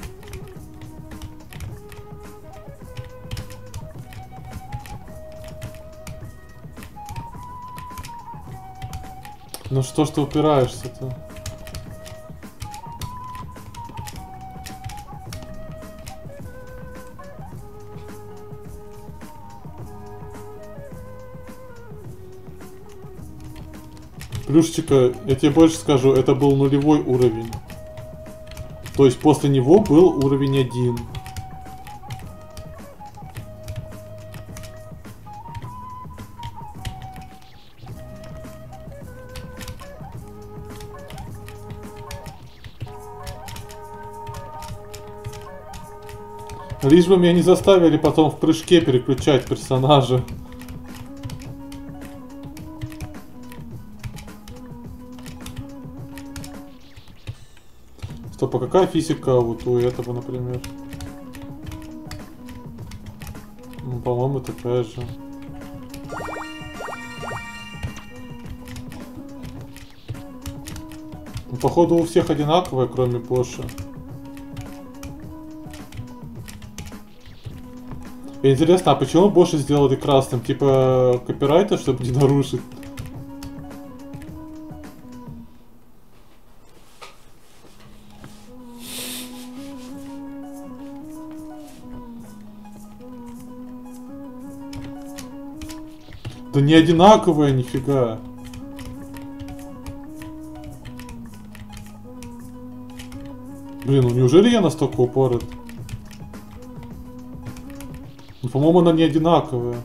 Ну что ж ты упираешься-то? Плюшечка, я тебе больше скажу, это был нулевой уровень. То есть после него был уровень 1. Лишь бы меня не заставили потом в прыжке переключать персонажа. Стоп, а какая физика вот у этого, например? Ну, по-моему, такая же. Ну, походу у всех одинаковая, кроме Боши. Интересно, а почему Боши сделали красным? Типа копирайта, чтобы не нарушить? Да не одинаковые, нифига. Блин, ну неужели я настолько упорот? Ну, по-моему, она не одинаковая.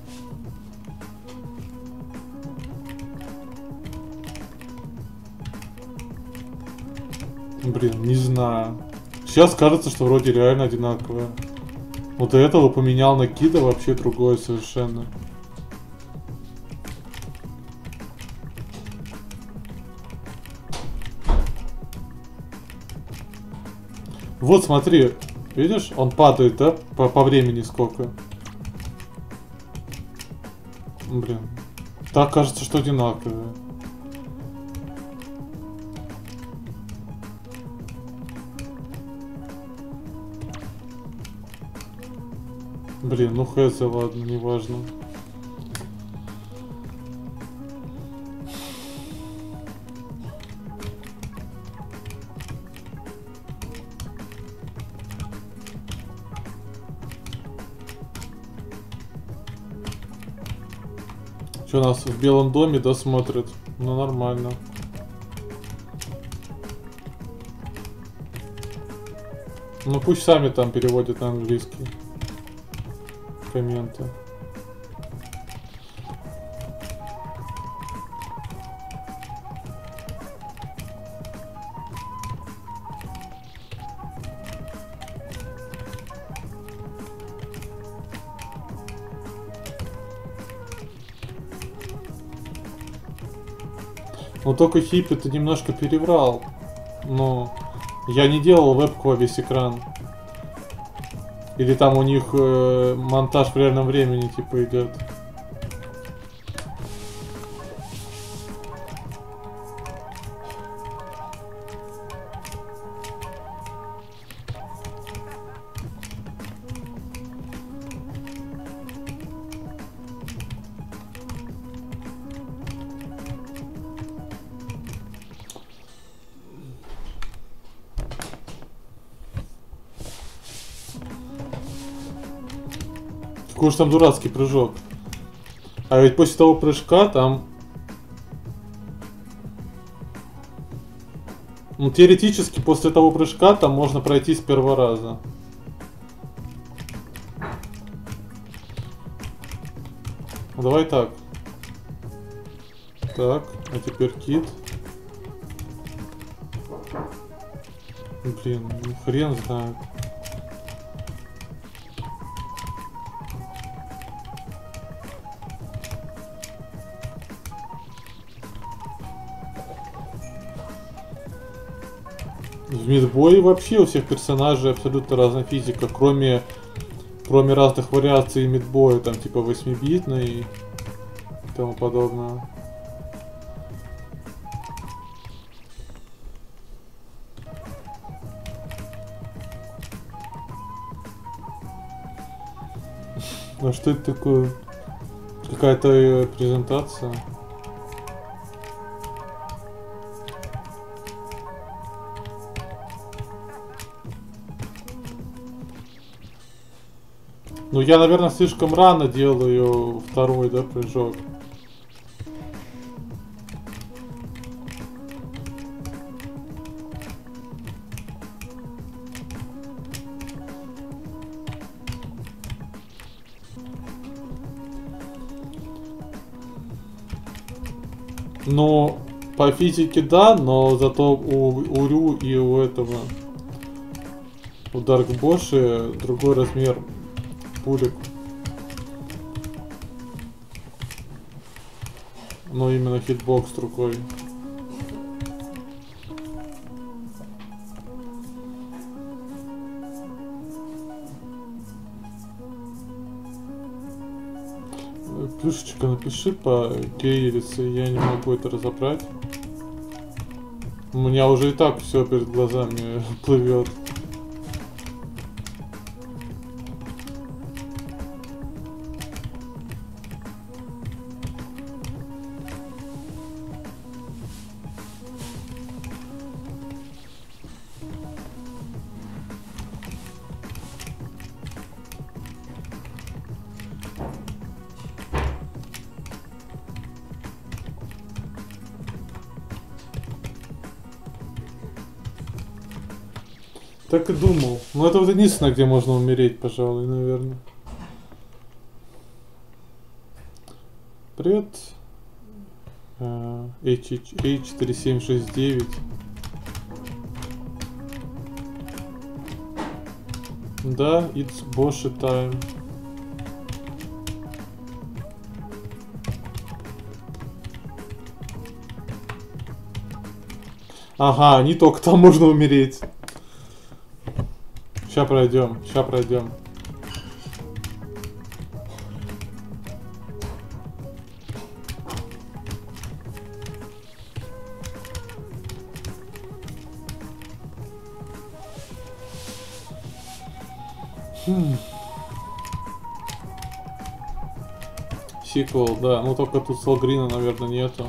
Блин, не знаю. Сейчас кажется, что вроде реально одинаковая. Вот до этого поменял на Кида вообще другое совершенно. Вот смотри, видишь, он падает, да, по времени сколько. Блин, так кажется, что одинаковые. Блин, ну хз, ладно, неважно. Что нас в Белом доме досмотрят? Ну нормально. Ну пусть сами там переводят на английский комменты. Ну только Хиппи ты немножко переврал. Но я не делал вебку во весь экран. Или там у них монтаж в реальном времени типа идет. Какой же там дурацкий прыжок. А ведь после того прыжка там... Ну, теоретически, после того прыжка там можно пройти с первого раза. Ну, давай так. Так, а теперь кит. Блин, ну хрен знает. В Мидбое вообще у всех персонажей абсолютно разная физика, кроме разных вариаций Мидбоя, там типа 8-битной и тому подобное. А что это такое? Какая-то презентация? Ну, я, наверное, слишком рано делаю второй, да, прыжок. Ну, по физике да, но зато у Рю и у этого, у Дарк Боши другой размер пулек. Но именно хитбокс другой. Плюшечка напиши по кириллице, я не могу это разобрать. У меня уже и так все перед глазами плывет. Так и думал. Ну это вот единственное, где можно умереть, пожалуй, наверное. Привет. H4769. Да, it's Bosch time. Ага, не только там можно умереть. Ща пройдем, ща пройдем. Сиквел, да, ну только тут Салгрина, наверное, нету.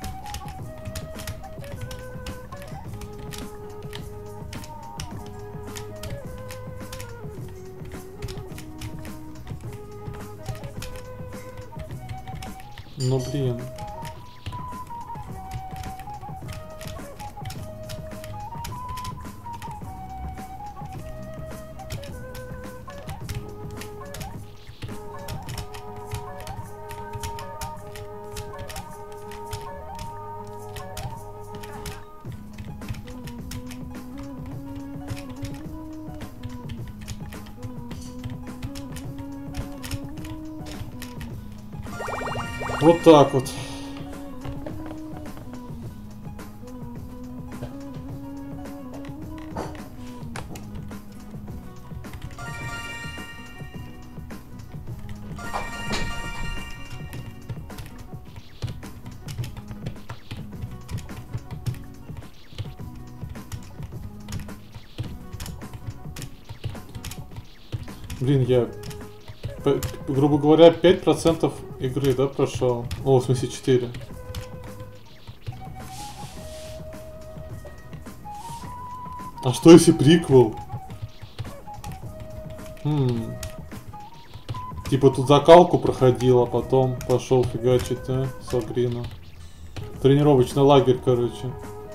Ну блин. Вот так вот. Блин, я, грубо говоря, 5% игры, да, прошел? О, в смысле 4. А что если приквел? Типа тут закалку проходил, а потом пошел фигачить, да, Сагрина. Тренировочный лагерь, короче.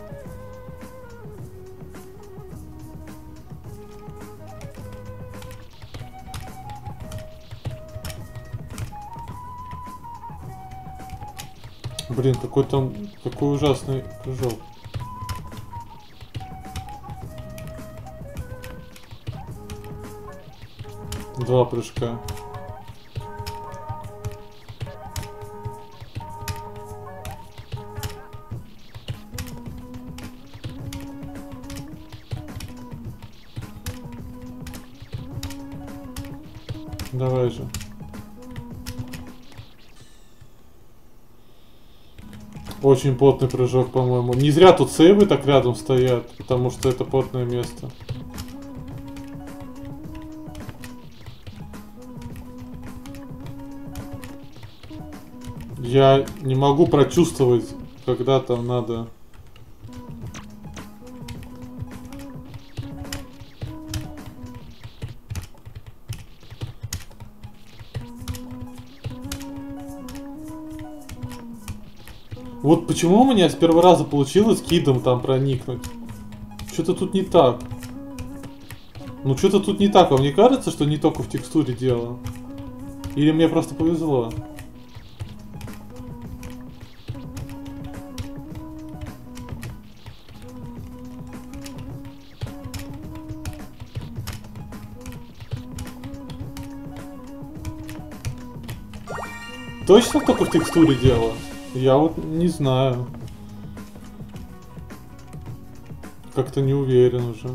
Блин, какой ужасный прыжок. Два прыжка. Давай же. Очень плотный прыжок, по-моему. Не зря тут сейвы так рядом стоят, потому что это плотное место. Я не могу прочувствовать, когда там надо. Вот почему у меня с первого раза получилось кидом там проникнуть? Что-то тут не так. Ну что-то тут не так. Вам не кажется, что не только в текстуре дело? Или мне просто повезло? Точно только в текстуре дело? Я вот не знаю. Как-то не уверен уже.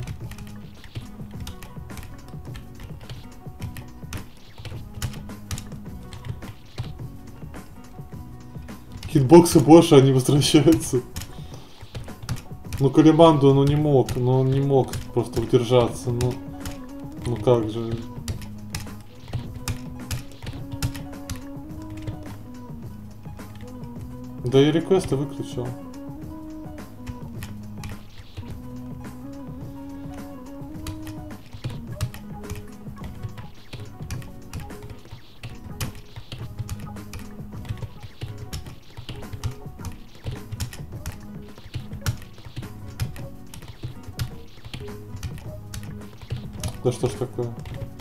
Хитбоксы больше, они возвращаются. Ну Калиманду, ну не мог, но он не мог просто удержаться, ну как же. Да я реквесты выключил. Да что ж такое?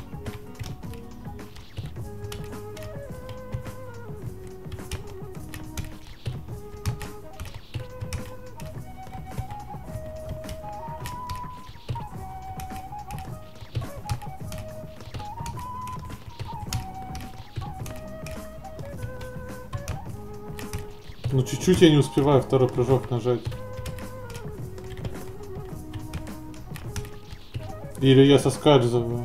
Ну чуть-чуть я не успеваю второй прыжок нажать. Или я соскальзываю.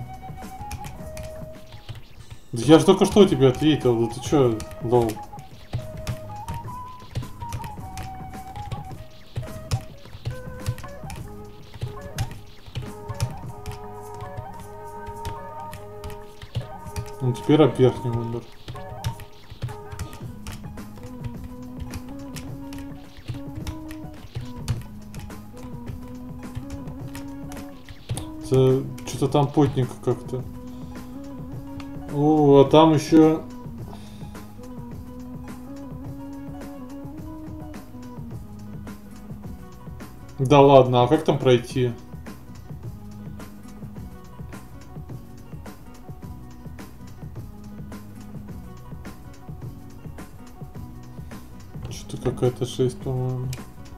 Да я же только что тебе ответил, да ты чё, лол? Ну теперь опять не умер. Что-то там потненько как-то. О, а там еще. Да ладно, а как там пройти? Что-то какая-то жесть, по-моему.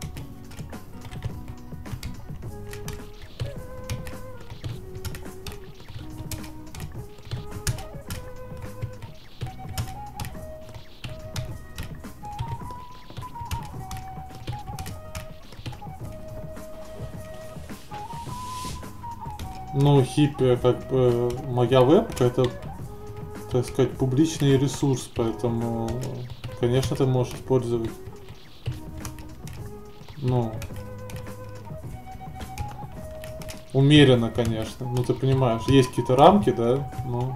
Ну, хиппи, как бы, моя вебка, это, так сказать, публичный ресурс, поэтому, конечно, ты можешь использовать. Ну. умеренно, конечно. Ну, ты понимаешь, есть какие-то рамки, да? Ну...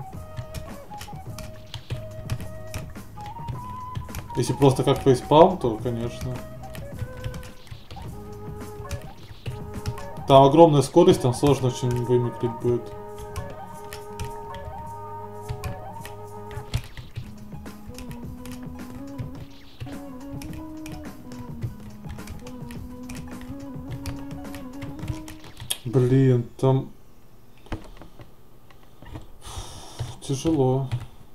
Если просто как фейспалм, то, конечно. Там огромная скорость, там сложно очень вымеклить будет. Блин, там... Тяжело.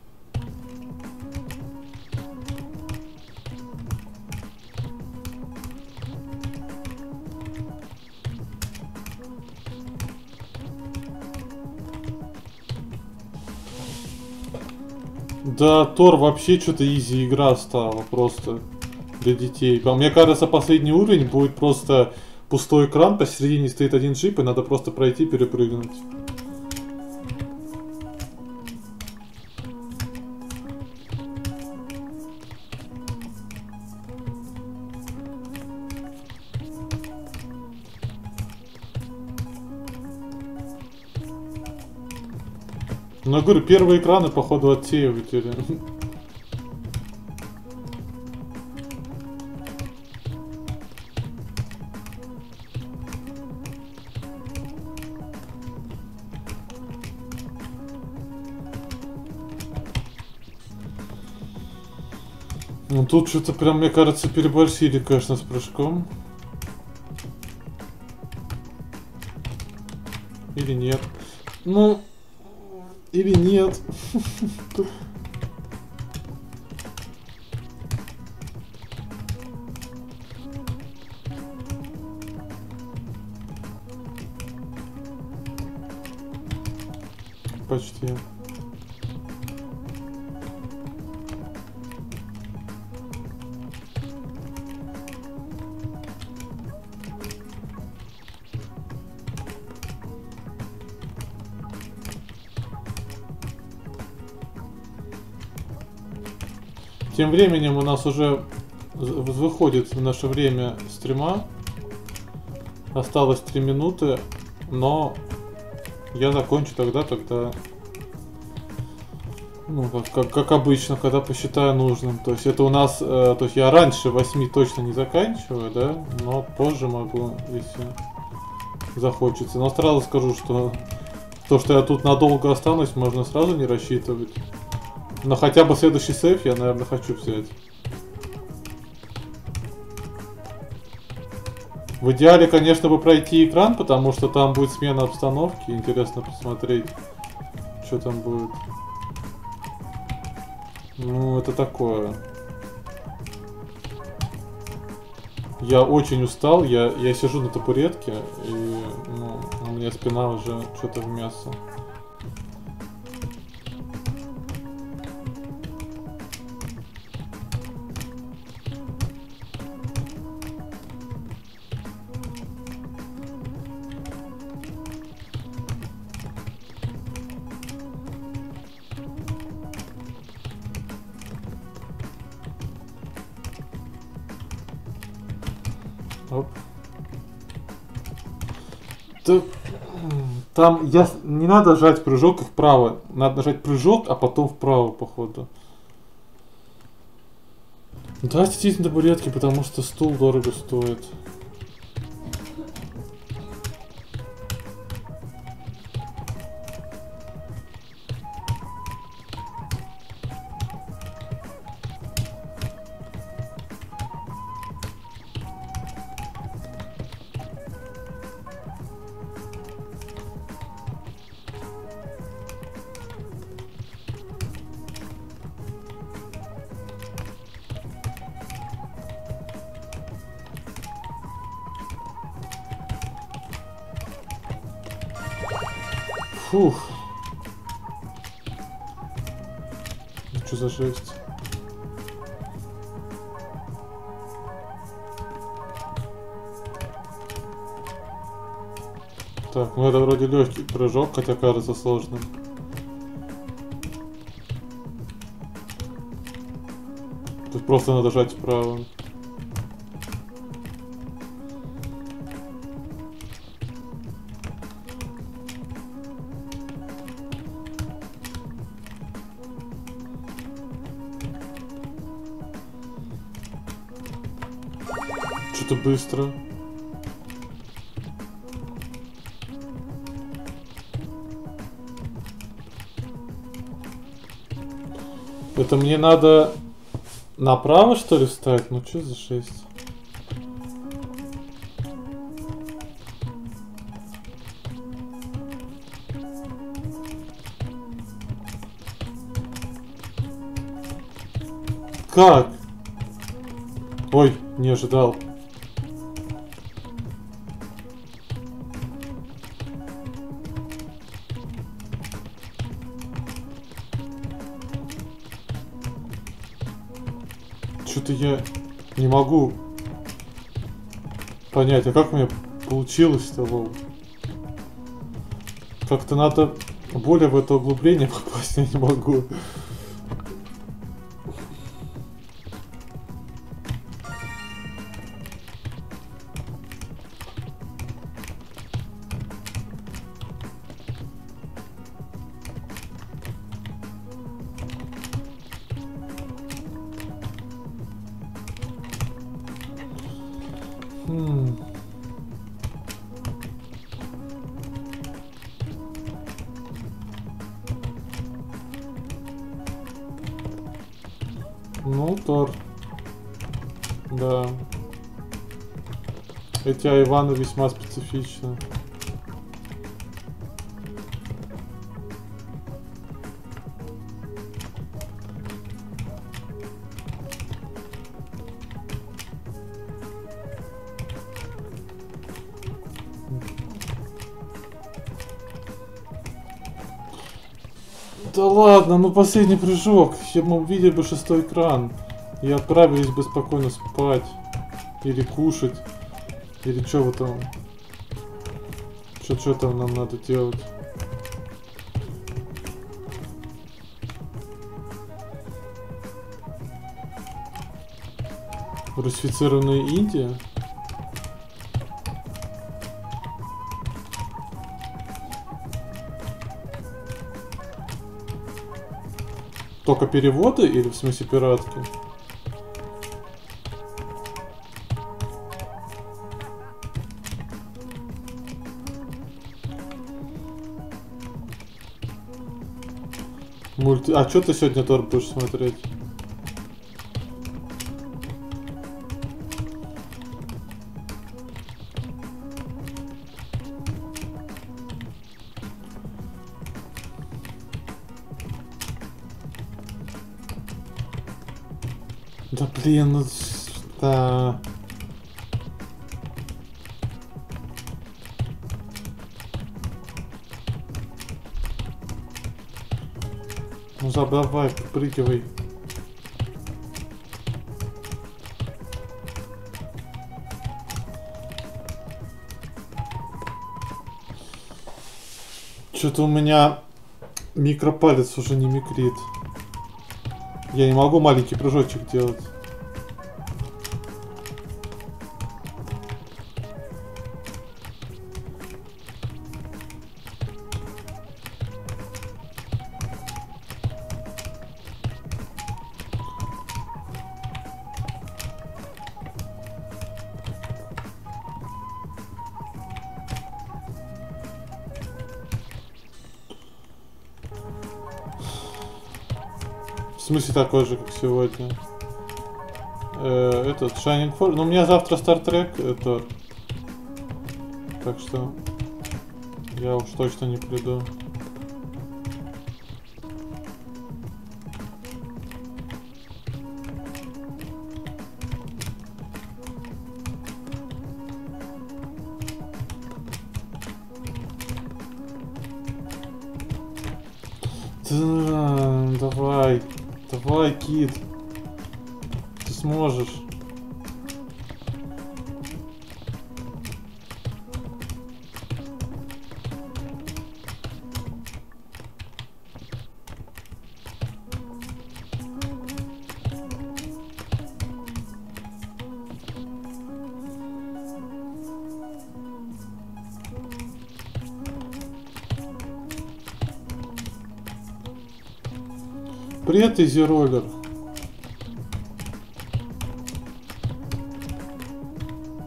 Да, Тор вообще что-то изи игра стала просто для детей. Мне кажется, последний уровень будет просто пустой экран, посередине стоит один джип, и надо просто пройти, перепрыгнуть. Ну, я говорю, первые экраны, походу, отсеиватели. Ну, тут что-то прям, мне кажется, переборщили, конечно, с прыжком. Или нет. Ну... Или нет. Почти. Тем временем у нас уже выходит наше время стрима. Осталось 3 минуты, но я закончу тогда, ну, как обычно, когда посчитаю нужным. То есть это у нас, то есть я раньше 8 точно не заканчиваю, да, но позже могу, если захочется. Но сразу скажу, что то, что я тут надолго останусь, можно сразу не рассчитывать. Но хотя бы следующий сейф я, наверное, хочу взять. В идеале, конечно, бы пройти экран, потому что там будет смена обстановки. Интересно посмотреть, что там будет. Ну, это такое. Я очень устал, я сижу на табуретке, и ну, у меня спина уже что-то в мясо. Оп. Там не надо жать прыжок вправо, надо нажать прыжок, а потом вправо, походу. Давайте сидеть на табуретке, потому что стул дорого стоит. Фух. Что за жесть? Так, ну это вроде легкий прыжок, хотя кажется сложным. Тут просто надо жать вправо. Что-то быстро. Это мне надо направо, что ли, встать? Ну что за жесть? Как? Ой, не ожидал. Что-то я не могу понять, а как у меня получилось-то, лол? Как-то надо более в это углубление попасть, я не могу. Ну, Тор. Да. Эти Айваны весьма специфичны. Да ладно, ну последний прыжок. Мы увидели бы 6-й экран. И отправились бы спокойно спать. Или кушать. Или что вы там. Что там нам надо делать? Русифицированная Индия? Только переводы или в смысле пиратки? А что ты сегодня, Тор, будешь смотреть? Да блин, ну да. Ну давай, прыгивай. Что-то у меня микропалец уже не микрит. Я не могу маленький прыжочек делать. В смысле такой же, как сегодня? Этот Shining Force. Ну, у меня завтра Star Trek, это. Так что я уж точно не приду. Да, давай. Давай, Кит. Ты сможешь. Привет, Изи Роллер.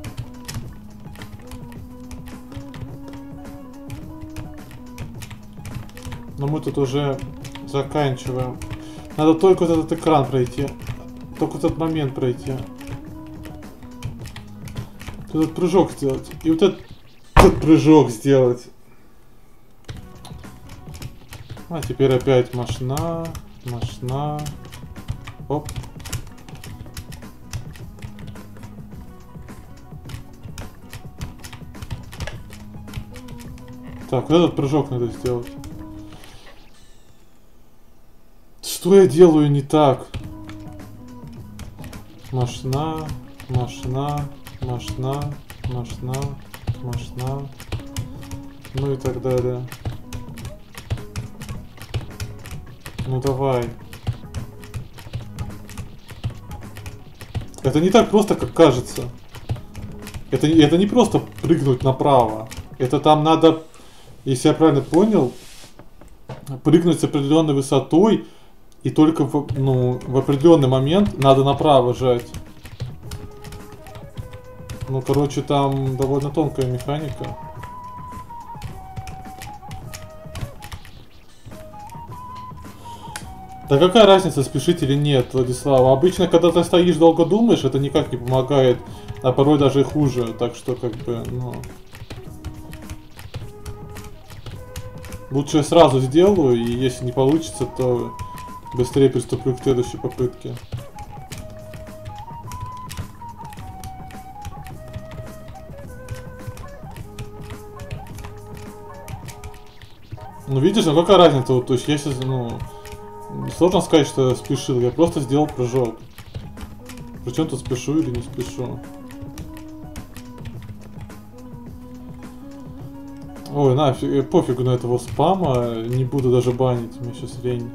мы тут уже заканчиваем. Надо только вот этот экран пройти. Только этот момент пройти. Этот прыжок сделать. И вот этот прыжок сделать. А теперь опять машина. Оп. Так, вот этот прыжок надо сделать. Что я делаю не так? Машина. Ну и так далее. Ну давай. Это не так просто, как кажется. Это не просто прыгнуть направо. Это там надо, если я правильно понял, прыгнуть с определенной высотой, и только в определенный момент надо направо жать. Ну, короче, там довольно тонкая механика. Да какая разница, спешить или нет, Владислав? Обычно, когда ты стоишь, долго думаешь, это никак не помогает, а порой даже и хуже. Так что, как бы, ну... Лучше я сразу сделаю, и если не получится, то быстрее приступлю к следующей попытке. Ну, видишь, ну какая разница? Вот, то есть, если, ну... Сложно сказать, что я спешил, я просто сделал прыжок. Причем тут спешу или не спешу. Ой, нафиг, пофигу на этого спама, не буду даже банить, мне сейчас лень.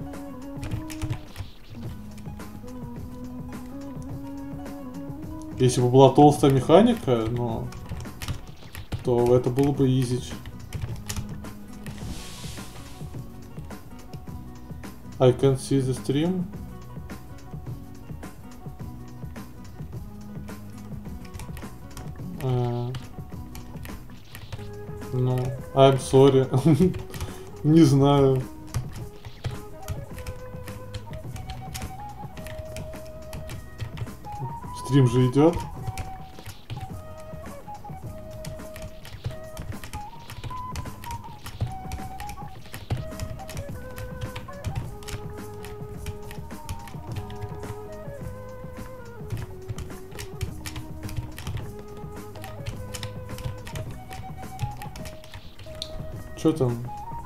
Если бы была толстая механика, ну, то это было бы изич. I can see the stream. Ну, I'm sorry. Не знаю. Стрим же идет. Что там?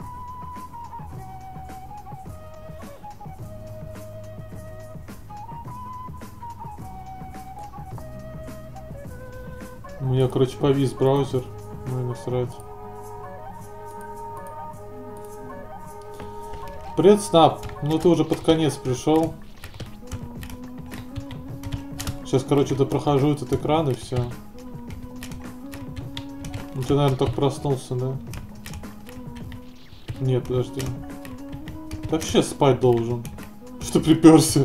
У меня, короче, повис браузер. Ну и насрать. Привет, Снап. Ну ты уже под конец пришел. Сейчас, короче, допрохожу этот экран и все. Ну ты, наверное, только проснулся, да? Нет, подожди. Ты вообще спать должен. Что приперся?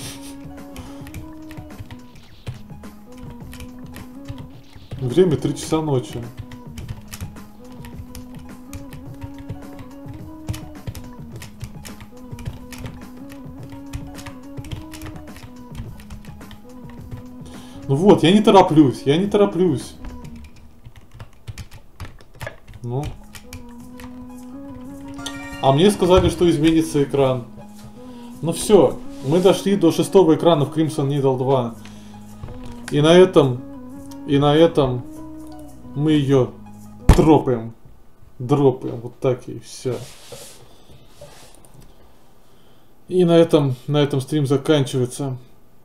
Время 3 часа ночи. Ну вот, я не тороплюсь. Ну. А мне сказали, что изменится экран. Ну все, мы дошли до 6-го экрана в Crimson Needle 2. И на этом мы ее дропаем. Вот так и все. И на этом стрим заканчивается.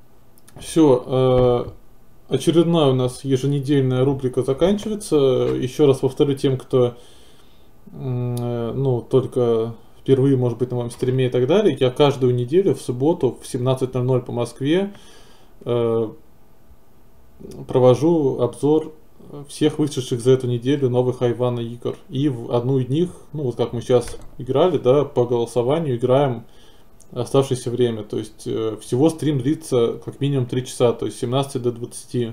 Все, очередная у нас еженедельная рубрика заканчивается. Еще раз повторю тем, кто ну, только впервые, может быть, на моем стриме и так далее. Я каждую неделю в субботу в 17:00 по Москве провожу обзор всех вышедших за эту неделю новых Айвана игр. И в одну из них, ну вот как мы сейчас играли, да, по голосованию играем оставшееся время. То есть всего стрим длится как минимум 3 часа, то есть 17 до 20.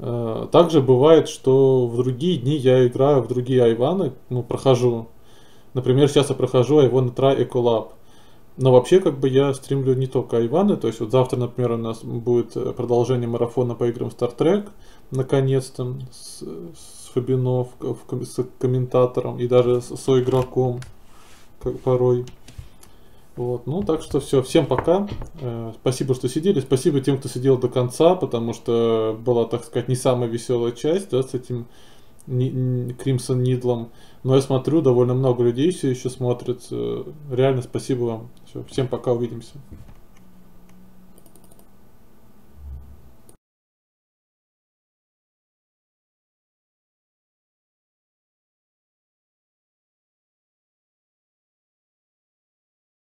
Также бывает, что в другие дни я играю в другие Айваны, ну, прохожу. Например, сейчас я прохожу Айвана Try Eco Lab. Но вообще, как бы, я стримлю не только Айваны, то есть вот завтра, например, у нас будет продолжение марафона по играм Star Trek, наконец-то, с Фабино, с комментатором и даже с игроком, как порой. Вот, ну так что все, всем пока, спасибо, что сидели, спасибо тем, кто сидел до конца, потому что была, так сказать, не самая веселая часть, да, с этим Кримсон Нидлом, но я смотрю, довольно много людей все еще смотрят, реально спасибо вам, все, всем пока, увидимся.